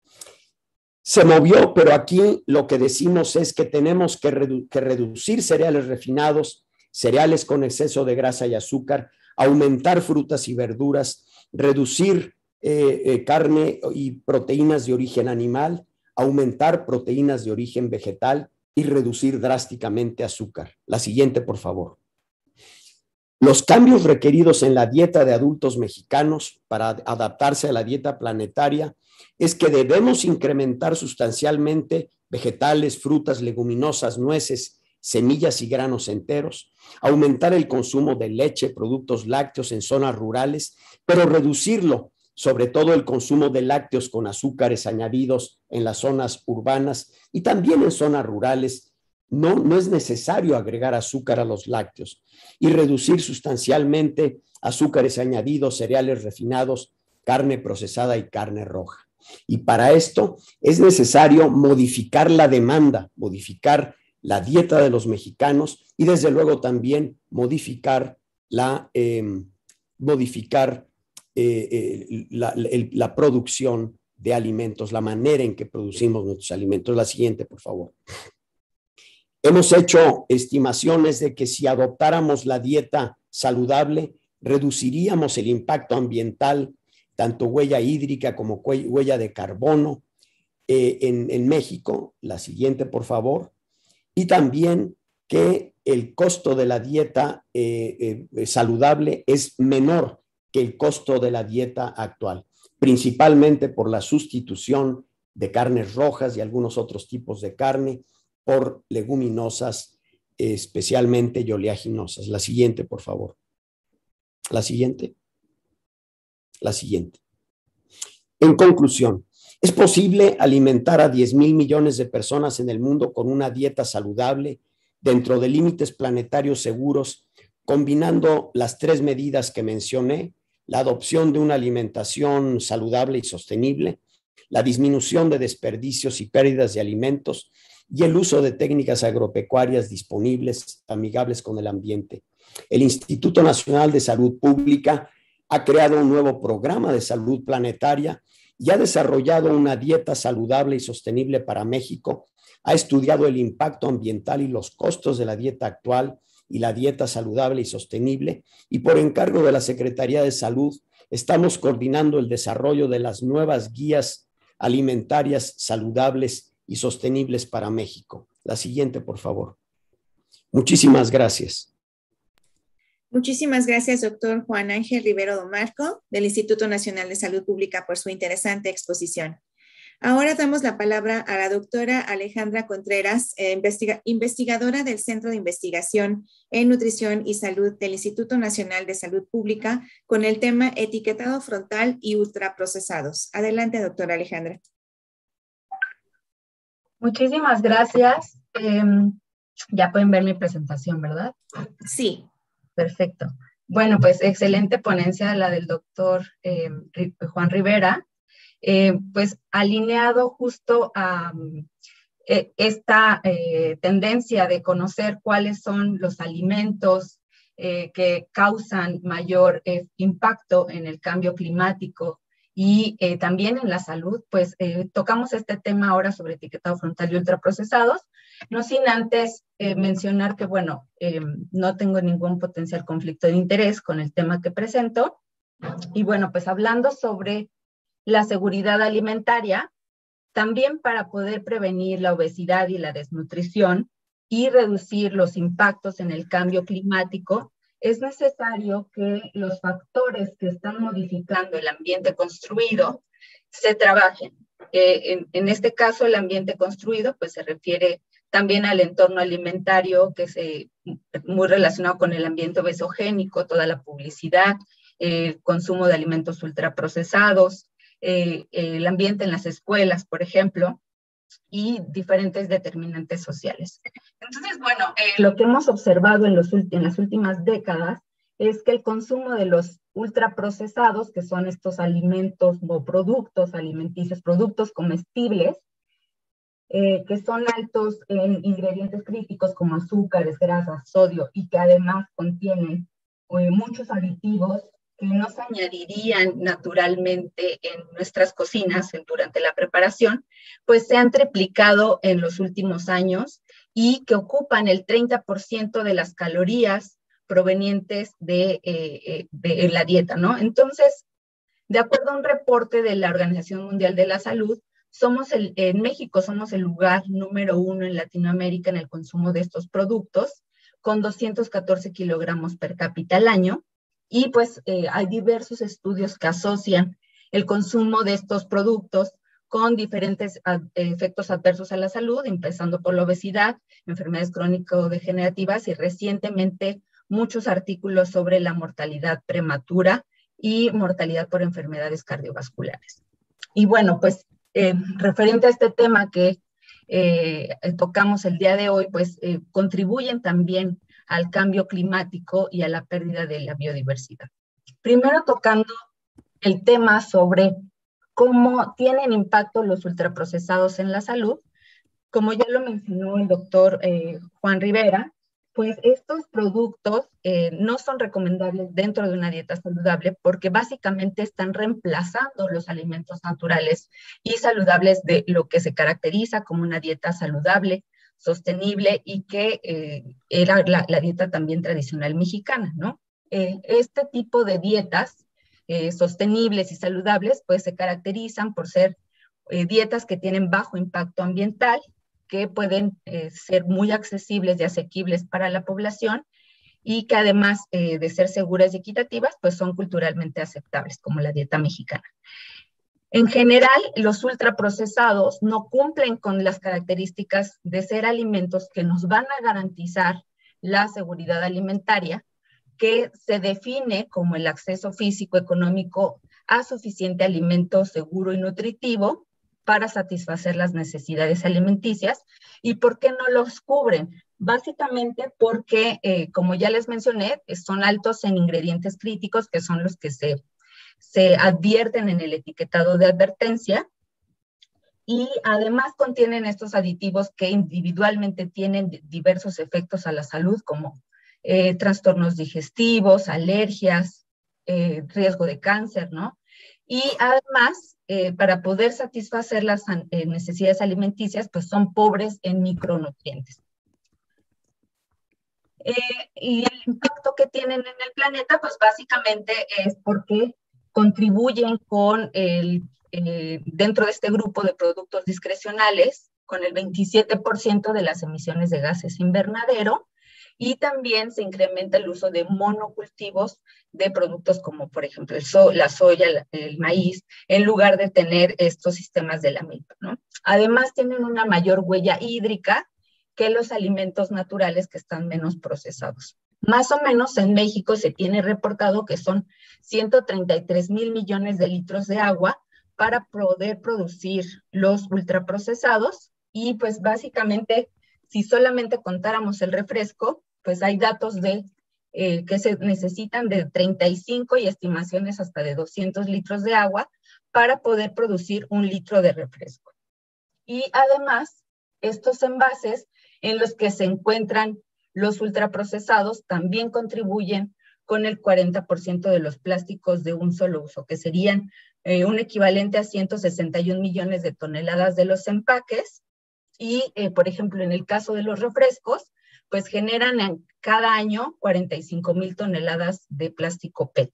Se movió, pero aquí lo que decimos es que tenemos que, redu que reducir cereales refinados, cereales con exceso de grasa y azúcar, aumentar frutas y verduras, reducir Eh, eh, carne y proteínas de origen animal, aumentar proteínas de origen vegetal y reducir drásticamente azúcar. La siguiente, por favor. Los cambios requeridos en la dieta de adultos mexicanos para adaptarse a la dieta planetaria es que debemos incrementar sustancialmente vegetales, frutas, leguminosas, nueces, semillas y granos enteros, aumentar el consumo de leche, productos lácteos en zonas rurales, pero reducirlo, sobre todo el consumo de lácteos con azúcares añadidos en las zonas urbanas y también en zonas rurales. No, no es necesario agregar azúcar a los lácteos y reducir sustancialmente azúcares añadidos, cereales refinados, carne procesada y carne roja. Y para esto es necesario modificar la demanda, modificar la dieta de los mexicanos y desde luego también modificar la, eh, modificar Eh, eh, la, el, la producción de alimentos, la manera en que producimos nuestros alimentos. La siguiente, por favor. Hemos hecho estimaciones de que si adoptáramos la dieta saludable, reduciríamos el impacto ambiental, tanto huella hídrica como huella de carbono eh, en, en México. La siguiente, por favor. Y también que el costo de la dieta eh, eh, saludable es menor que el costo de la dieta actual, principalmente por la sustitución de carnes rojas y algunos otros tipos de carne por leguminosas, especialmente y oleaginosas. La siguiente, por favor. La siguiente. La siguiente. En conclusión, Es posible alimentar a diez mil millones de personas en el mundo con una dieta saludable dentro de límites planetarios seguros, combinando las tres medidas que mencioné: la adopción de una alimentación saludable y sostenible, la disminución de desperdicios y pérdidas de alimentos y el uso de técnicas agropecuarias disponibles, amigables con el ambiente. El Instituto Nacional de Salud Pública ha creado un nuevo programa de salud planetaria y ha desarrollado una dieta saludable y sostenible para México. Ha estudiado el impacto ambiental y los costos de la dieta actual y la dieta saludable y sostenible, y por encargo de la Secretaría de Salud estamos coordinando el desarrollo de las nuevas guías alimentarias saludables y sostenibles para México. La siguiente, por favor. Muchísimas gracias. Muchísimas gracias, doctor Juan Ángel Rivero Domarco, del Instituto Nacional de Salud Pública, por su interesante exposición. Ahora damos la palabra a la doctora Alejandra Contreras, eh, investiga investigadora del Centro de Investigación en Nutrición y Salud del Instituto Nacional de Salud Pública, con el tema etiquetado frontal y ultraprocesados. Adelante, doctora Alejandra. Muchísimas gracias. Eh, ya pueden ver mi presentación, ¿verdad? Sí. Perfecto. Bueno, pues excelente ponencia la del doctor eh, Juan Rivera. Eh, pues alineado justo a eh, esta eh, tendencia de conocer cuáles son los alimentos eh, que causan mayor eh, impacto en el cambio climático y eh, también en la salud, pues eh, tocamos este tema ahora sobre etiquetado frontal y ultraprocesados, no sin antes eh, mencionar que, bueno, eh, no tengo ningún potencial conflicto de interés con el tema que presento. Y bueno, pues hablando sobre la seguridad alimentaria, también para poder prevenir la obesidad y la desnutrición y reducir los impactos en el cambio climático, es necesario que los factores que están modificando el ambiente construido se trabajen. Eh, en, en este caso, el ambiente construido pues, se refiere también al entorno alimentario, que es eh, muy relacionado con el ambiente obesogénico, toda la publicidad, el eh, consumo de alimentos ultraprocesados, Eh, el ambiente en las escuelas, por ejemplo, y diferentes determinantes sociales. Entonces, bueno, eh, lo que hemos observado en, los, en las últimas décadas es que el consumo de los ultraprocesados, que son estos alimentos o productos alimenticios, productos comestibles, eh, que son altos en ingredientes críticos como azúcares, grasas, sodio, y que además contienen eh, muchos aditivos que no se añadirían naturalmente en nuestras cocinas durante la preparación, pues se han triplicado en los últimos años y que ocupan el treinta por ciento de las calorías provenientes de, eh, de la dieta, ¿no? Entonces, de acuerdo a un reporte de la Organización Mundial de la Salud, somos el, en México somos el lugar número uno en Latinoamérica en el consumo de estos productos, con doscientos catorce kilogramos per cápita al año. Y pues eh, hay diversos estudios que asocian el consumo de estos productos con diferentes ad, efectos adversos a la salud, empezando por la obesidad, enfermedades crónico-degenerativas y recientemente muchos artículos sobre la mortalidad prematura y mortalidad por enfermedades cardiovasculares. Y bueno, pues eh, referente a este tema que eh, tocamos el día de hoy, pues eh, contribuyen también al cambio climático y a la pérdida de la biodiversidad. Primero tocando el tema sobre cómo tienen impacto los ultraprocesados en la salud. Como ya lo mencionó el doctor eh, Juan Rivera, pues estos productos eh, no son recomendables dentro de una dieta saludable porque básicamente están reemplazando los alimentos naturales y saludables de lo que se caracteriza como una dieta saludable, sostenible y que eh, era la, la dieta también tradicional mexicana, ¿no? Eh, este tipo de dietas eh, sostenibles y saludables pues se caracterizan por ser eh, dietas que tienen bajo impacto ambiental, que pueden eh, ser muy accesibles y asequibles para la población y que además eh, de ser seguras y equitativas pues son culturalmente aceptables como la dieta mexicana. En general, los ultraprocesados no cumplen con las características de ser alimentos que nos van a garantizar la seguridad alimentaria, que se define como el acceso físico económico a suficiente alimento seguro y nutritivo, para satisfacer las necesidades alimenticias. ¿Y por qué no los cubren? Básicamente porque, eh, como ya les mencioné, son altos en ingredientes críticos, que son los que se, se advierten en el etiquetado de advertencia, y además contienen estos aditivos que individualmente tienen diversos efectos a la salud, como eh, trastornos digestivos, alergias, eh, riesgo de cáncer, ¿no? Y además, eh, para poder satisfacer las eh, necesidades alimenticias, pues son pobres en micronutrientes. Eh, y el impacto que tienen en el planeta, pues básicamente es porque contribuyen con el, eh, dentro de este grupo de productos discrecionales, con el veintisiete por ciento de las emisiones de gases invernadero, y también se incrementa el uso de monocultivos de productos como, por ejemplo, el so la soya, la, el maíz, en lugar de tener estos sistemas de la milpa, ¿no? Además, tienen una mayor huella hídrica que los alimentos naturales que están menos procesados. Más o menos en México se tiene reportado que son ciento treinta y tres mil millones de litros de agua para poder producir los ultraprocesados, y pues básicamente, si solamente contáramos el refresco, pues hay datos de eh, que se necesitan de treinta y cinco y estimaciones hasta de doscientos litros de agua para poder producir un litro de refresco. Y además, estos envases en los que se encuentran los ultraprocesados también contribuyen con el cuarenta por ciento de los plásticos de un solo uso, que serían eh, un equivalente a ciento sesenta y un millones de toneladas de los empaques. Y, eh, por ejemplo, en el caso de los refrescos, pues generan en cada año cuarenta y cinco mil toneladas de plástico P E T.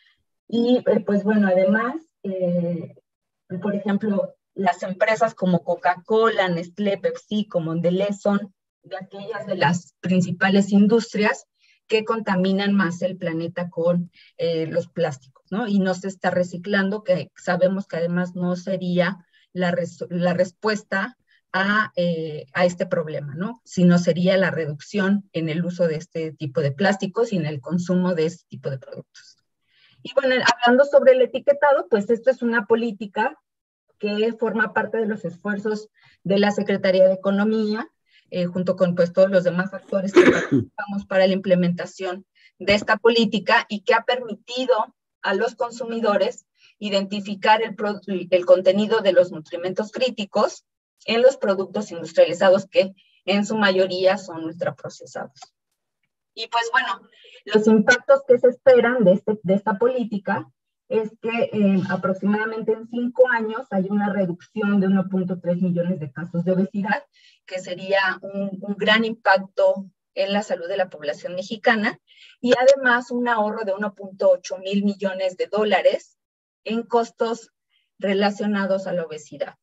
Y, eh, pues bueno, además, eh, por ejemplo, las empresas como Coca-Cola, Nestlé, PepsiCo, Mondelez son de aquellas de las principales industrias que contaminan más el planeta con eh, los plásticos, ¿no? Y no se está reciclando, que sabemos que además no sería la, res la respuesta a, eh, a este problema, ¿no? Sino sería la reducción en el uso de este tipo de plásticos y en el consumo de este tipo de productos. Y bueno, hablando sobre el etiquetado, pues esto es una política que forma parte de los esfuerzos de la Secretaría de Economía, eh, junto con pues todos los demás actores que participamos para la implementación de esta política, y que ha permitido a los consumidores identificar el, el contenido de los nutrimentos críticos en los productos industrializados, que en su mayoría son ultraprocesados. Y pues bueno, los impactos que se esperan de, este, de esta política es que eh, aproximadamente en cinco años hay una reducción de uno punto tres millones de casos de obesidad, que sería un, un gran impacto en la salud de la población mexicana, y además un ahorro de uno punto ocho mil millones de dólares en costos relacionados a la obesidad.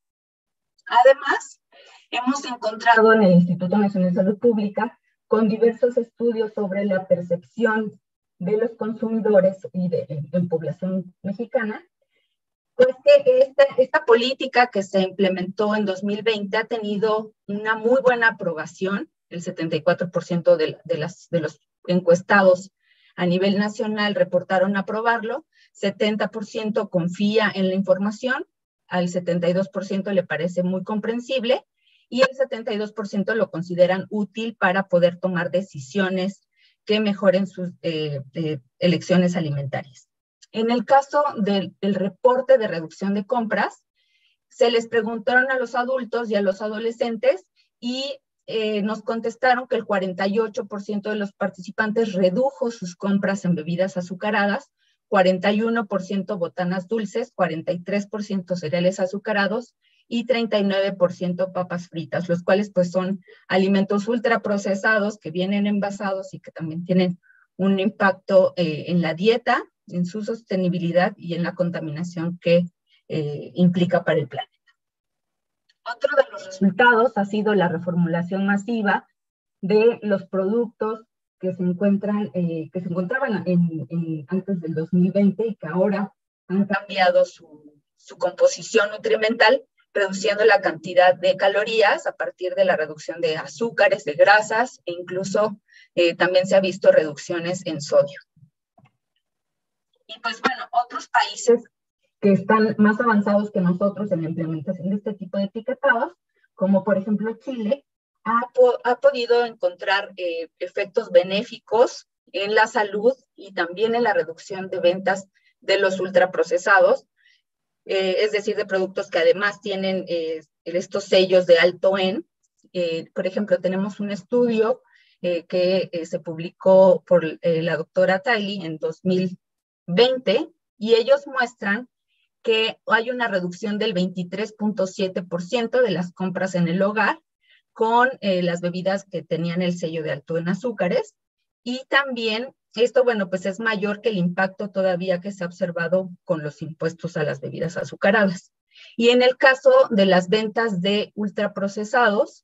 Además, hemos encontrado en el Instituto Nacional de Salud Pública con diversos estudios sobre la percepción de los consumidores y de en población mexicana, pues que esta, esta política que se implementó en dos mil veinte ha tenido una muy buena aprobación. El setenta y cuatro por ciento de, de, las, de los encuestados a nivel nacional reportaron aprobarlo, setenta por ciento confía en la información, al setenta y dos por ciento le parece muy comprensible, y el setenta y dos por ciento lo consideran útil para poder tomar decisiones que mejoren sus eh, eh, elecciones alimentarias. En el caso del, del reporte de reducción de compras, se les preguntaron a los adultos y a los adolescentes, y eh, nos contestaron que el cuarenta y ocho por ciento de los participantes redujo sus compras en bebidas azucaradas, cuarenta y uno por ciento botanas dulces, cuarenta y tres por ciento cereales azucarados y treinta y nueve por ciento papas fritas, los cuales pues son alimentos ultraprocesados que vienen envasados y que también tienen un impacto eh, en la dieta, en su sostenibilidad y en la contaminación que eh, implica para el planeta. Otro de los resultados ha sido la reformulación masiva de los productos que se encuentran, eh, que se encontraban en, en, antes del dos mil veinte y que ahora han cambiado su, su composición nutrimental, reduciendo la cantidad de calorías a partir de la reducción de azúcares, de grasas, e incluso eh, también se ha visto reducciones en sodio. Y pues bueno, otros países que están más avanzados que nosotros en la implementación de este tipo de etiquetados, como por ejemplo Chile, ha, po ha podido encontrar eh, efectos benéficos en la salud y también en la reducción de ventas de los ultraprocesados, eh, es decir, de productos que además tienen eh, estos sellos de alto en. Eh, por ejemplo, tenemos un estudio eh, que eh, se publicó por eh, la doctora Tiley en dos mil veinte, y ellos muestran que hay una reducción del veintitrés punto siete por ciento de las compras en el hogar con eh, las bebidas que tenían el sello de alto en azúcares, y también esto, bueno, pues es mayor que el impacto todavía que se ha observado con los impuestos a las bebidas azucaradas. Y en el caso de las ventas de ultraprocesados,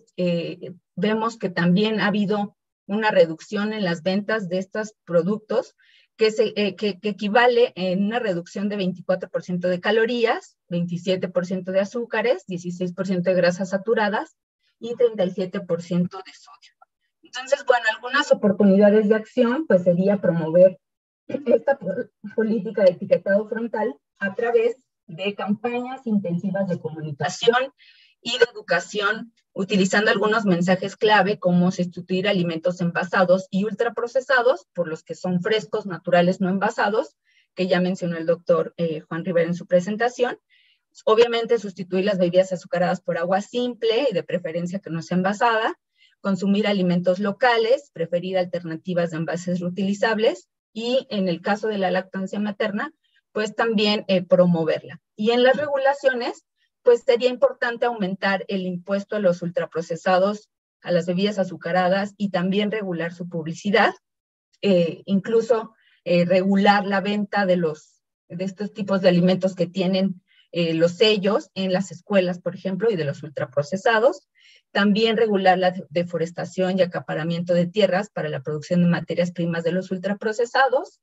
eh, vemos que también ha habido una reducción en las ventas de estos productos que, se, eh, que, que equivale en una reducción de veinticuatro por ciento de calorías, veintisiete por ciento de azúcares, dieciséis por ciento de grasas saturadas y treinta y siete por ciento de sodio. Entonces, bueno, algunas oportunidades de acción pues sería promover esta política de etiquetado frontal a través de campañas intensivas de comunicación y de educación, utilizando algunos mensajes clave como sustituir alimentos envasados y ultraprocesados por los que son frescos, naturales, no envasados, que ya mencionó el doctor eh, Juan Rivera en su presentación. Obviamente sustituir las bebidas azucaradas por agua simple y de preferencia que no sea envasada, consumir alimentos locales, preferir alternativas de envases reutilizables y en el caso de la lactancia materna, pues también eh, promoverla. Y en las regulaciones, pues sería importante aumentar el impuesto a los ultraprocesados, a las bebidas azucaradas y también regular su publicidad, eh, incluso eh, regular la venta de, los, de estos tipos de alimentos que tienen eh, los sellos en las escuelas, por ejemplo, y de los ultraprocesados. También regular la deforestación y acaparamiento de tierras para la producción de materias primas de los ultraprocesados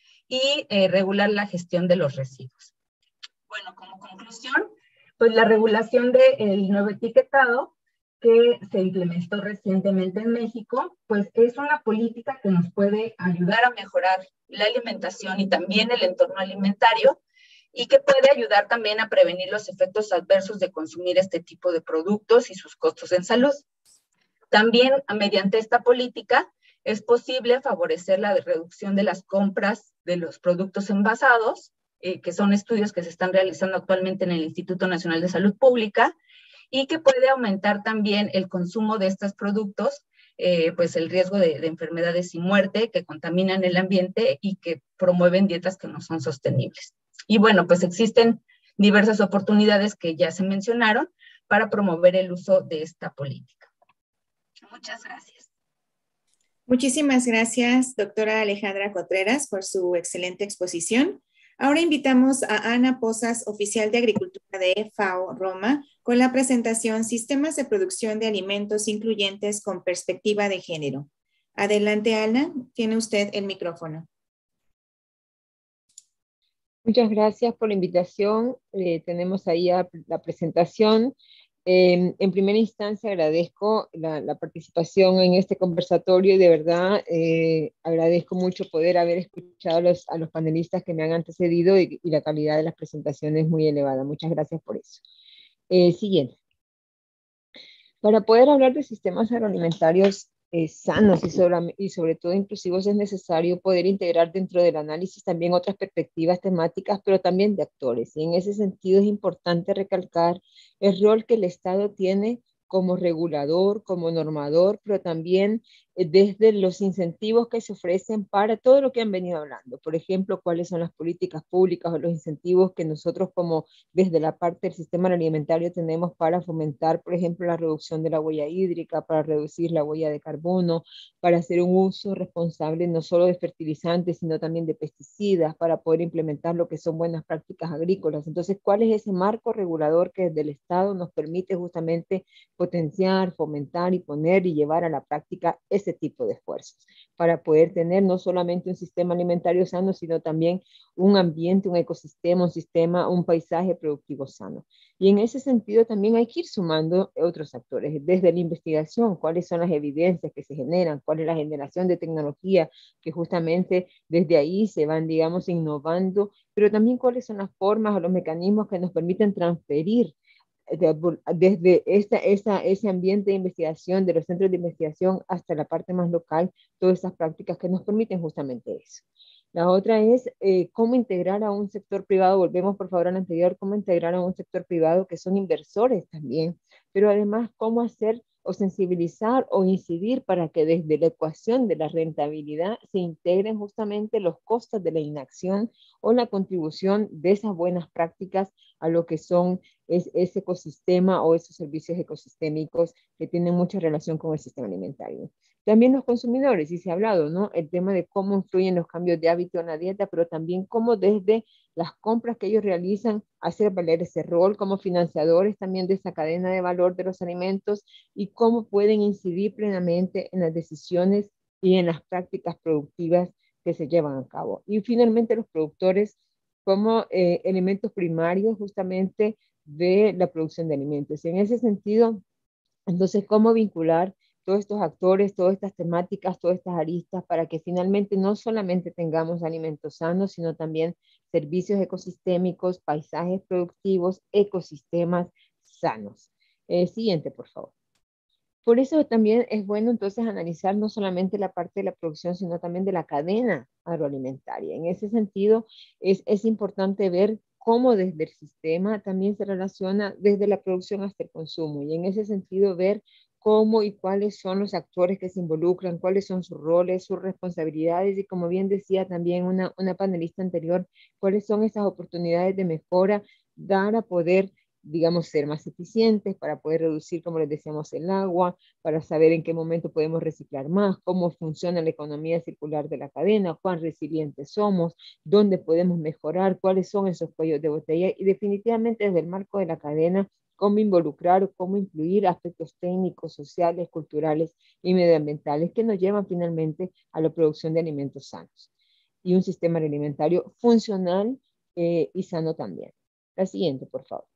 y eh, regular la gestión de los residuos. Bueno, como conclusión, pues la regulación del nuevo etiquetado que se implementó recientemente en México, pues es una política que nos puede ayudar a mejorar la alimentación y también el entorno alimentario, y que puede ayudar también a prevenir los efectos adversos de consumir este tipo de productos y sus costos en salud. También, mediante esta política, es posible favorecer la reducción de las compras de los productos envasados, eh, que son estudios que se están realizando actualmente en el Instituto Nacional de Salud Pública, y que puede aumentar también el consumo de estos productos, eh, pues el riesgo de, de enfermedades y muerte que contaminan el ambiente y que promueven dietas que no son sostenibles. Y bueno, pues existen diversas oportunidades que ya se mencionaron para promover el uso de esta política. Muchas gracias. Muchísimas gracias, doctora Alejandra Contreras, por su excelente exposición. Ahora invitamos a Ana Pozas, oficial de Agricultura de FAO Roma, con la presentación Sistemas de Producción de Alimentos Incluyentes con Perspectiva de Género. Adelante, Ana, tiene usted el micrófono. Muchas gracias por la invitación. Eh, tenemos ahí a la presentación. Eh, en primera instancia agradezco la, la participación en este conversatorio y de verdad eh, agradezco mucho poder haber escuchado a los, a los panelistas que me han antecedido y, y la calidad de las presentaciones muy elevada. Muchas gracias por eso. Eh, siguiente. Para poder hablar de sistemas agroalimentarios eh, sanos y sobre, y sobre todo inclusivos es necesario poder integrar dentro del análisis también otras perspectivas temáticas, pero también de actores. Y en ese sentido es importante recalcar el rol que el Estado tiene como regulador, como normador, pero también eh, desde los incentivos que se ofrecen para todo lo que han venido hablando. Por ejemplo, cuáles son las políticas públicas o los incentivos que nosotros como desde la parte del sistema alimentario tenemos para fomentar, por ejemplo, la reducción de la huella hídrica, para reducir la huella de carbono, para hacer un uso responsable no solo de fertilizantes, sino también de pesticidas, para poder implementar lo que son buenas prácticas agrícolas. Entonces, ¿cuál es ese marco regulador que desde el Estado nos permite justamente potenciar, fomentar y poner y llevar a la práctica ese ese tipo de esfuerzos para poder tener no solamente un sistema alimentario sano, sino también un ambiente, un ecosistema, un sistema, un paisaje productivo sano. Y en ese sentido también hay que ir sumando otros actores, desde la investigación, cuáles son las evidencias que se generan, cuál es la generación de tecnología, que justamente desde ahí se van, digamos, innovando, pero también cuáles son las formas o los mecanismos que nos permiten transferir desde esta, esa, ese ambiente de investigación, de los centros de investigación hasta la parte más local, todas esas prácticas que nos permiten justamente eso. La otra es eh, cómo integrar a un sector privado, volvemos por favor al anterior, cómo integrar a un sector privado que son inversores también, pero además cómo hacer o sensibilizar o incidir para que desde la ecuación de la rentabilidad se integren justamente los costos de la inacción o la contribución de esas buenas prácticas a lo que son es, ese ecosistema o esos servicios ecosistémicos que tienen mucha relación con el sistema alimentario. También los consumidores, y se ha hablado, ¿no? El tema de cómo influyen los cambios de hábito en la dieta, pero también cómo desde las compras que ellos realizan, hacer valer ese rol como financiadores también de esa cadena de valor de los alimentos y cómo pueden incidir plenamente en las decisiones y en las prácticas productivas que se llevan a cabo. Y finalmente los productores como eh, elementos primarios justamente de la producción de alimentos. En ese sentido, entonces, ¿cómo vincular todos estos actores, todas estas temáticas, todas estas aristas para que finalmente no solamente tengamos alimentos sanos, sino también servicios ecosistémicos, paisajes productivos, ecosistemas sanos? Eh, siguiente, por favor. Por eso también es bueno entonces analizar no solamente la parte de la producción, sino también de la cadena agroalimentaria. En ese sentido, es, es importante ver cómo desde el sistema también se relaciona desde la producción hasta el consumo. Y en ese sentido, ver cómo y cuáles son los actores que se involucran, cuáles son sus roles, sus responsabilidades y, como bien decía también una, una panelista anterior, cuáles son esas oportunidades de mejora, dar a poder, digamos, ser más eficientes para poder reducir, como les decíamos, el agua, para saber en qué momento podemos reciclar más, cómo funciona la economía circular de la cadena, cuán resilientes somos, dónde podemos mejorar, cuáles son esos cuellos de botella y definitivamente desde el marco de la cadena, cómo involucrar o cómo incluir aspectos técnicos, sociales, culturales y medioambientales que nos llevan finalmente a la producción de alimentos sanos y un sistema alimentario funcional eh, y sano también. La siguiente, por favor.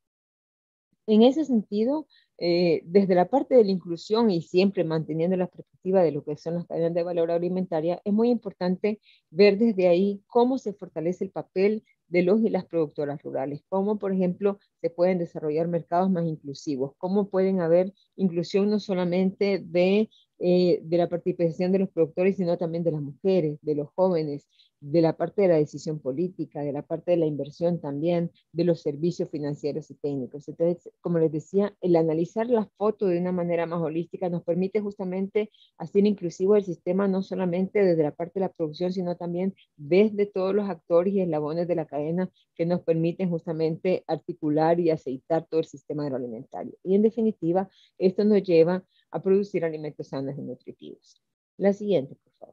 En ese sentido, eh, desde la parte de la inclusión y siempre manteniendo la perspectiva de lo que son las cadenas de valor alimentaria, es muy importante ver desde ahí cómo se fortalece el papel de los y las productoras rurales, cómo, por ejemplo, se pueden desarrollar mercados más inclusivos, cómo pueden haber inclusión no solamente de, eh, de la participación de los productores, sino también de las mujeres, de los jóvenes, de la parte de la decisión política, de la parte de la inversión también, de los servicios financieros y técnicos. Entonces, como les decía, el analizar la foto de una manera más holística nos permite justamente hacer inclusivo el sistema, no solamente desde la parte de la producción, sino también desde todos los actores y eslabones de la cadena que nos permiten justamente articular y aceitar todo el sistema agroalimentario. Y en definitiva, esto nos lleva a producir alimentos sanos y nutritivos. La siguiente, por favor.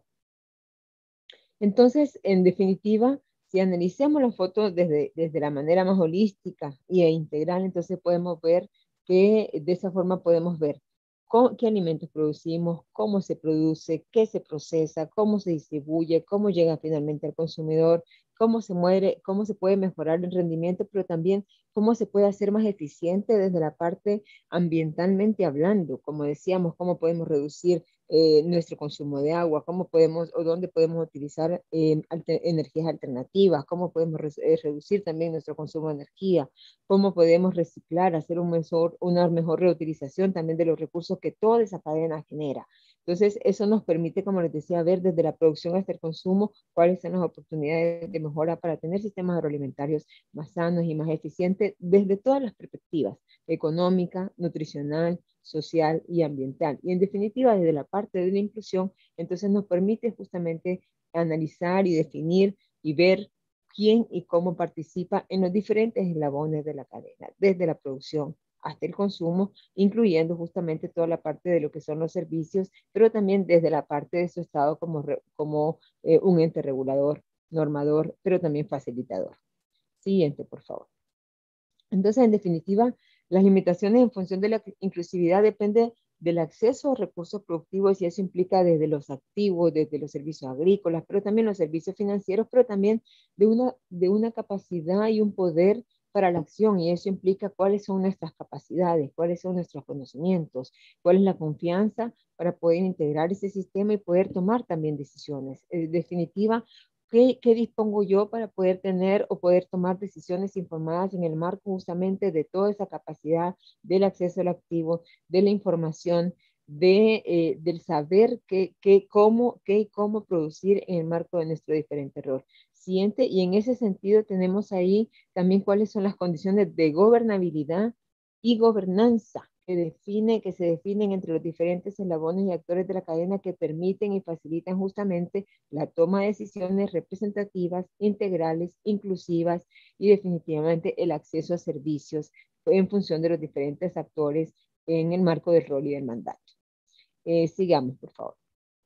Entonces, en definitiva, si analizamos la foto desde, desde la manera más holística e integral, entonces podemos ver que de esa forma podemos ver cómo, qué alimentos producimos, cómo se produce, qué se procesa, cómo se distribuye, cómo llega finalmente al consumidor, cómo se muere, cómo se puede mejorar el rendimiento, pero también cómo se puede hacer más eficiente desde la parte ambientalmente hablando. Como decíamos, cómo podemos reducir Eh, nuestro consumo de agua, cómo podemos o dónde podemos utilizar eh, alter, energías alternativas, cómo podemos re, eh, reducir también nuestro consumo de energía, cómo podemos reciclar, hacer un mejor, una mejor reutilización también de los recursos que toda esa cadena genera. Entonces, eso nos permite, como les decía, ver desde la producción hasta el consumo cuáles son las oportunidades de mejora para tener sistemas agroalimentarios más sanos y más eficientes desde todas las perspectivas, económica, nutricional, social y ambiental. Y en definitiva, desde la parte de la inclusión, entonces nos permite justamente analizar y definir y ver quién y cómo participa en los diferentes eslabones de la cadena, desde la producción hasta el consumo, incluyendo justamente toda la parte de lo que son los servicios, pero también desde la parte de su estado como, como eh, un ente regulador, normador, pero también facilitador. Siguiente, por favor. Entonces, en definitiva, las limitaciones en función de la inclusividad dependen del acceso a recursos productivos, y eso implica desde los activos, desde los servicios agrícolas, pero también los servicios financieros, pero también de una, de una capacidad y un poder para la acción, y eso implica cuáles son nuestras capacidades, cuáles son nuestros conocimientos, cuál es la confianza para poder integrar ese sistema y poder tomar también decisiones. En definitiva, ¿Qué, ¿qué dispongo yo para poder tener o poder tomar decisiones informadas en el marco justamente de toda esa capacidad del acceso al activo, de la información, de, eh, del saber qué, qué, cómo, qué y cómo producir en el marco de nuestro diferente rol? Siguiente, y en ese sentido tenemos ahí también cuáles son las condiciones de gobernabilidad y gobernanza que define, que se definen entre los diferentes eslabones y actores de la cadena, que permiten y facilitan justamente la toma de decisiones representativas, integrales, inclusivas y definitivamente el acceso a servicios en función de los diferentes actores en el marco del rol y del mandato. Eh, sigamos, por favor.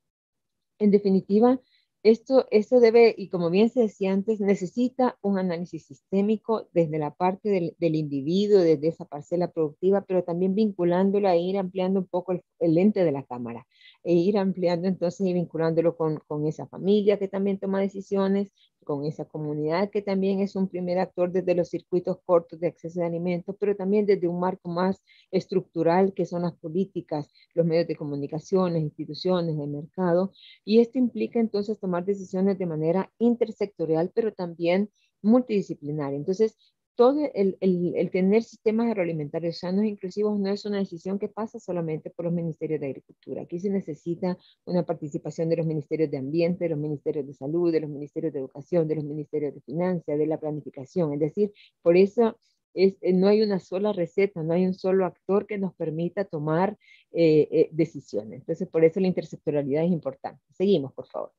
En definitiva, esto, esto debe, y como bien se decía antes, necesita un análisis sistémico desde la parte del, del individuo, desde esa parcela productiva, pero también vinculándola e ir ampliando un poco el, el lente de la cámara, e ir ampliando entonces y vinculándolo con, con esa familia que también toma decisiones, con esa comunidad que también es un primer actor desde los circuitos cortos de acceso de alimentos, pero también desde un marco más estructural que son las políticas, los medios de comunicación, las instituciones, el mercado, y esto implica entonces tomar decisiones de manera intersectorial, pero también multidisciplinaria. Entonces, todo el, el, el tener sistemas agroalimentarios sanos e inclusivos no es una decisión que pasa solamente por los ministerios de Agricultura. Aquí se necesita una participación de los ministerios de Ambiente, de los ministerios de Salud, de los ministerios de Educación, de los ministerios de Finanzas, de la Planificación. Es decir, por eso es, no hay una sola receta, no hay un solo actor que nos permita tomar eh, eh, decisiones. Entonces, por eso la intersectorialidad es importante. Seguimos, por favor.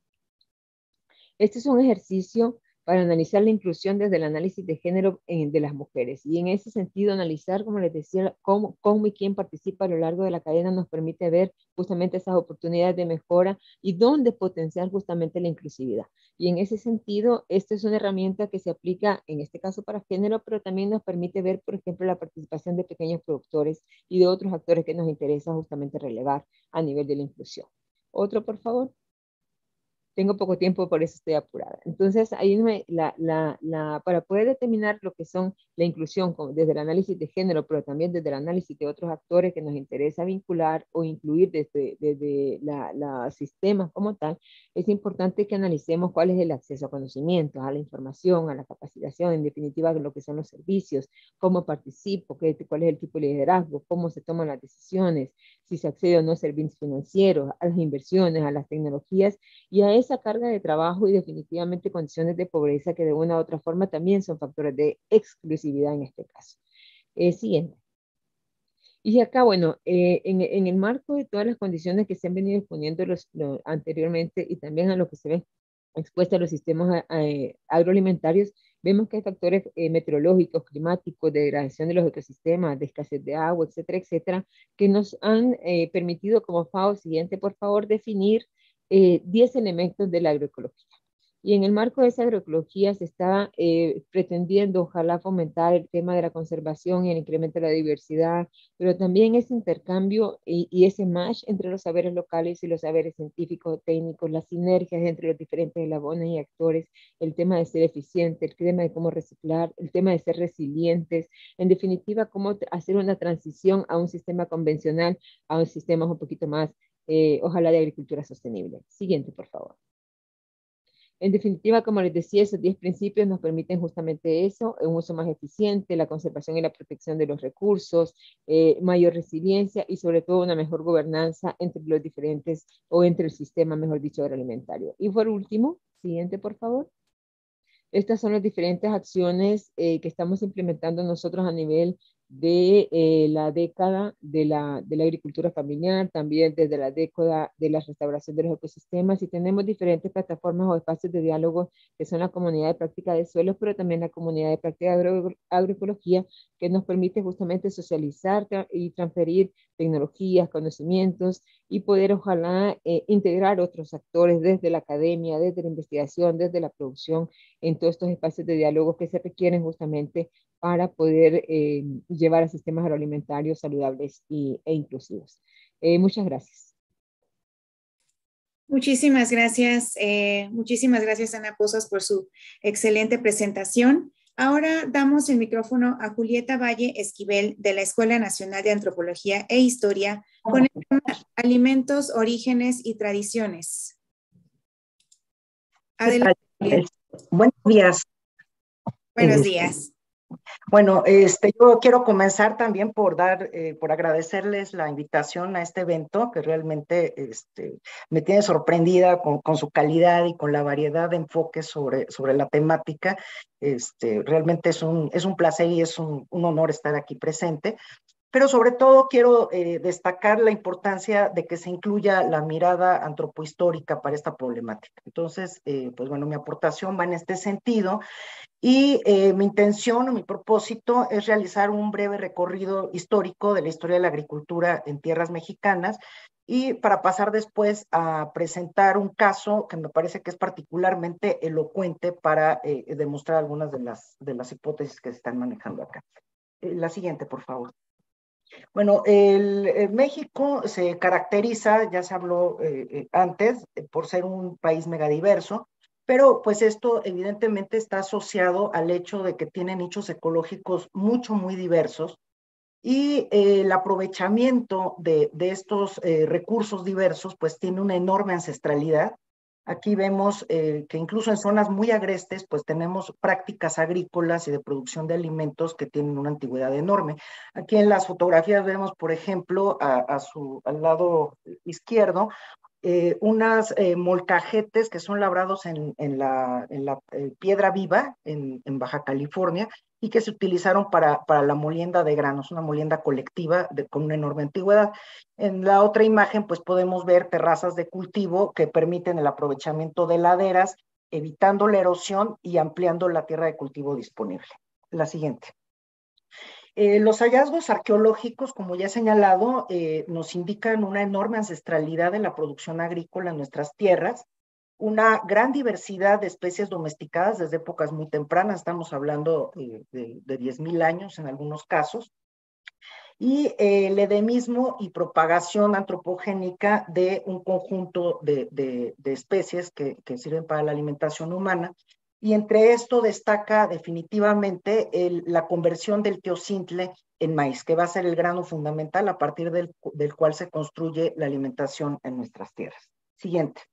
Este es un ejercicio para analizar la inclusión desde el análisis de género en, de las mujeres. Y en ese sentido, analizar, como les decía, cómo, cómo y quién participa a lo largo de la cadena nos permite ver justamente esas oportunidades de mejora y dónde potenciar justamente la inclusividad. Y en ese sentido, esta es una herramienta que se aplica, en este caso, para género, pero también nos permite ver, por ejemplo, la participación de pequeños productores y de otros actores que nos interesa justamente relevar a nivel de la inclusión. Otro, por favor. Tengo poco tiempo, por eso estoy apurada. Entonces, ahí me, la, la, la, para poder determinar lo que son la inclusión con, desde el análisis de género, pero también desde el análisis de otros actores que nos interesa vincular o incluir desde, desde la, la sistemas como tal, es importante que analicemos cuál es el acceso a conocimiento, a la información, a la capacitación, en definitiva, lo que son los servicios, cómo participo, qué, cuál es el tipo de liderazgo, cómo se toman las decisiones, si se accede o no a servicios financieros, a las inversiones, a las tecnologías y a esa carga de trabajo y definitivamente condiciones de pobreza que de una u otra forma también son factores de exclusividad en este caso. Eh, siguiente. Y acá, bueno, eh, en, en el marco de todas las condiciones que se han venido exponiendo los, lo, anteriormente y también a lo que se ve expuesta a los sistemas eh, agroalimentarios, vemos que hay factores eh, meteorológicos, climáticos, de degradación de los ecosistemas, de escasez de agua, etcétera, etcétera, que nos han eh, permitido como FAO, siguiente por favor, definir diez elementos de la agroecología. Y en el marco de esa agroecología se está eh, pretendiendo, ojalá, fomentar el tema de la conservación y el incremento de la diversidad, pero también ese intercambio y, y ese match entre los saberes locales y los saberes científicos, técnicos, las sinergias entre los diferentes eslabones y actores, el tema de ser eficiente, el tema de cómo reciclar, el tema de ser resilientes, en definitiva, cómo hacer una transición a un sistema convencional, a un sistema un poquito más, eh, ojalá, de agricultura sostenible. Siguiente, por favor. En definitiva, como les decía, esos diez principios nos permiten justamente eso, un uso más eficiente, la conservación y la protección de los recursos, eh, mayor resiliencia y sobre todo una mejor gobernanza entre los diferentes, o entre el sistema, mejor dicho, agroalimentario. Y por último, siguiente por favor. Estas son las diferentes acciones eh, que estamos implementando nosotros a nivel de eh, la década de la, de la agricultura familiar, también desde la década de la restauración de los ecosistemas, y tenemos diferentes plataformas o espacios de diálogo que son la comunidad de práctica de suelos, pero también la comunidad de práctica de agro, agroecología, que nos permite justamente socializar y transferir tecnologías, conocimientos y poder ojalá eh, integrar otros actores desde la academia, desde la investigación, desde la producción, en todos estos espacios de diálogo que se requieren justamente para poder eh, llevar a sistemas agroalimentarios saludables y, e inclusivos. Eh, muchas gracias. Muchísimas gracias, eh, muchísimas gracias Ana Pozas por su excelente presentación. Ahora damos el micrófono a Julieta Valle Esquivel de la Escuela Nacional de Antropología e Historia con el tema Alimentos, Orígenes y Tradiciones. Adelante. Buenos días. Buenos este, días. Bueno, este, yo quiero comenzar también por dar, eh, por agradecerles la invitación a este evento, que realmente este, me tiene sorprendida con, con su calidad y con la variedad de enfoques sobre, sobre la temática. Este, realmente es un, es un placer y es un, un honor estar aquí presente. Pero sobre todo quiero eh, destacar la importancia de que se incluya la mirada antropohistórica para esta problemática. Entonces, eh, pues bueno, mi aportación va en este sentido. Y eh, mi intención o mi propósito es realizar un breve recorrido histórico de la historia de la agricultura en tierras mexicanas y para pasar después a presentar un caso que me parece que es particularmente elocuente para eh, demostrar algunas de las, de las hipótesis que se están manejando acá. Eh, la siguiente, por favor. Bueno, el, el México se caracteriza, ya se habló eh, eh, antes, eh, por ser un país megadiverso, pero pues esto evidentemente está asociado al hecho de que tiene nichos ecológicos mucho, muy diversos y eh, el aprovechamiento de, de estos eh, recursos diversos pues tiene una enorme ancestralidad. Aquí vemos eh, que incluso en zonas muy agrestes pues tenemos prácticas agrícolas y de producción de alimentos que tienen una antigüedad enorme. Aquí en las fotografías vemos, por ejemplo, a, a su, al lado izquierdo, Eh, unas eh, molcajetes que son labrados en, en la, en la eh, piedra viva en, en Baja California y que se utilizaron para, para la molienda de granos, una molienda colectiva de, con una enorme antigüedad. En la otra imagen pues podemos ver terrazas de cultivo que permiten el aprovechamiento de laderas, evitando la erosión y ampliando la tierra de cultivo disponible. La siguiente. Eh, los hallazgos arqueológicos, como ya he señalado, eh, nos indican una enorme ancestralidad de la producción agrícola en nuestras tierras, una gran diversidad de especies domesticadas desde épocas muy tempranas, estamos hablando eh, de, de diez mil años en algunos casos, y eh, el endemismo y propagación antropogénica de un conjunto de, de, de especies que, que sirven para la alimentación humana. Y entre esto destaca definitivamente el, la conversión del teocintle en maíz, que va a ser el grano fundamental a partir del, del cual se construye la alimentación en nuestras tierras. Siguiente.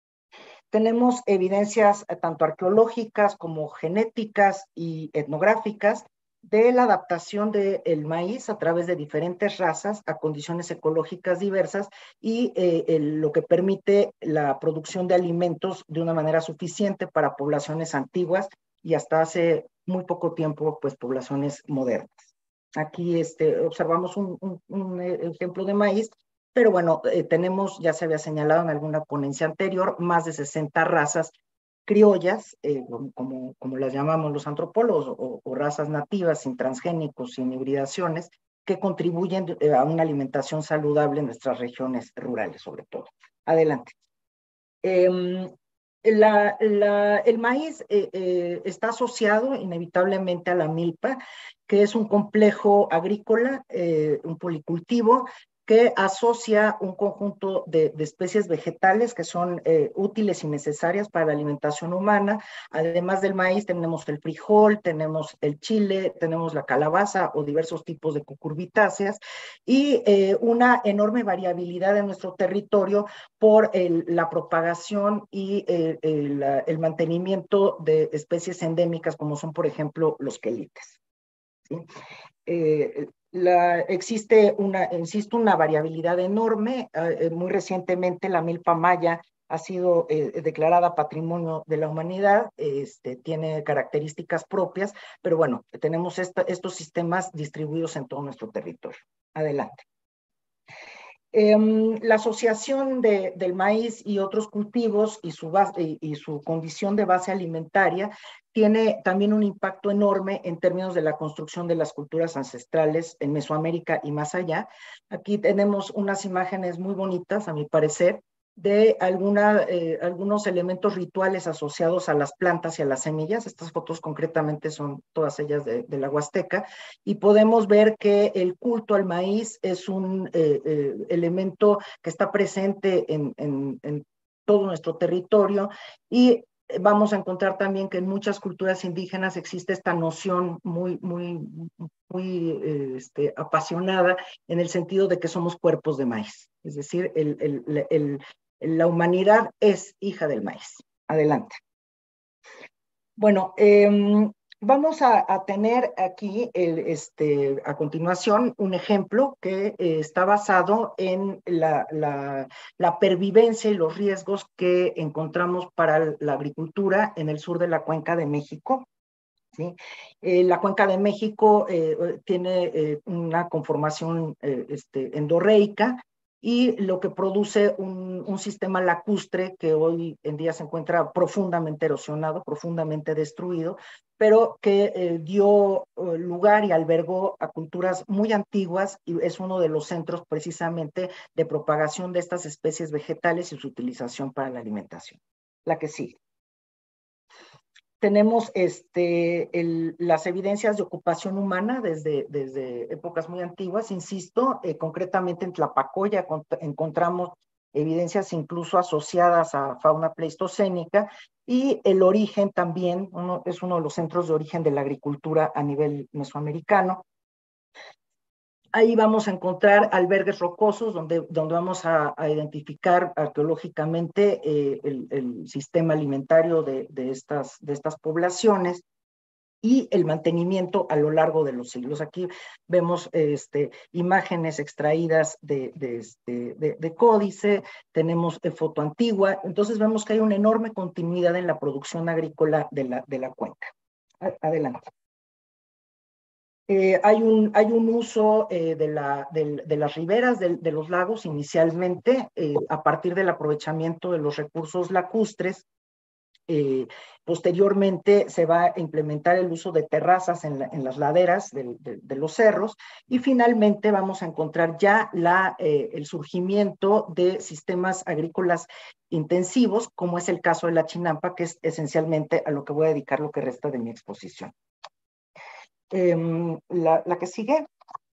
Tenemos evidencias tanto arqueológicas como genéticas y etnográficas de la adaptación del maíz a través de diferentes razas a condiciones ecológicas diversas y eh, el, lo que permite la producción de alimentos de una manera suficiente para poblaciones antiguas y hasta hace muy poco tiempo, pues poblaciones modernas. Aquí este, observamos un, un, un ejemplo de maíz, pero bueno, eh, tenemos, ya se había señalado en alguna ponencia anterior, más de sesenta razas criollas, eh, como, como las llamamos los antropólogos, o, o razas nativas, sin transgénicos, sin hibridaciones, que contribuyen eh, a una alimentación saludable en nuestras regiones rurales, sobre todo. Adelante. Eh, la, la, el maíz eh, eh, está asociado inevitablemente a la milpa, que es un complejo agrícola, eh, un policultivo, que asocia un conjunto de, de especies vegetales que son eh, útiles y necesarias para la alimentación humana. Además del maíz tenemos el frijol, tenemos el chile, tenemos la calabaza o diversos tipos de cucurbitáceas y eh, una enorme variabilidad en nuestro territorio por el, la propagación y eh, el, el mantenimiento de especies endémicas como son, por ejemplo, los quelites. ¿Sí? Eh, La, existe una, insisto, una variabilidad enorme. Eh, muy recientemente la milpa maya ha sido eh, declarada Patrimonio de la Humanidad, este, tiene características propias, pero bueno, tenemos esta, estos sistemas distribuidos en todo nuestro territorio. Adelante. Eh, la asociación de, del maíz y otros cultivos y su, base, y, y su condición de base alimentaria tiene también un impacto enorme en términos de la construcción de las culturas ancestrales en Mesoamérica y más allá. Aquí tenemos unas imágenes muy bonitas, a mi parecer, de alguna, eh, algunos elementos rituales asociados a las plantas y a las semillas. Estas fotos concretamente son todas ellas de, de la Huasteca, y podemos ver que el culto al maíz es un eh, eh, elemento que está presente en, en, en todo nuestro territorio, y vamos a encontrar también que en muchas culturas indígenas existe esta noción muy, muy, muy eh, este, apasionada en el sentido de que somos cuerpos de maíz. Es decir, el, el, el, la humanidad es hija del maíz. Adelante. Bueno, eh, vamos a, a tener aquí, el, este, a continuación, un ejemplo que eh, está basado en la, la, la pervivencia y los riesgos que encontramos para la agricultura en el sur de la Cuenca de México. ¿Sí? Eh, la Cuenca de México eh, tiene eh, una conformación eh, este, endorreica, y lo que produce un, un sistema lacustre que hoy en día se encuentra profundamente erosionado, profundamente destruido, pero que eh, dio eh, lugar y albergó a culturas muy antiguas, y es uno de los centros precisamente de propagación de estas especies vegetales y su utilización para la alimentación. La que sigue. Tenemos este, el, las evidencias de ocupación humana desde, desde épocas muy antiguas, insisto, eh, concretamente en Tlapacoya encontramos evidencias incluso asociadas a fauna pleistocénica, y el origen también, uno, es uno de los centros de origen de la agricultura a nivel mesoamericano. Ahí vamos a encontrar albergues rocosos donde, donde vamos a, a identificar arqueológicamente eh, el, el sistema alimentario de, de, estas, de estas poblaciones y el mantenimiento a lo largo de los siglos. Aquí vemos este, imágenes extraídas de, de, este, de, de códice, tenemos eh, foto antigua, entonces vemos que hay una enorme continuidad en la producción agrícola de la, de la cuenca. Adelante. Eh, hay, un, hay un uso eh, de, la, de, de las riberas de, de los lagos inicialmente eh, a partir del aprovechamiento de los recursos lacustres. Eh, posteriormente se va a implementar el uso de terrazas en, la, en las laderas de, de, de los cerros, y finalmente vamos a encontrar ya la, eh, el surgimiento de sistemas agrícolas intensivos, como es el caso de la Chinampa, que es esencialmente a lo que voy a dedicar lo que resta de mi exposición. Eh, la, la que sigue.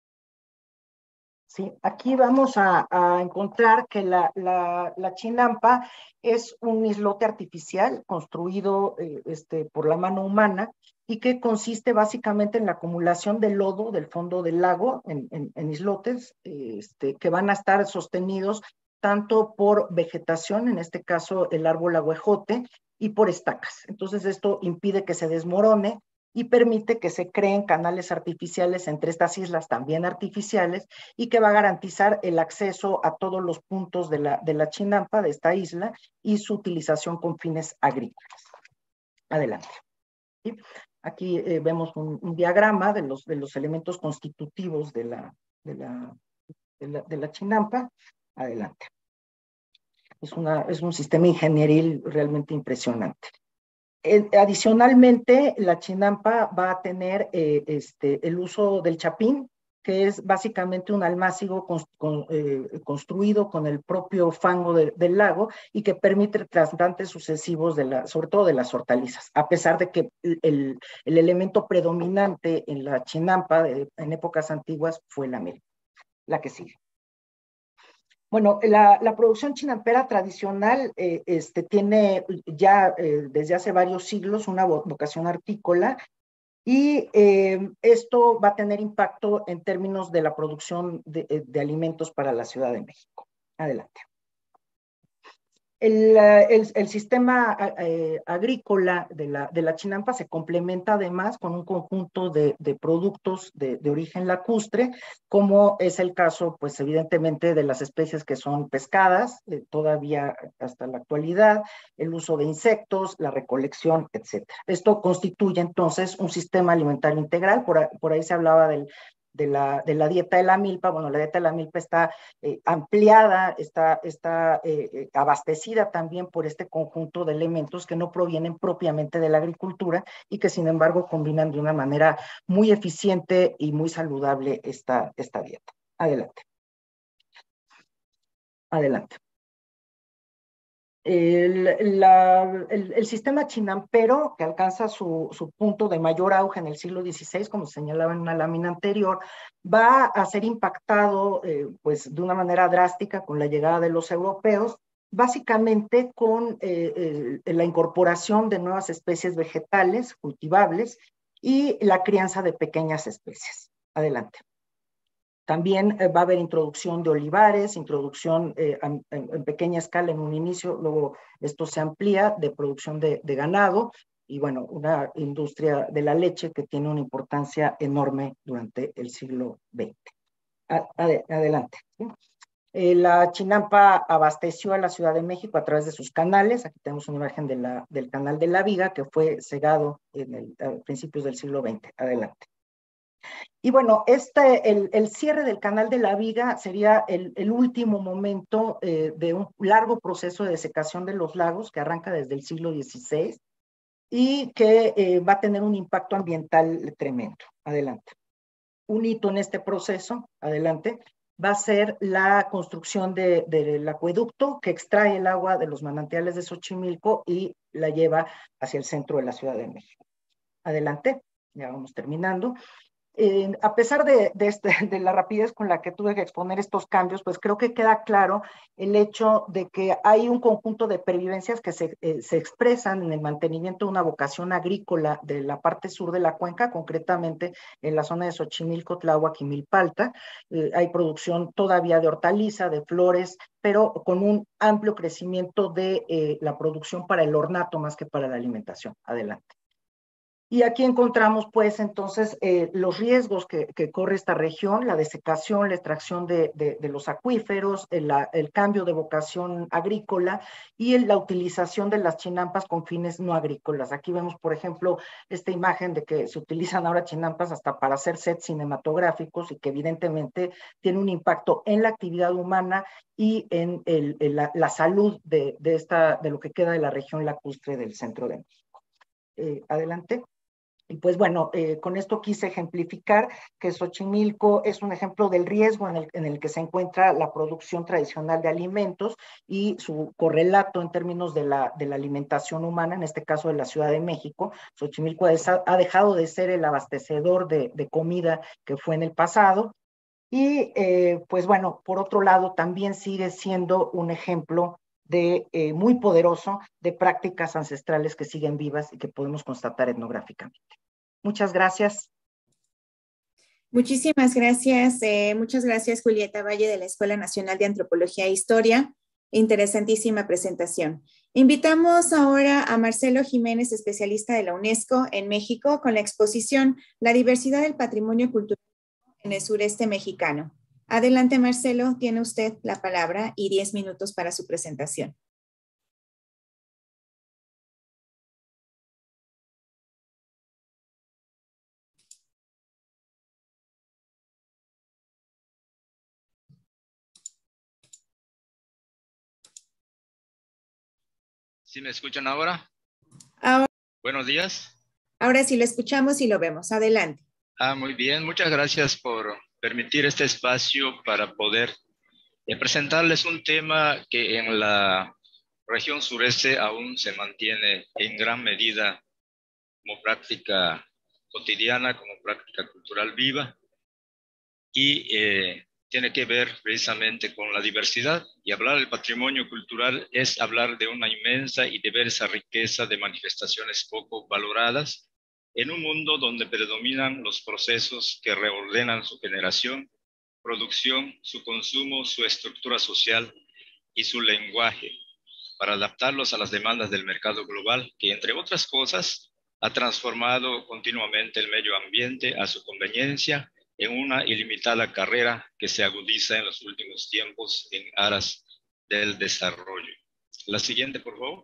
Sí, aquí vamos a, a encontrar que la, la, la Chinampa es un islote artificial construido eh, este, por la mano humana, y que consiste básicamente en la acumulación de lodo del fondo del lago en, en, en islotes este, que van a estar sostenidos tanto por vegetación, en este caso el árbol aguejote, y por estacas. Entonces esto impide que se desmorone y permite que se creen canales artificiales entre estas islas también artificiales, y que va a garantizar el acceso a todos los puntos de la, de la Chinampa, de esta isla, y su utilización con fines agrícolas. Adelante. ¿Sí? Aquí eh, vemos un, un diagrama de los, de los elementos constitutivos de la, de la, de la, de la Chinampa. Adelante. Es, una, es un sistema ingenieril realmente impresionante. Eh, adicionalmente, la Chinampa va a tener eh, este, el uso del chapín, que es básicamente un almácigo con, con, eh, construido con el propio fango de, del lago, y que permite trasplantes sucesivos, de la, sobre todo de las hortalizas, a pesar de que el, el elemento predominante en la Chinampa de, en épocas antiguas fue la miel. La que sigue. Bueno, la, la producción chinampera tradicional eh, este, tiene ya eh, desde hace varios siglos una vocación hortícola, y eh, esto va a tener impacto en términos de la producción de, de alimentos para la Ciudad de México. Adelante. El, el, el sistema eh, agrícola de la, de la Chinampa se complementa además con un conjunto de, de productos de, de origen lacustre, como es el caso, pues evidentemente, de las especies que son pescadas, eh, todavía hasta la actualidad, el uso de insectos, la recolección, etcétera. Esto constituye entonces un sistema alimentario integral. Por, por ahí se hablaba del De la, de la dieta de la milpa. Bueno, la dieta de la milpa está eh, ampliada, está, está eh, abastecida también por este conjunto de elementos que no provienen propiamente de la agricultura, y que sin embargo combinan de una manera muy eficiente y muy saludable esta, esta dieta. Adelante. Adelante. El, la, el, el sistema chinampero, que alcanza su, su punto de mayor auge en el siglo dieciséis, como señalaba en una lámina anterior, va a ser impactado eh, pues, de una manera drástica con la llegada de los europeos, básicamente con eh, eh, la incorporación de nuevas especies vegetales cultivables y la crianza de pequeñas especies. Adelante. También eh, va a haber introducción de olivares, introducción eh, en, en pequeña escala en un inicio, luego esto se amplía de producción de, de ganado y bueno, una industria de la leche que tiene una importancia enorme durante el siglo veinte. Ad, adelante. ¿Sí? Eh, la Chinampa abasteció a la Ciudad de México a través de sus canales. Aquí tenemos una imagen de la, del canal de la Viga que fue cegado en el, a principios del siglo veinte. Adelante. Y bueno, este, el, el cierre del canal de la Viga sería el, el último momento eh, de un largo proceso de desecación de los lagos que arranca desde el siglo dieciséis y que eh, va a tener un impacto ambiental tremendo. Adelante. Un hito en este proceso, adelante, va a ser la construcción de, del acueducto que extrae el agua de los manantiales de Xochimilco y la lleva hacia el centro de la Ciudad de México. Adelante, ya vamos terminando. Eh, a pesar de, de, este, de la rapidez con la que tuve que exponer estos cambios, pues creo que queda claro el hecho de que hay un conjunto de pervivencias que se, eh, se expresan en el mantenimiento de una vocación agrícola de la parte sur de la cuenca, concretamente en la zona de Xochimilco, Tláhuac y Milpalta. Eh, hay producción todavía de hortaliza, de flores, pero con un amplio crecimiento de eh, la producción para el ornato más que para la alimentación. Adelante. Y aquí encontramos, pues, entonces, eh, los riesgos que, que corre esta región, la desecación, la extracción de, de, de los acuíferos, el, la, el cambio de vocación agrícola y el, la utilización de las chinampas con fines no agrícolas. Aquí vemos, por ejemplo, esta imagen de que se utilizan ahora chinampas hasta para hacer sets cinematográficos y que evidentemente tiene un impacto en la actividad humana y en, el, en la, la salud de, de, esta, de lo que queda de la región lacustre del centro de México. Eh, adelante. Y pues bueno, eh, con esto quise ejemplificar que Xochimilco es un ejemplo del riesgo en el, en el que se encuentra la producción tradicional de alimentos y su correlato en términos de la, de la alimentación humana, en este caso de la Ciudad de México. Xochimilco ha dejado de ser el abastecedor de, de comida que fue en el pasado. Y eh, pues bueno, por otro lado, también sigue siendo un ejemplo de, eh, muy poderoso de prácticas ancestrales que siguen vivas y que podemos constatar etnográficamente. Muchas gracias. Muchísimas gracias. Eh, muchas gracias, Julieta Valle, de la Escuela Nacional de Antropología e Historia. Interesantísima presentación. Invitamos ahora a Marcelo Jiménez, especialista de la UNESCO en México, con la exposición La diversidad del patrimonio cultural en el sureste mexicano. Adelante, Marcelo, tiene usted la palabra y diez minutos para su presentación. ¿Sí me escuchan ahora? ahora? Buenos días. Ahora sí lo escuchamos y lo vemos. Adelante. Ah, muy bien. Muchas gracias por permitir este espacio para poder eh, presentarles un tema que en la región sureste aún se mantiene en gran medida como práctica cotidiana, como práctica cultural viva y eh, tiene que ver precisamente con la diversidad. Y hablar del patrimonio cultural es hablar de una inmensa y diversa riqueza de manifestaciones poco valoradas en un mundo donde predominan los procesos que reordenan su generación, producción, su consumo, su estructura social y su lenguaje, para adaptarlos a las demandas del mercado global, que entre otras cosas ha transformado continuamente el medio ambiente a su conveniencia en una ilimitada carrera que se agudiza en los últimos tiempos en aras del desarrollo. La siguiente, por favor.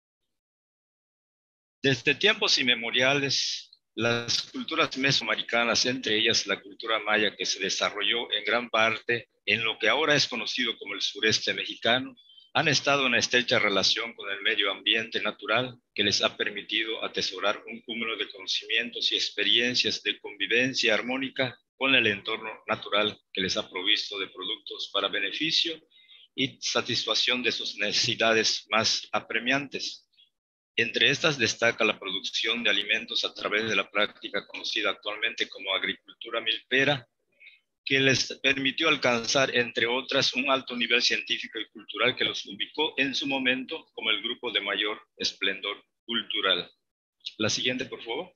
Desde tiempos inmemoriales, las culturas mesoamericanas, entre ellas la cultura maya, que se desarrolló en gran parte en lo que ahora es conocido como el sureste mexicano, han estado en estrecha relación con el medio ambiente natural que les ha permitido atesorar un cúmulo de conocimientos y experiencias de convivencia armónica con el entorno natural que les ha provisto de productos para beneficio y satisfacción de sus necesidades más apremiantes. Entre estas destaca la producción de alimentos a través de la práctica conocida actualmente como agricultura milpera, que les permitió alcanzar, entre otras, un alto nivel científico y cultural que los ubicó en su momento como el grupo de mayor esplendor cultural. La siguiente, por favor.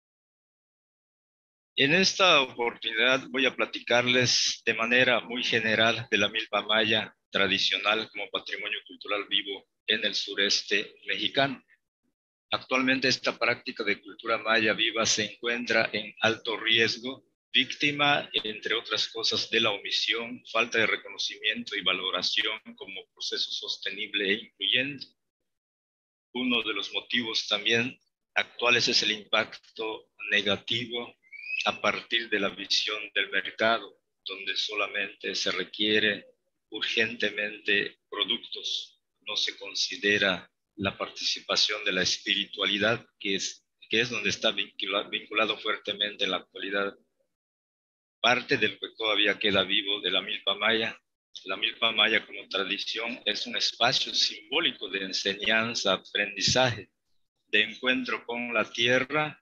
En esta oportunidad voy a platicarles de manera muy general de la milpa maya tradicional como patrimonio cultural vivo en el sureste mexicano. Actualmente esta práctica de cultura maya viva se encuentra en alto riesgo, víctima, entre otras cosas, de la omisión, falta de reconocimiento y valoración como proceso sostenible e incluyente. Uno de los motivos también actuales es el impacto negativo a partir de la visión del mercado, donde solamente se requiere urgentemente productos, no se considera la participación de la espiritualidad, que es, que es donde está vinculado, vinculado fuertemente en la actualidad. Parte del que todavía queda vivo de la milpa maya. La milpa maya como tradición es un espacio simbólico de enseñanza, aprendizaje, de encuentro con la tierra,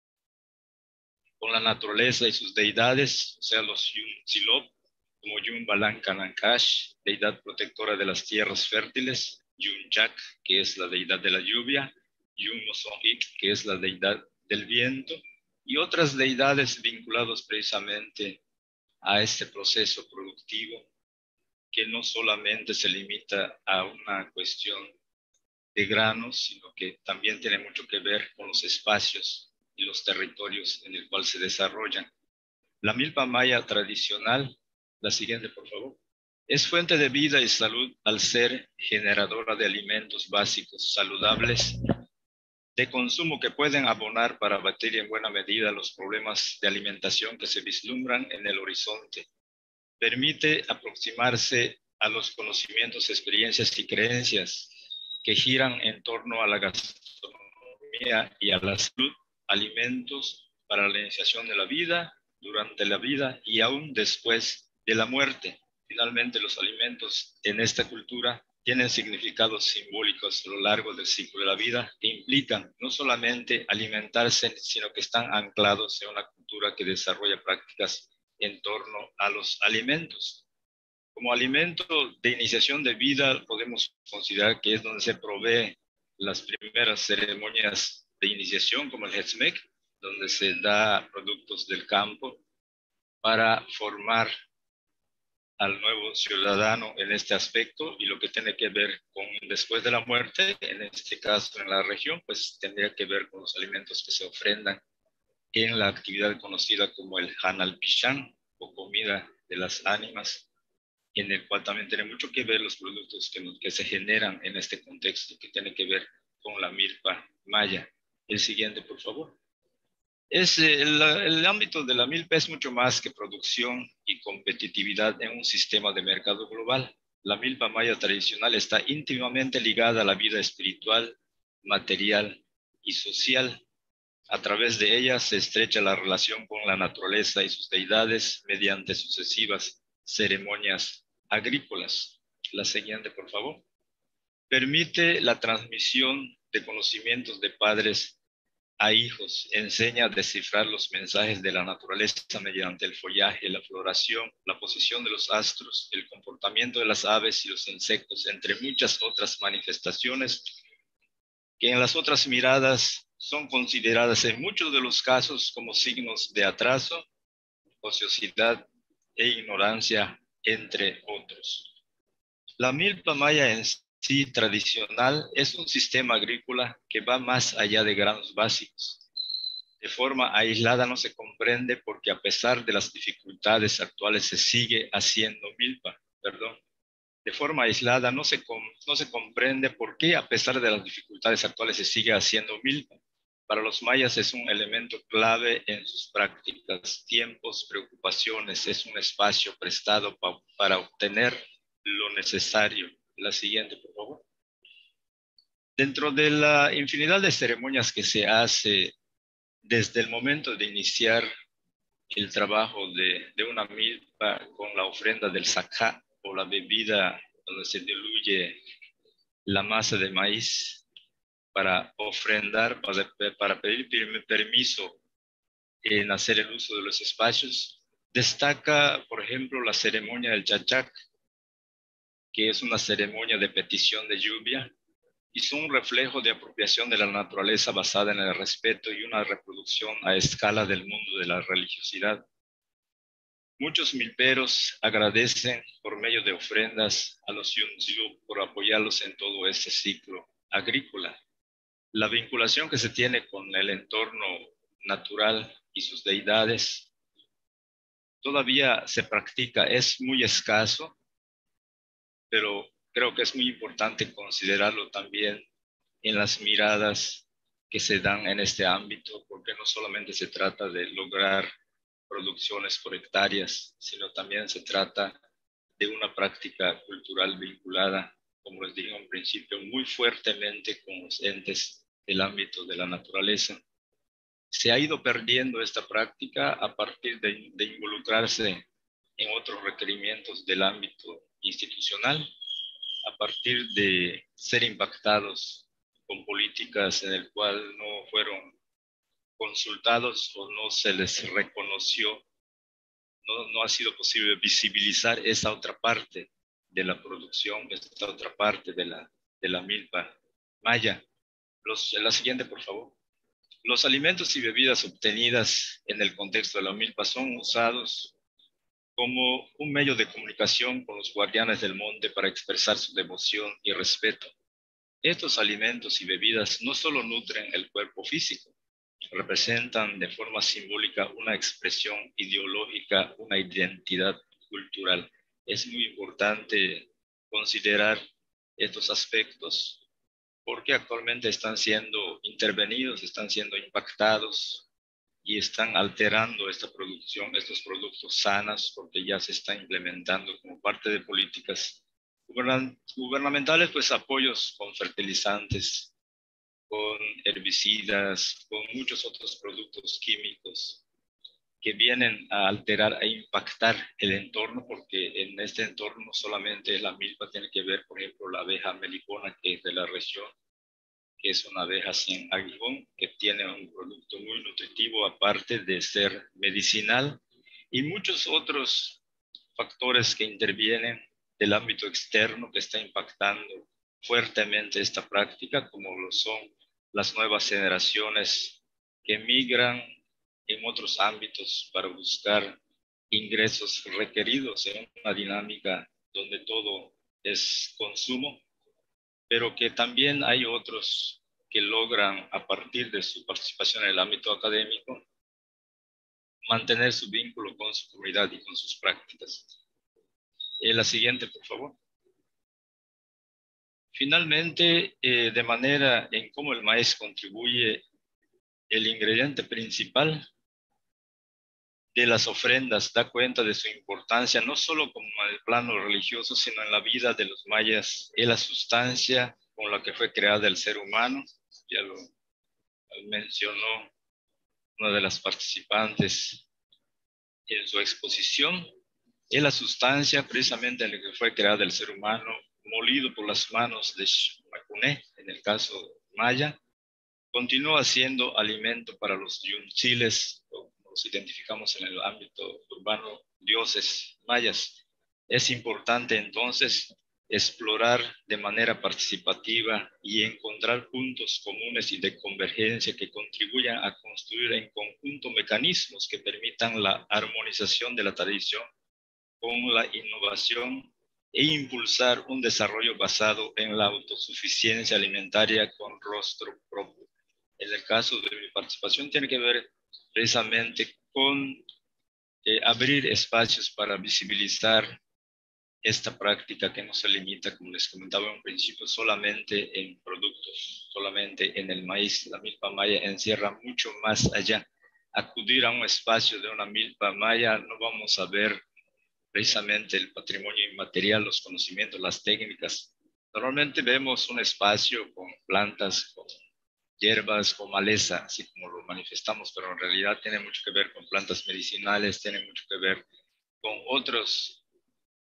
con la naturaleza y sus deidades, o sea, los Yun Silop, como Yun Balan Kanankash, deidad protectora de las tierras fértiles, Yun Chak, que es la deidad de la lluvia, Yun Mosonhik, que es la deidad del viento, y otras deidades vinculadas precisamente a este proceso productivo, que no solamente se limita a una cuestión de granos, sino que también tiene mucho que ver con los espacios y los territorios en el cual se desarrollan. La milpa maya tradicional, la siguiente por favor, es fuente de vida y salud al ser generadora de alimentos básicos saludables de consumo que pueden abonar para abatir en buena medida los problemas de alimentación que se vislumbran en el horizonte. Permite aproximarse a los conocimientos, experiencias y creencias que giran en torno a la gastronomía y a la salud, alimentos para la iniciación de la vida, durante la vida y aún después de la muerte. Finalmente, los alimentos en esta cultura tienen significados simbólicos a lo largo del ciclo de la vida que implican no solamente alimentarse, sino que están anclados en una cultura que desarrolla prácticas en torno a los alimentos. Como alimento de iniciación de vida podemos considerar que es donde se provee las primeras ceremonias de iniciación, como el Hetzmek, donde se da productos del campo para formar al nuevo ciudadano en este aspecto, y lo que tiene que ver con después de la muerte, en este caso en la región, pues tendría que ver con los alimentos que se ofrendan en la actividad conocida como el Hanal Pishan, o comida de las ánimas, en el cual también tiene mucho que ver los productos que, que se generan en este contexto, que tiene que ver con la milpa maya. El siguiente, por favor. Es el, el ámbito de la milpa es mucho más que producción y competitividad en un sistema de mercado global. La milpa maya tradicional está íntimamente ligada a la vida espiritual, material y social. A través de ella se estrecha la relación con la naturaleza y sus deidades mediante sucesivas ceremonias agrícolas. La siguiente, por favor. Permite la transmisión de conocimientos de padres a hijos, enseña a descifrar los mensajes de la naturaleza mediante el follaje, la floración, la posición de los astros, el comportamiento de las aves y los insectos, entre muchas otras manifestaciones que en las otras miradas son consideradas en muchos de los casos como signos de atraso, ociosidad e ignorancia, entre otros. La milpa maya en sí tradicional es un sistema agrícola que va más allá de granos básicos. De forma aislada no se comprende porque a pesar de las dificultades actuales se sigue haciendo milpa, perdón. De forma aislada no se, no se comprende por qué a pesar de las dificultades actuales se sigue haciendo milpa. Para los mayas es un elemento clave en sus prácticas, tiempos, preocupaciones, es un espacio prestado pa, para obtener lo necesario. La siguiente, por favor. Dentro de la infinidad de ceremonias que se hace desde el momento de iniciar el trabajo de, de una milpa con la ofrenda del sakha o la bebida donde se diluye la masa de maíz para ofrendar, para, para pedir permiso en hacer el uso de los espacios. Destaca, por ejemplo, la ceremonia del chachac, que es una ceremonia de petición de lluvia, y son un reflejo de apropiación de la naturaleza basada en el respeto y una reproducción a escala del mundo de la religiosidad. Muchos milperos agradecen por medio de ofrendas a los Yunzilu por apoyarlos en todo este ciclo agrícola. La vinculación que se tiene con el entorno natural y sus deidades todavía se practica, es muy escaso, pero creo que es muy importante considerarlo también en las miradas que se dan en este ámbito, porque no solamente se trata de lograr producciones por hectáreas, sino también se trata de una práctica cultural vinculada, como les dije en principio, muy fuertemente con los entes del ámbito de la naturaleza. Se ha ido perdiendo esta práctica a partir de, de involucrarse en otros requerimientos del ámbito institucional, a partir de ser impactados con políticas en el cual no fueron consultados o no se les reconoció, no, no ha sido posible visibilizar esa otra parte de la producción, esta otra parte de la, de la milpa maya. Los, la siguiente, por favor. Los alimentos y bebidas obtenidas en el contexto de la milpa son usados como un medio de comunicación con los guardianes del monte para expresar su devoción y respeto. Estos alimentos y bebidas no solo nutren el cuerpo físico, representan de forma simbólica una expresión ideológica, una identidad cultural. Es muy importante considerar estos aspectos porque actualmente están siendo intervenidos, están siendo impactados y están alterando esta producción, estos productos sanos, porque ya se está implementando como parte de políticas gubernamentales, pues apoyos con fertilizantes, con herbicidas, con muchos otros productos químicos que vienen a alterar, a impactar el entorno, porque en este entorno solamente la milpa tiene que ver, por ejemplo, la abeja melicona, que es de la región, que es una abeja sin aguijón, que tiene un producto muy nutritivo, aparte de ser medicinal, y muchos otros factores que intervienen del ámbito externo que está impactando fuertemente esta práctica, como lo son las nuevas generaciones que migran en otros ámbitos para buscar ingresos requeridos en una dinámica donde todo es consumo, pero que también hay otros que logran, a partir de su participación en el ámbito académico, mantener su vínculo con su comunidad y con sus prácticas. Eh, la siguiente, por favor. Finalmente, eh, de manera en cómo el maíz contribuye, el ingrediente principal de las ofrendas da cuenta de su importancia, no solo como en el plano religioso, sino en la vida de los mayas. Es la sustancia con la que fue creada el ser humano, ya lo mencionó una de las participantes en su exposición. Es la sustancia precisamente en la que fue creada el ser humano, molido por las manos de Shmacuné, en el caso maya. Continúa siendo alimento para los yunchiles, los identificamos en el ámbito urbano, dioses mayas. Es importante entonces explorar de manera participativa y encontrar puntos comunes y de convergencia que contribuyan a construir en conjunto mecanismos que permitan la armonización de la tradición con la innovación e impulsar un desarrollo basado en la autosuficiencia alimentaria con rostro propio. En el caso de mi participación tiene que ver precisamente con eh, abrir espacios para visibilizar esta práctica que no se limita, como les comentaba en un principio, solamente en productos, solamente en el maíz. La milpa maya encierra mucho más allá. Acudir a un espacio de una milpa maya no vamos a ver precisamente el patrimonio inmaterial, los conocimientos, las técnicas. Normalmente vemos un espacio con plantas, con hierbas, con maleza, así como lo manifestamos, pero en realidad tiene mucho que ver con plantas medicinales, tiene mucho que ver con otros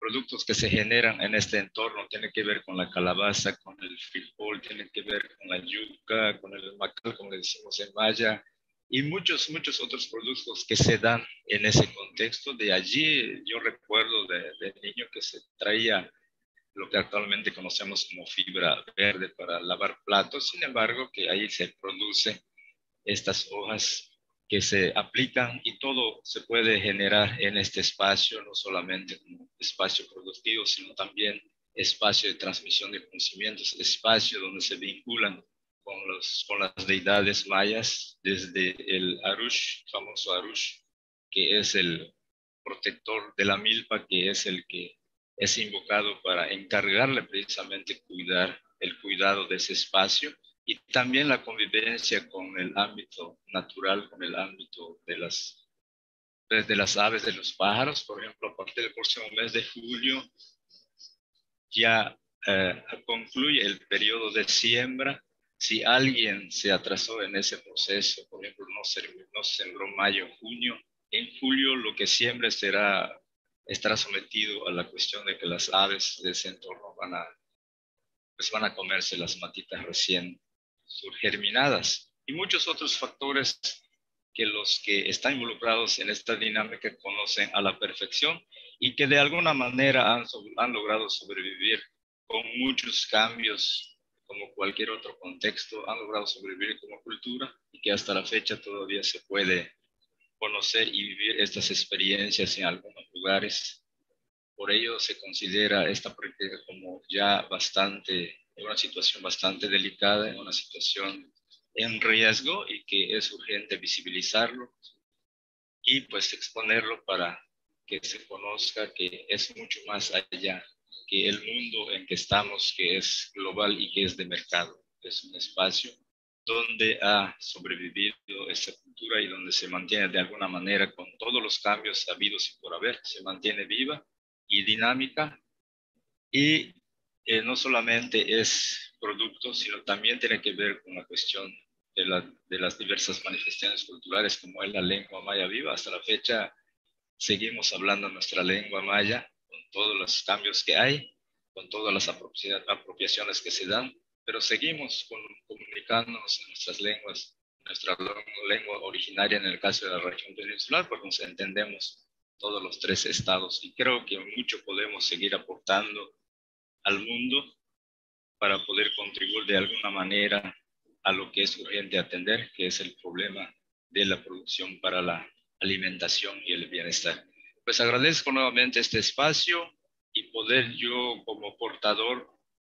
productos que se generan en este entorno. Tiene que ver con la calabaza, con el frijol, tiene que ver con la yuca, con el macal, como le decimos en maya, y muchos, muchos otros productos que se dan en ese contexto. De allí yo recuerdo de, de niño que se traía lo que actualmente conocemos como fibra verde para lavar platos, sin embargo que ahí se produce estas hojas que se aplican y todo se puede generar en este espacio, no solamente como espacio productivo, sino también espacio de transmisión de conocimientos, espacio donde se vinculan con, los, con las deidades mayas, desde el Arush, famoso Arush, que es el protector de la milpa, que es el que es invocado para encargarle precisamente cuidar, el cuidado de ese espacio, y también la convivencia con el ámbito natural, con el ámbito de las, de las aves, de los pájaros. Por ejemplo, a partir del próximo mes de julio ya eh, concluye el periodo de siembra. Si alguien se atrasó en ese proceso, por ejemplo, no, se, no sembró mayo, junio, en julio lo que siembre será, estará sometido a la cuestión de que las aves de ese entorno van a, pues van a comerse las matitas recién germinadas, y muchos otros factores que los que están involucrados en esta dinámica conocen a la perfección y que de alguna manera han, han logrado sobrevivir con muchos cambios, como cualquier otro contexto, han logrado sobrevivir como cultura, y que hasta la fecha todavía se puede conocer y vivir estas experiencias en algunos lugares. Por ello se considera esta práctica como ya bastante, en una situación bastante delicada, en una situación en riesgo, y que es urgente visibilizarlo y pues exponerlo para que se conozca que es mucho más allá que el mundo en que estamos, que es global y que es de mercado. Es un espacio donde ha sobrevivido esta cultura y donde se mantiene de alguna manera, con todos los cambios habidos y por haber, se mantiene viva y dinámica, y eh, no solamente es producto, sino también tiene que ver con la cuestión de, la, de las diversas manifestaciones culturales, como es la lengua maya viva. Hasta la fecha seguimos hablando nuestra lengua maya, con todos los cambios que hay, con todas las apropiaciones que se dan, pero seguimos con, comunicándonos en nuestras lenguas, nuestra lengua originaria en el caso de la región peninsular, porque nos entendemos todos los tres estados, y creo que mucho podemos seguir aportando al mundo para poder contribuir de alguna manera a lo que es urgente atender, que es el problema de la producción para la alimentación y el bienestar. Pues agradezco nuevamente este espacio y poder yo como portador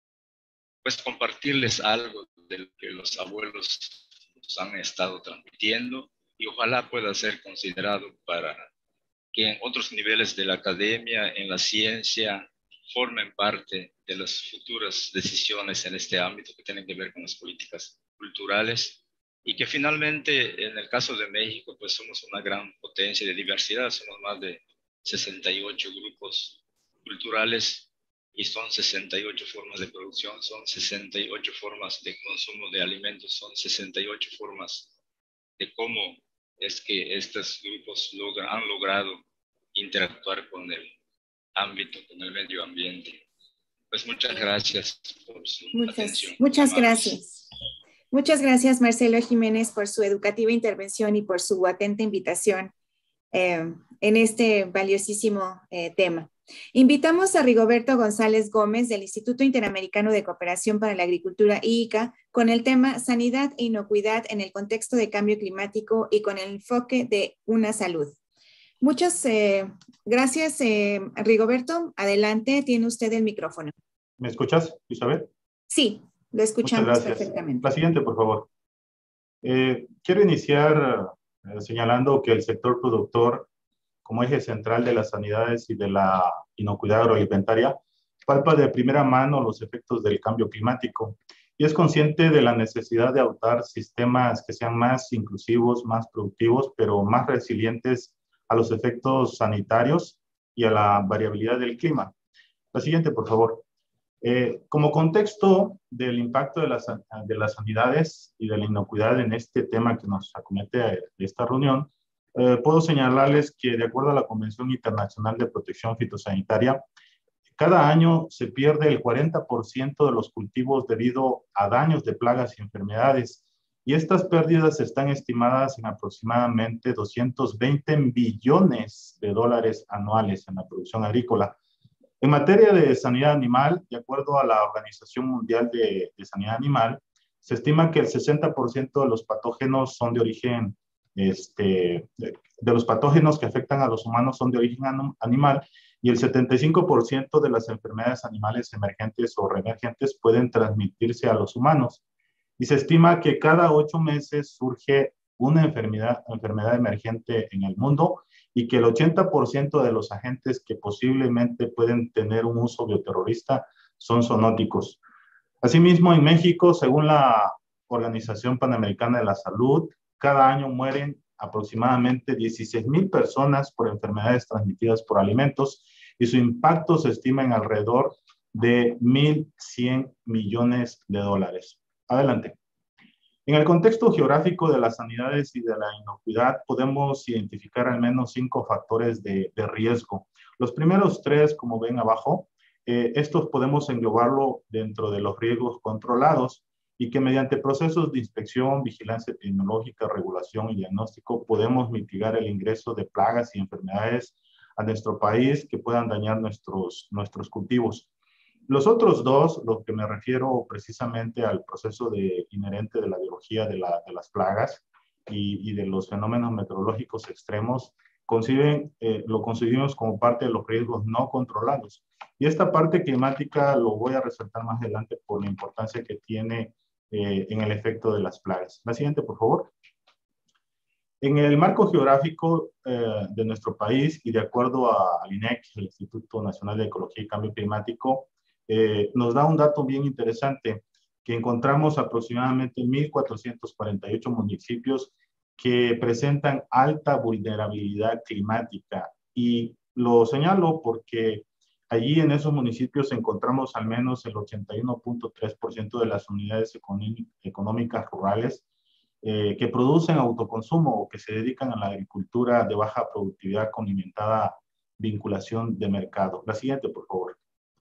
pues compartirles algo de lo que los abuelos nos han estado transmitiendo, y ojalá pueda ser considerado para que en otros niveles de la academia, en la ciencia, formen parte de las futuras decisiones en este ámbito que tienen que ver con las políticas culturales, y que finalmente en el caso de México pues somos una gran potencia de diversidad, somos más de sesenta y ocho grupos culturales y son sesenta y ocho formas de producción, son sesenta y ocho formas de consumo de alimentos, son sesenta y ocho formas de cómo es que estos grupos logra, han logrado interactuar con el ámbito, con el medio ambiente. Pues muchas gracias por su muchas, atención. Muchas gracias. Muchas gracias, Marcelo Jiménez, por su educativa intervención y por su atenta invitación eh, en este valiosísimo eh, tema. Invitamos a Rigoberto González Gómez del Instituto Interamericano de Cooperación para la Agricultura I I C A con el tema Sanidad e Inocuidad en el contexto de cambio climático y con el enfoque de una salud. Muchas eh, gracias, eh, Rigoberto. Adelante, tiene usted el micrófono. ¿Me escuchas, Isabel? Sí, lo escuchamos Muchas gracias. perfectamente. La siguiente, por favor. Eh, quiero iniciar eh, señalando que el sector productor, como eje central de las sanidades y de la inocuidad agroalimentaria, palpa de primera mano los efectos del cambio climático y es consciente de la necesidad de adoptar sistemas que sean más inclusivos, más productivos, pero más resilientes a los efectos sanitarios y a la variabilidad del clima. La siguiente, por favor. Eh, como contexto del impacto de las, de las sanidades y de la inocuidad en este tema que nos acomete de esta reunión, eh, puedo señalarles que de acuerdo a la Convención Internacional de Protección Fitosanitaria, Cada año se pierde el cuarenta por ciento de los cultivos debido a daños de plagas y enfermedades, y estas pérdidas están estimadas en aproximadamente doscientos veinte billones de dólares anuales en la producción agrícola. En materia de sanidad animal, de acuerdo a la Organización Mundial de, de Sanidad Animal, se estima que el sesenta por ciento de los patógenos son de origen, este, de, de los patógenos que afectan a los humanos son de origen animal, y el setenta y cinco por ciento de las enfermedades animales emergentes o reemergentes pueden transmitirse a los humanos. Y se estima que cada ocho meses surge una enfermedad, enfermedad emergente en el mundo, y que el ochenta por ciento de los agentes que posiblemente pueden tener un uso bioterrorista son zoonóticos. Asimismo, en México, según la Organización Panamericana de la Salud, cada año mueren aproximadamente dieciséis mil personas por enfermedades transmitidas por alimentos, y su impacto se estima en alrededor de mil cien millones de dólares. Adelante. En el contexto geográfico de las sanidades y de la inocuidad, podemos identificar al menos cinco factores de, de riesgo. Los primeros tres, como ven abajo, eh, estos podemos englobarlo dentro de los riesgos controlados, y que mediante procesos de inspección, vigilancia epidemiológica, regulación y diagnóstico podemos mitigar el ingreso de plagas y enfermedades a nuestro país que puedan dañar nuestros, nuestros cultivos. Los otros dos, lo que me refiero precisamente al proceso de, inherente de la biología de, la, de las plagas y, y de los fenómenos meteorológicos extremos, conciben, eh, lo concebimos como parte de los riesgos no controlados. Y esta parte climática lo voy a resaltar más adelante por la importancia que tiene eh, en el efecto de las plagas. La siguiente, por favor. En el marco geográfico eh, de nuestro país y de acuerdo a, al INEC, el Instituto Nacional de Ecología y Cambio Climático, eh, nos da un dato bien interesante, que encontramos aproximadamente mil cuatrocientos cuarenta y ocho municipios que presentan alta vulnerabilidad climática. Y lo señalo porque allí en esos municipios encontramos al menos el ochenta y uno punto tres por ciento de las unidades económicas rurales eh, que producen autoconsumo o que se dedican a la agricultura de baja productividad con limitada vinculación de mercado. La siguiente, por favor.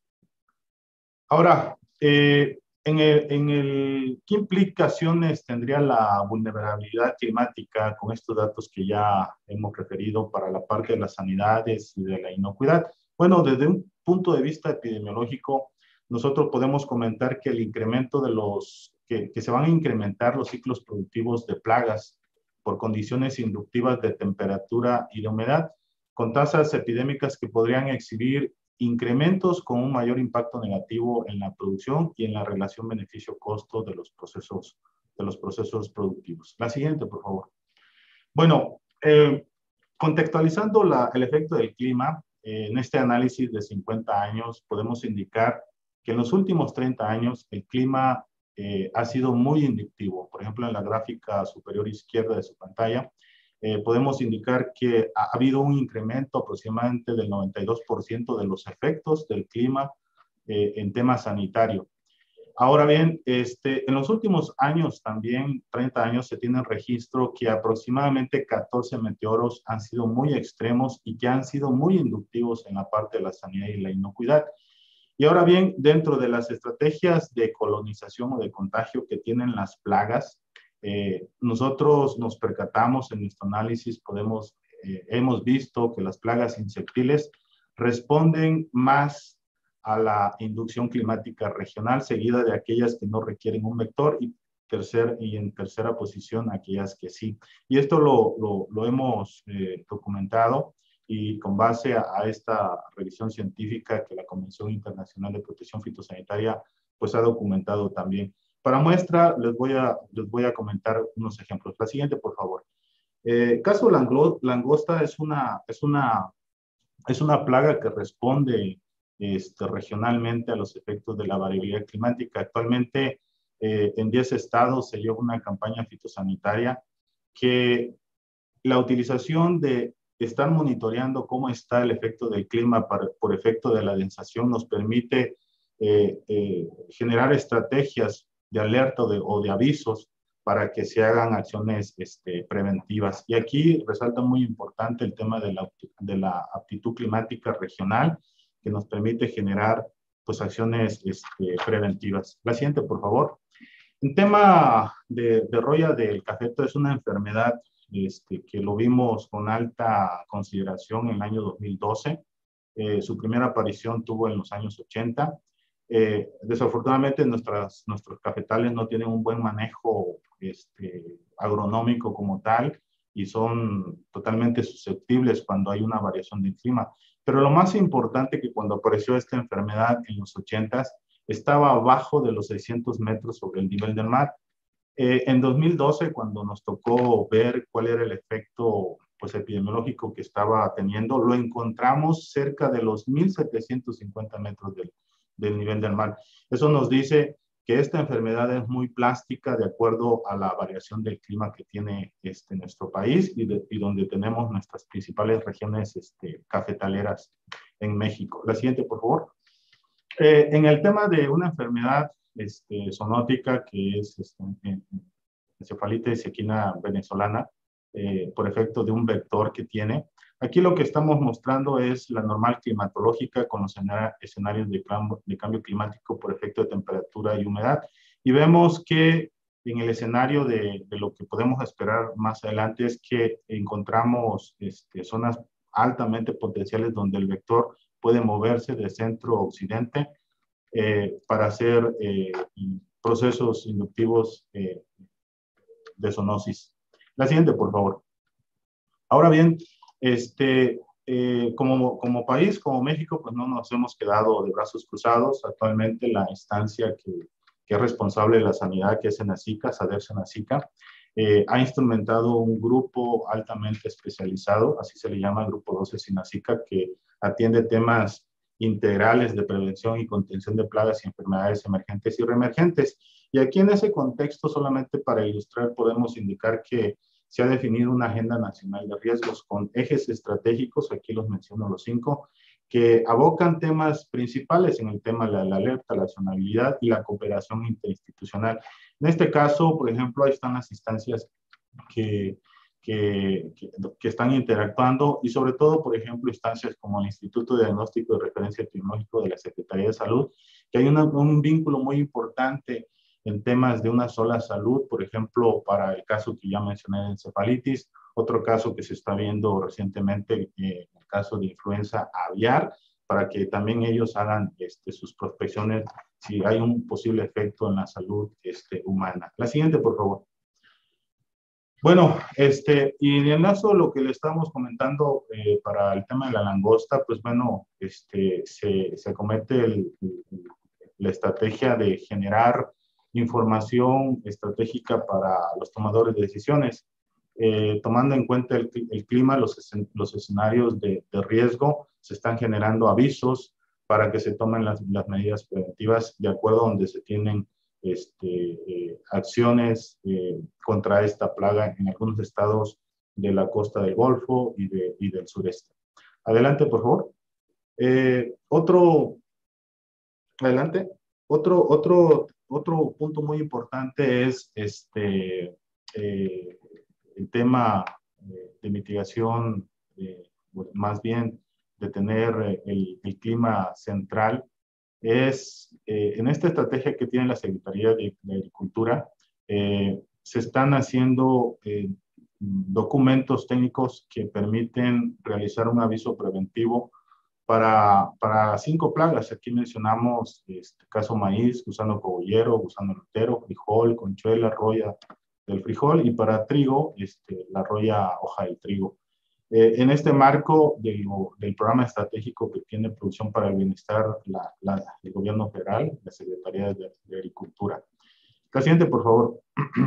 Ahora, eh, en el, en el, ¿qué implicaciones tendría la vulnerabilidad climática con estos datos que ya hemos referido para la parte de las sanidades y de la inocuidad? Bueno, desde un punto de vista epidemiológico, nosotros podemos comentar que el incremento de los, que, que se van a incrementar los ciclos productivos de plagas por condiciones inductivas de temperatura y de humedad, con tasas epidémicas que podrían exhibir incrementos con un mayor impacto negativo en la producción y en la relación beneficio-costo de los procesos, de los procesos productivos. La siguiente, por favor. Bueno, eh, contextualizando la, el efecto del clima, eh, en este análisis de cincuenta años podemos indicar que en los últimos treinta años el clima eh, ha sido muy inductivo. Por ejemplo, en la gráfica superior izquierda de su pantalla, Eh, podemos indicar que ha habido un incremento aproximadamente del noventa y dos por ciento de los efectos del clima eh, en tema sanitario. Ahora bien, este, en los últimos años, también treinta años, se tiene registro que aproximadamente catorce meteoros han sido muy extremos y que han sido muy inductivos en la parte de la sanidad y la inocuidad. Y ahora bien, dentro de las estrategias de colonización o de contagio que tienen las plagas, Eh, nosotros nos percatamos en nuestro análisis, podemos, eh, hemos visto que las plagas insectiles responden más a la inducción climática regional, seguida de aquellas que no requieren un vector, y, tercer, y en tercera posición aquellas que sí. Y esto lo, lo, lo hemos eh, documentado, y con base a, a esta revisión científica que la Convención Internacional de Protección Fitosanitaria pues ha documentado también. Para muestra, les voy a, les voy a comentar unos ejemplos. La siguiente, por favor. Eh, caso langosta es una, es, una, es una plaga que responde este, regionalmente a los efectos de la variabilidad climática. Actualmente, eh, en diez estados se lleva una campaña fitosanitaria que la utilización de estar monitoreando cómo está el efecto del clima para, por efecto de la densación nos permite eh, eh, generar estrategias de alerta o de, o de avisos para que se hagan acciones este, preventivas. Y aquí resalta muy importante el tema de la, de la aptitud climática regional, que nos permite generar pues acciones este, preventivas. La siguiente, por favor. El tema de, de roya del cafeto es una enfermedad este, que lo vimos con alta consideración en el año dos mil doce. Eh, su primera aparición tuvo en los años ochenta. Eh, desafortunadamente nuestras, nuestros cafetales no tienen un buen manejo este, agronómico como tal y son totalmente susceptibles cuando hay una variación del clima. Pero lo más importante que cuando apareció esta enfermedad en los ochentas, estaba abajo de los seiscientos metros sobre el nivel del mar. Eh, en dos mil doce, cuando nos tocó ver cuál era el efecto pues, epidemiológico que estaba teniendo, lo encontramos cerca de los mil setecientos cincuenta metros del, del nivel del mar. Eso nos dice que esta enfermedad es muy plástica de acuerdo a la variación del clima que tiene este, nuestro país y, de, y donde tenemos nuestras principales regiones este, cafetaleras en México. La siguiente, por favor. Eh, en el tema de una enfermedad este, zoonótica que es este, encefalitis equina venezolana, eh, por efecto de un vector que tiene, aquí lo que estamos mostrando es la normal climatológica con los escenarios de cambio, de cambio climático por efecto de temperatura y humedad. Y vemos que en el escenario de, de lo que podemos esperar más adelante es que encontramos este, zonas altamente potenciales donde el vector puede moverse de centro a occidente eh, para hacer eh, procesos inductivos eh, de zoonosis. La siguiente, por favor. Ahora bien, este, eh, como, como país, como México, pues no nos hemos quedado de brazos cruzados. Actualmente la instancia que, que es responsable de la sanidad, que es Senacica, SADER Senacica, eh, ha instrumentado un grupo altamente especializado, así se le llama Grupo doce Senacica, que atiende temas integrales de prevención y contención de plagas y enfermedades emergentes y reemergentes. Y aquí en ese contexto, solamente para ilustrar, podemos indicar que se ha definido una agenda nacional de riesgos con ejes estratégicos, aquí los menciono los cinco, que abocan temas principales en el tema de la, la alerta, la accionabilidad y la cooperación interinstitucional. En este caso, por ejemplo, ahí están las instancias que, que, que, que están interactuando y sobre todo, por ejemplo, instancias como el Instituto de Diagnóstico y Referencia Epidemiológico de la Secretaría de Salud, que hay una, un vínculo muy importante en temas de una sola salud, por ejemplo, para el caso que ya mencioné de encefalitis, otro caso que se está viendo recientemente, eh, el caso de influenza aviar, para que también ellos hagan este, sus prospecciones si hay un posible efecto en la salud este, humana. La siguiente, por favor. Bueno, este, y en el caso de lo que le estamos comentando eh, para el tema de la langosta, pues bueno, este, se, se comete el, el, la estrategia de generar información estratégica para los tomadores de decisiones, eh, tomando en cuenta el, el clima, los, los escenarios de, de riesgo, se están generando avisos para que se tomen las, las medidas preventivas de acuerdo a donde se tienen este, eh, acciones eh, contra esta plaga en algunos estados de la costa del Golfo y, de, y del sureste. Adelante, por favor. Eh, otro, adelante. Otro, otro, otro punto muy importante es este, eh, el tema de mitigación, eh, más bien de tener el, el clima central. Es eh, en esta estrategia que tiene la Secretaría de, de Agricultura, eh, se están haciendo eh, documentos técnicos que permiten realizar un aviso preventivo Para, para cinco plagas. Aquí mencionamos este caso maíz, gusano cogollero, gusano lutero, frijol, conchuela, roya del frijol, y para trigo, este, la roya hoja del trigo. Eh, en este marco de lo, del programa estratégico que tiene Producción para el Bienestar, la, la, el gobierno federal, la Secretaría de, de Agricultura. La siguiente, por favor.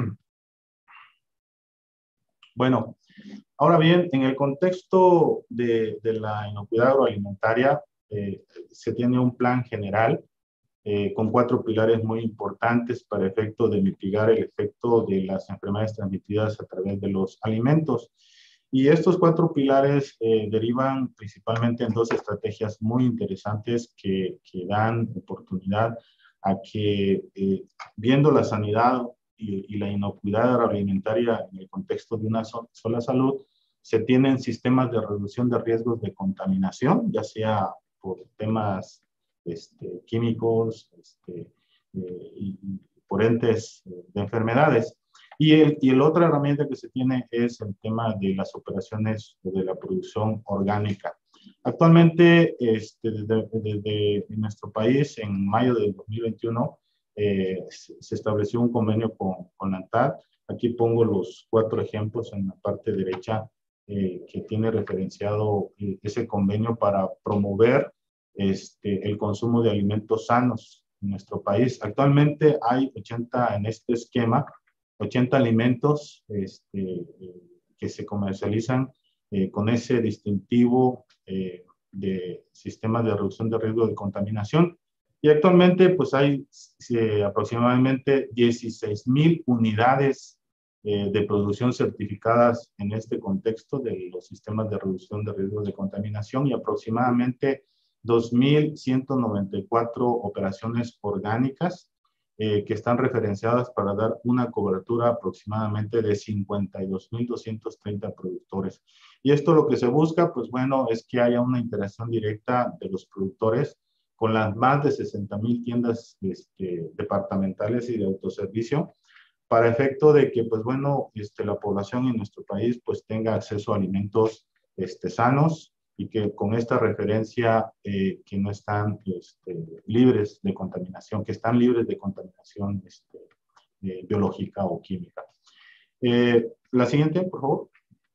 Bueno, ahora bien, en el contexto de, de la inocuidad agroalimentaria, eh, se tiene un plan general eh, con cuatro pilares muy importantes para efecto de mitigar el efecto de las enfermedades transmitidas a través de los alimentos. Y estos cuatro pilares eh, derivan principalmente en dos estrategias muy interesantes que, que dan oportunidad a que, eh, viendo la sanidad y, y la inocuidad agroalimentaria en el contexto de una so, sola salud, se tienen sistemas de reducción de riesgos de contaminación, ya sea por temas este, químicos este, eh, y, y por entes de enfermedades. Y el, y el otra herramienta que se tiene es el tema de las operaciones de la producción orgánica. Actualmente, este, desde, desde nuestro país, en mayo del dos mil veintiuno, eh, se estableció un convenio con, con ANTAD. Aquí pongo los cuatro ejemplos en la parte derecha eh, que tiene referenciado eh, ese convenio para promover este, el consumo de alimentos sanos en nuestro país. Actualmente hay ochenta en este esquema, ochenta alimentos este, eh, que se comercializan eh, con ese distintivo eh, de sistemas de reducción de riesgo de contaminación. Y actualmente pues hay eh, aproximadamente dieciséis mil unidades eh, de producción certificadas en este contexto de los sistemas de reducción de riesgo de contaminación y aproximadamente dos mil ciento noventa y cuatro operaciones orgánicas eh, que están referenciadas para dar una cobertura aproximadamente de cincuenta y dos mil doscientos treinta productores. Y esto lo que se busca, pues bueno, es que haya una interacción directa de los productores con las más de sesenta mil tiendas este, departamentales y de autoservicio, para efecto de que, pues bueno, este, la población en nuestro país pues tenga acceso a alimentos este, sanos y que con esta referencia eh, que no están este, libres de contaminación, que están libres de contaminación este, eh, biológica o química. Eh, la siguiente, por favor.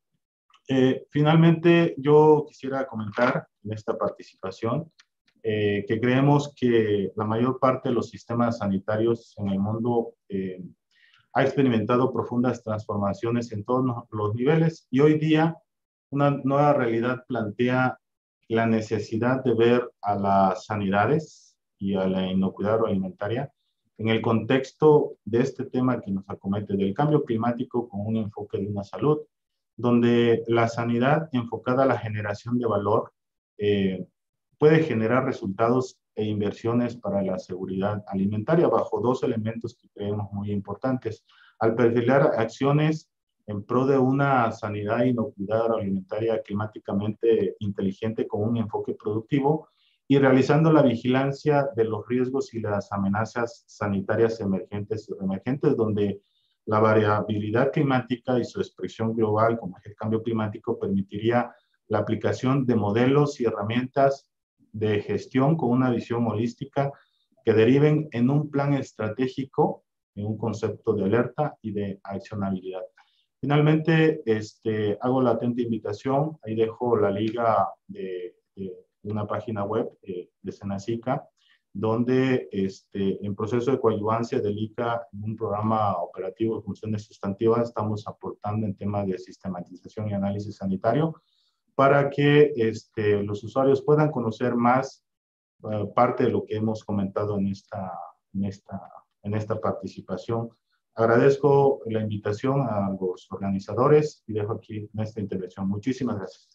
Eh, finalmente, yo quisiera comentar en esta participación eh, que creemos que la mayor parte de los sistemas sanitarios en el mundo eh, ha experimentado profundas transformaciones en todos los niveles y hoy día una nueva realidad plantea la necesidad de ver a las sanidades y a la inocuidad agroalimentaria en el contexto de este tema que nos acomete del cambio climático con un enfoque de una salud, donde la sanidad enfocada a la generación de valor eh, puede generar resultados e inversiones para la seguridad alimentaria bajo dos elementos que creemos muy importantes. Al perfilar acciones en pro de una sanidad inocuidad alimentaria climáticamente inteligente con un enfoque productivo y realizando la vigilancia de los riesgos y las amenazas sanitarias emergentes y reemergentes, donde la variabilidad climática y su expresión global, como es el cambio climático, permitiría la aplicación de modelos y herramientas de gestión con una visión holística que deriven en un plan estratégico, en un concepto de alerta y de accionabilidad. Finalmente, este, hago la atenta invitación, ahí dejo la liga de, de una página web eh, de Senacica, donde este, en proceso de coadyuvancia del I C A, en un programa operativo de funciones sustantivas, estamos aportando en temas de sistematización y análisis sanitario para que este, los usuarios puedan conocer más uh, parte de lo que hemos comentado en esta, en esta, en esta participación. Agradezco la invitación a los organizadores y dejo aquí esta intervención. Muchísimas gracias.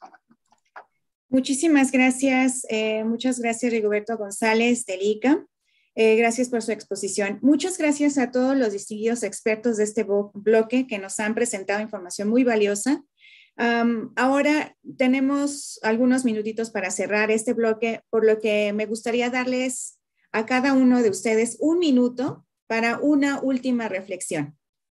Muchísimas gracias. Eh, muchas gracias, Rigoberto González del I C A. Eh, gracias por su exposición. Muchas gracias a todos los distinguidos expertos de este bloque que nos han presentado información muy valiosa. Um, ahora tenemos algunos minutitos para cerrar este bloque, por lo que me gustaría darles a cada uno de ustedes un minuto para una última reflexión.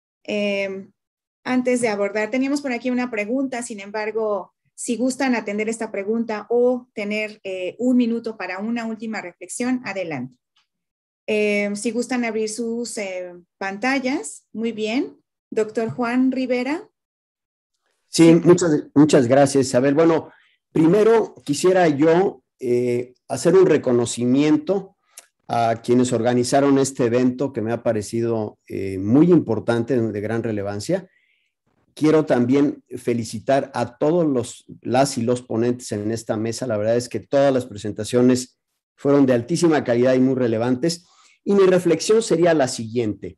Eh, antes de abordar, teníamos por aquí una pregunta, sin embargo, si gustan atender esta pregunta o tener eh, un minuto para una última reflexión, adelante. Eh, si gustan abrir sus eh, pantallas, muy bien. Doctor Juan Rivera. Sí, muchas, muchas gracias, Isabel. Bueno, primero quisiera yo eh, hacer un reconocimiento a quienes organizaron este evento que me ha parecido eh, muy importante, de gran relevancia. Quiero también felicitar a todos los, las y los ponentes en esta mesa. La verdad es que todas las presentaciones fueron de altísima calidad y muy relevantes. Y mi reflexión sería la siguiente.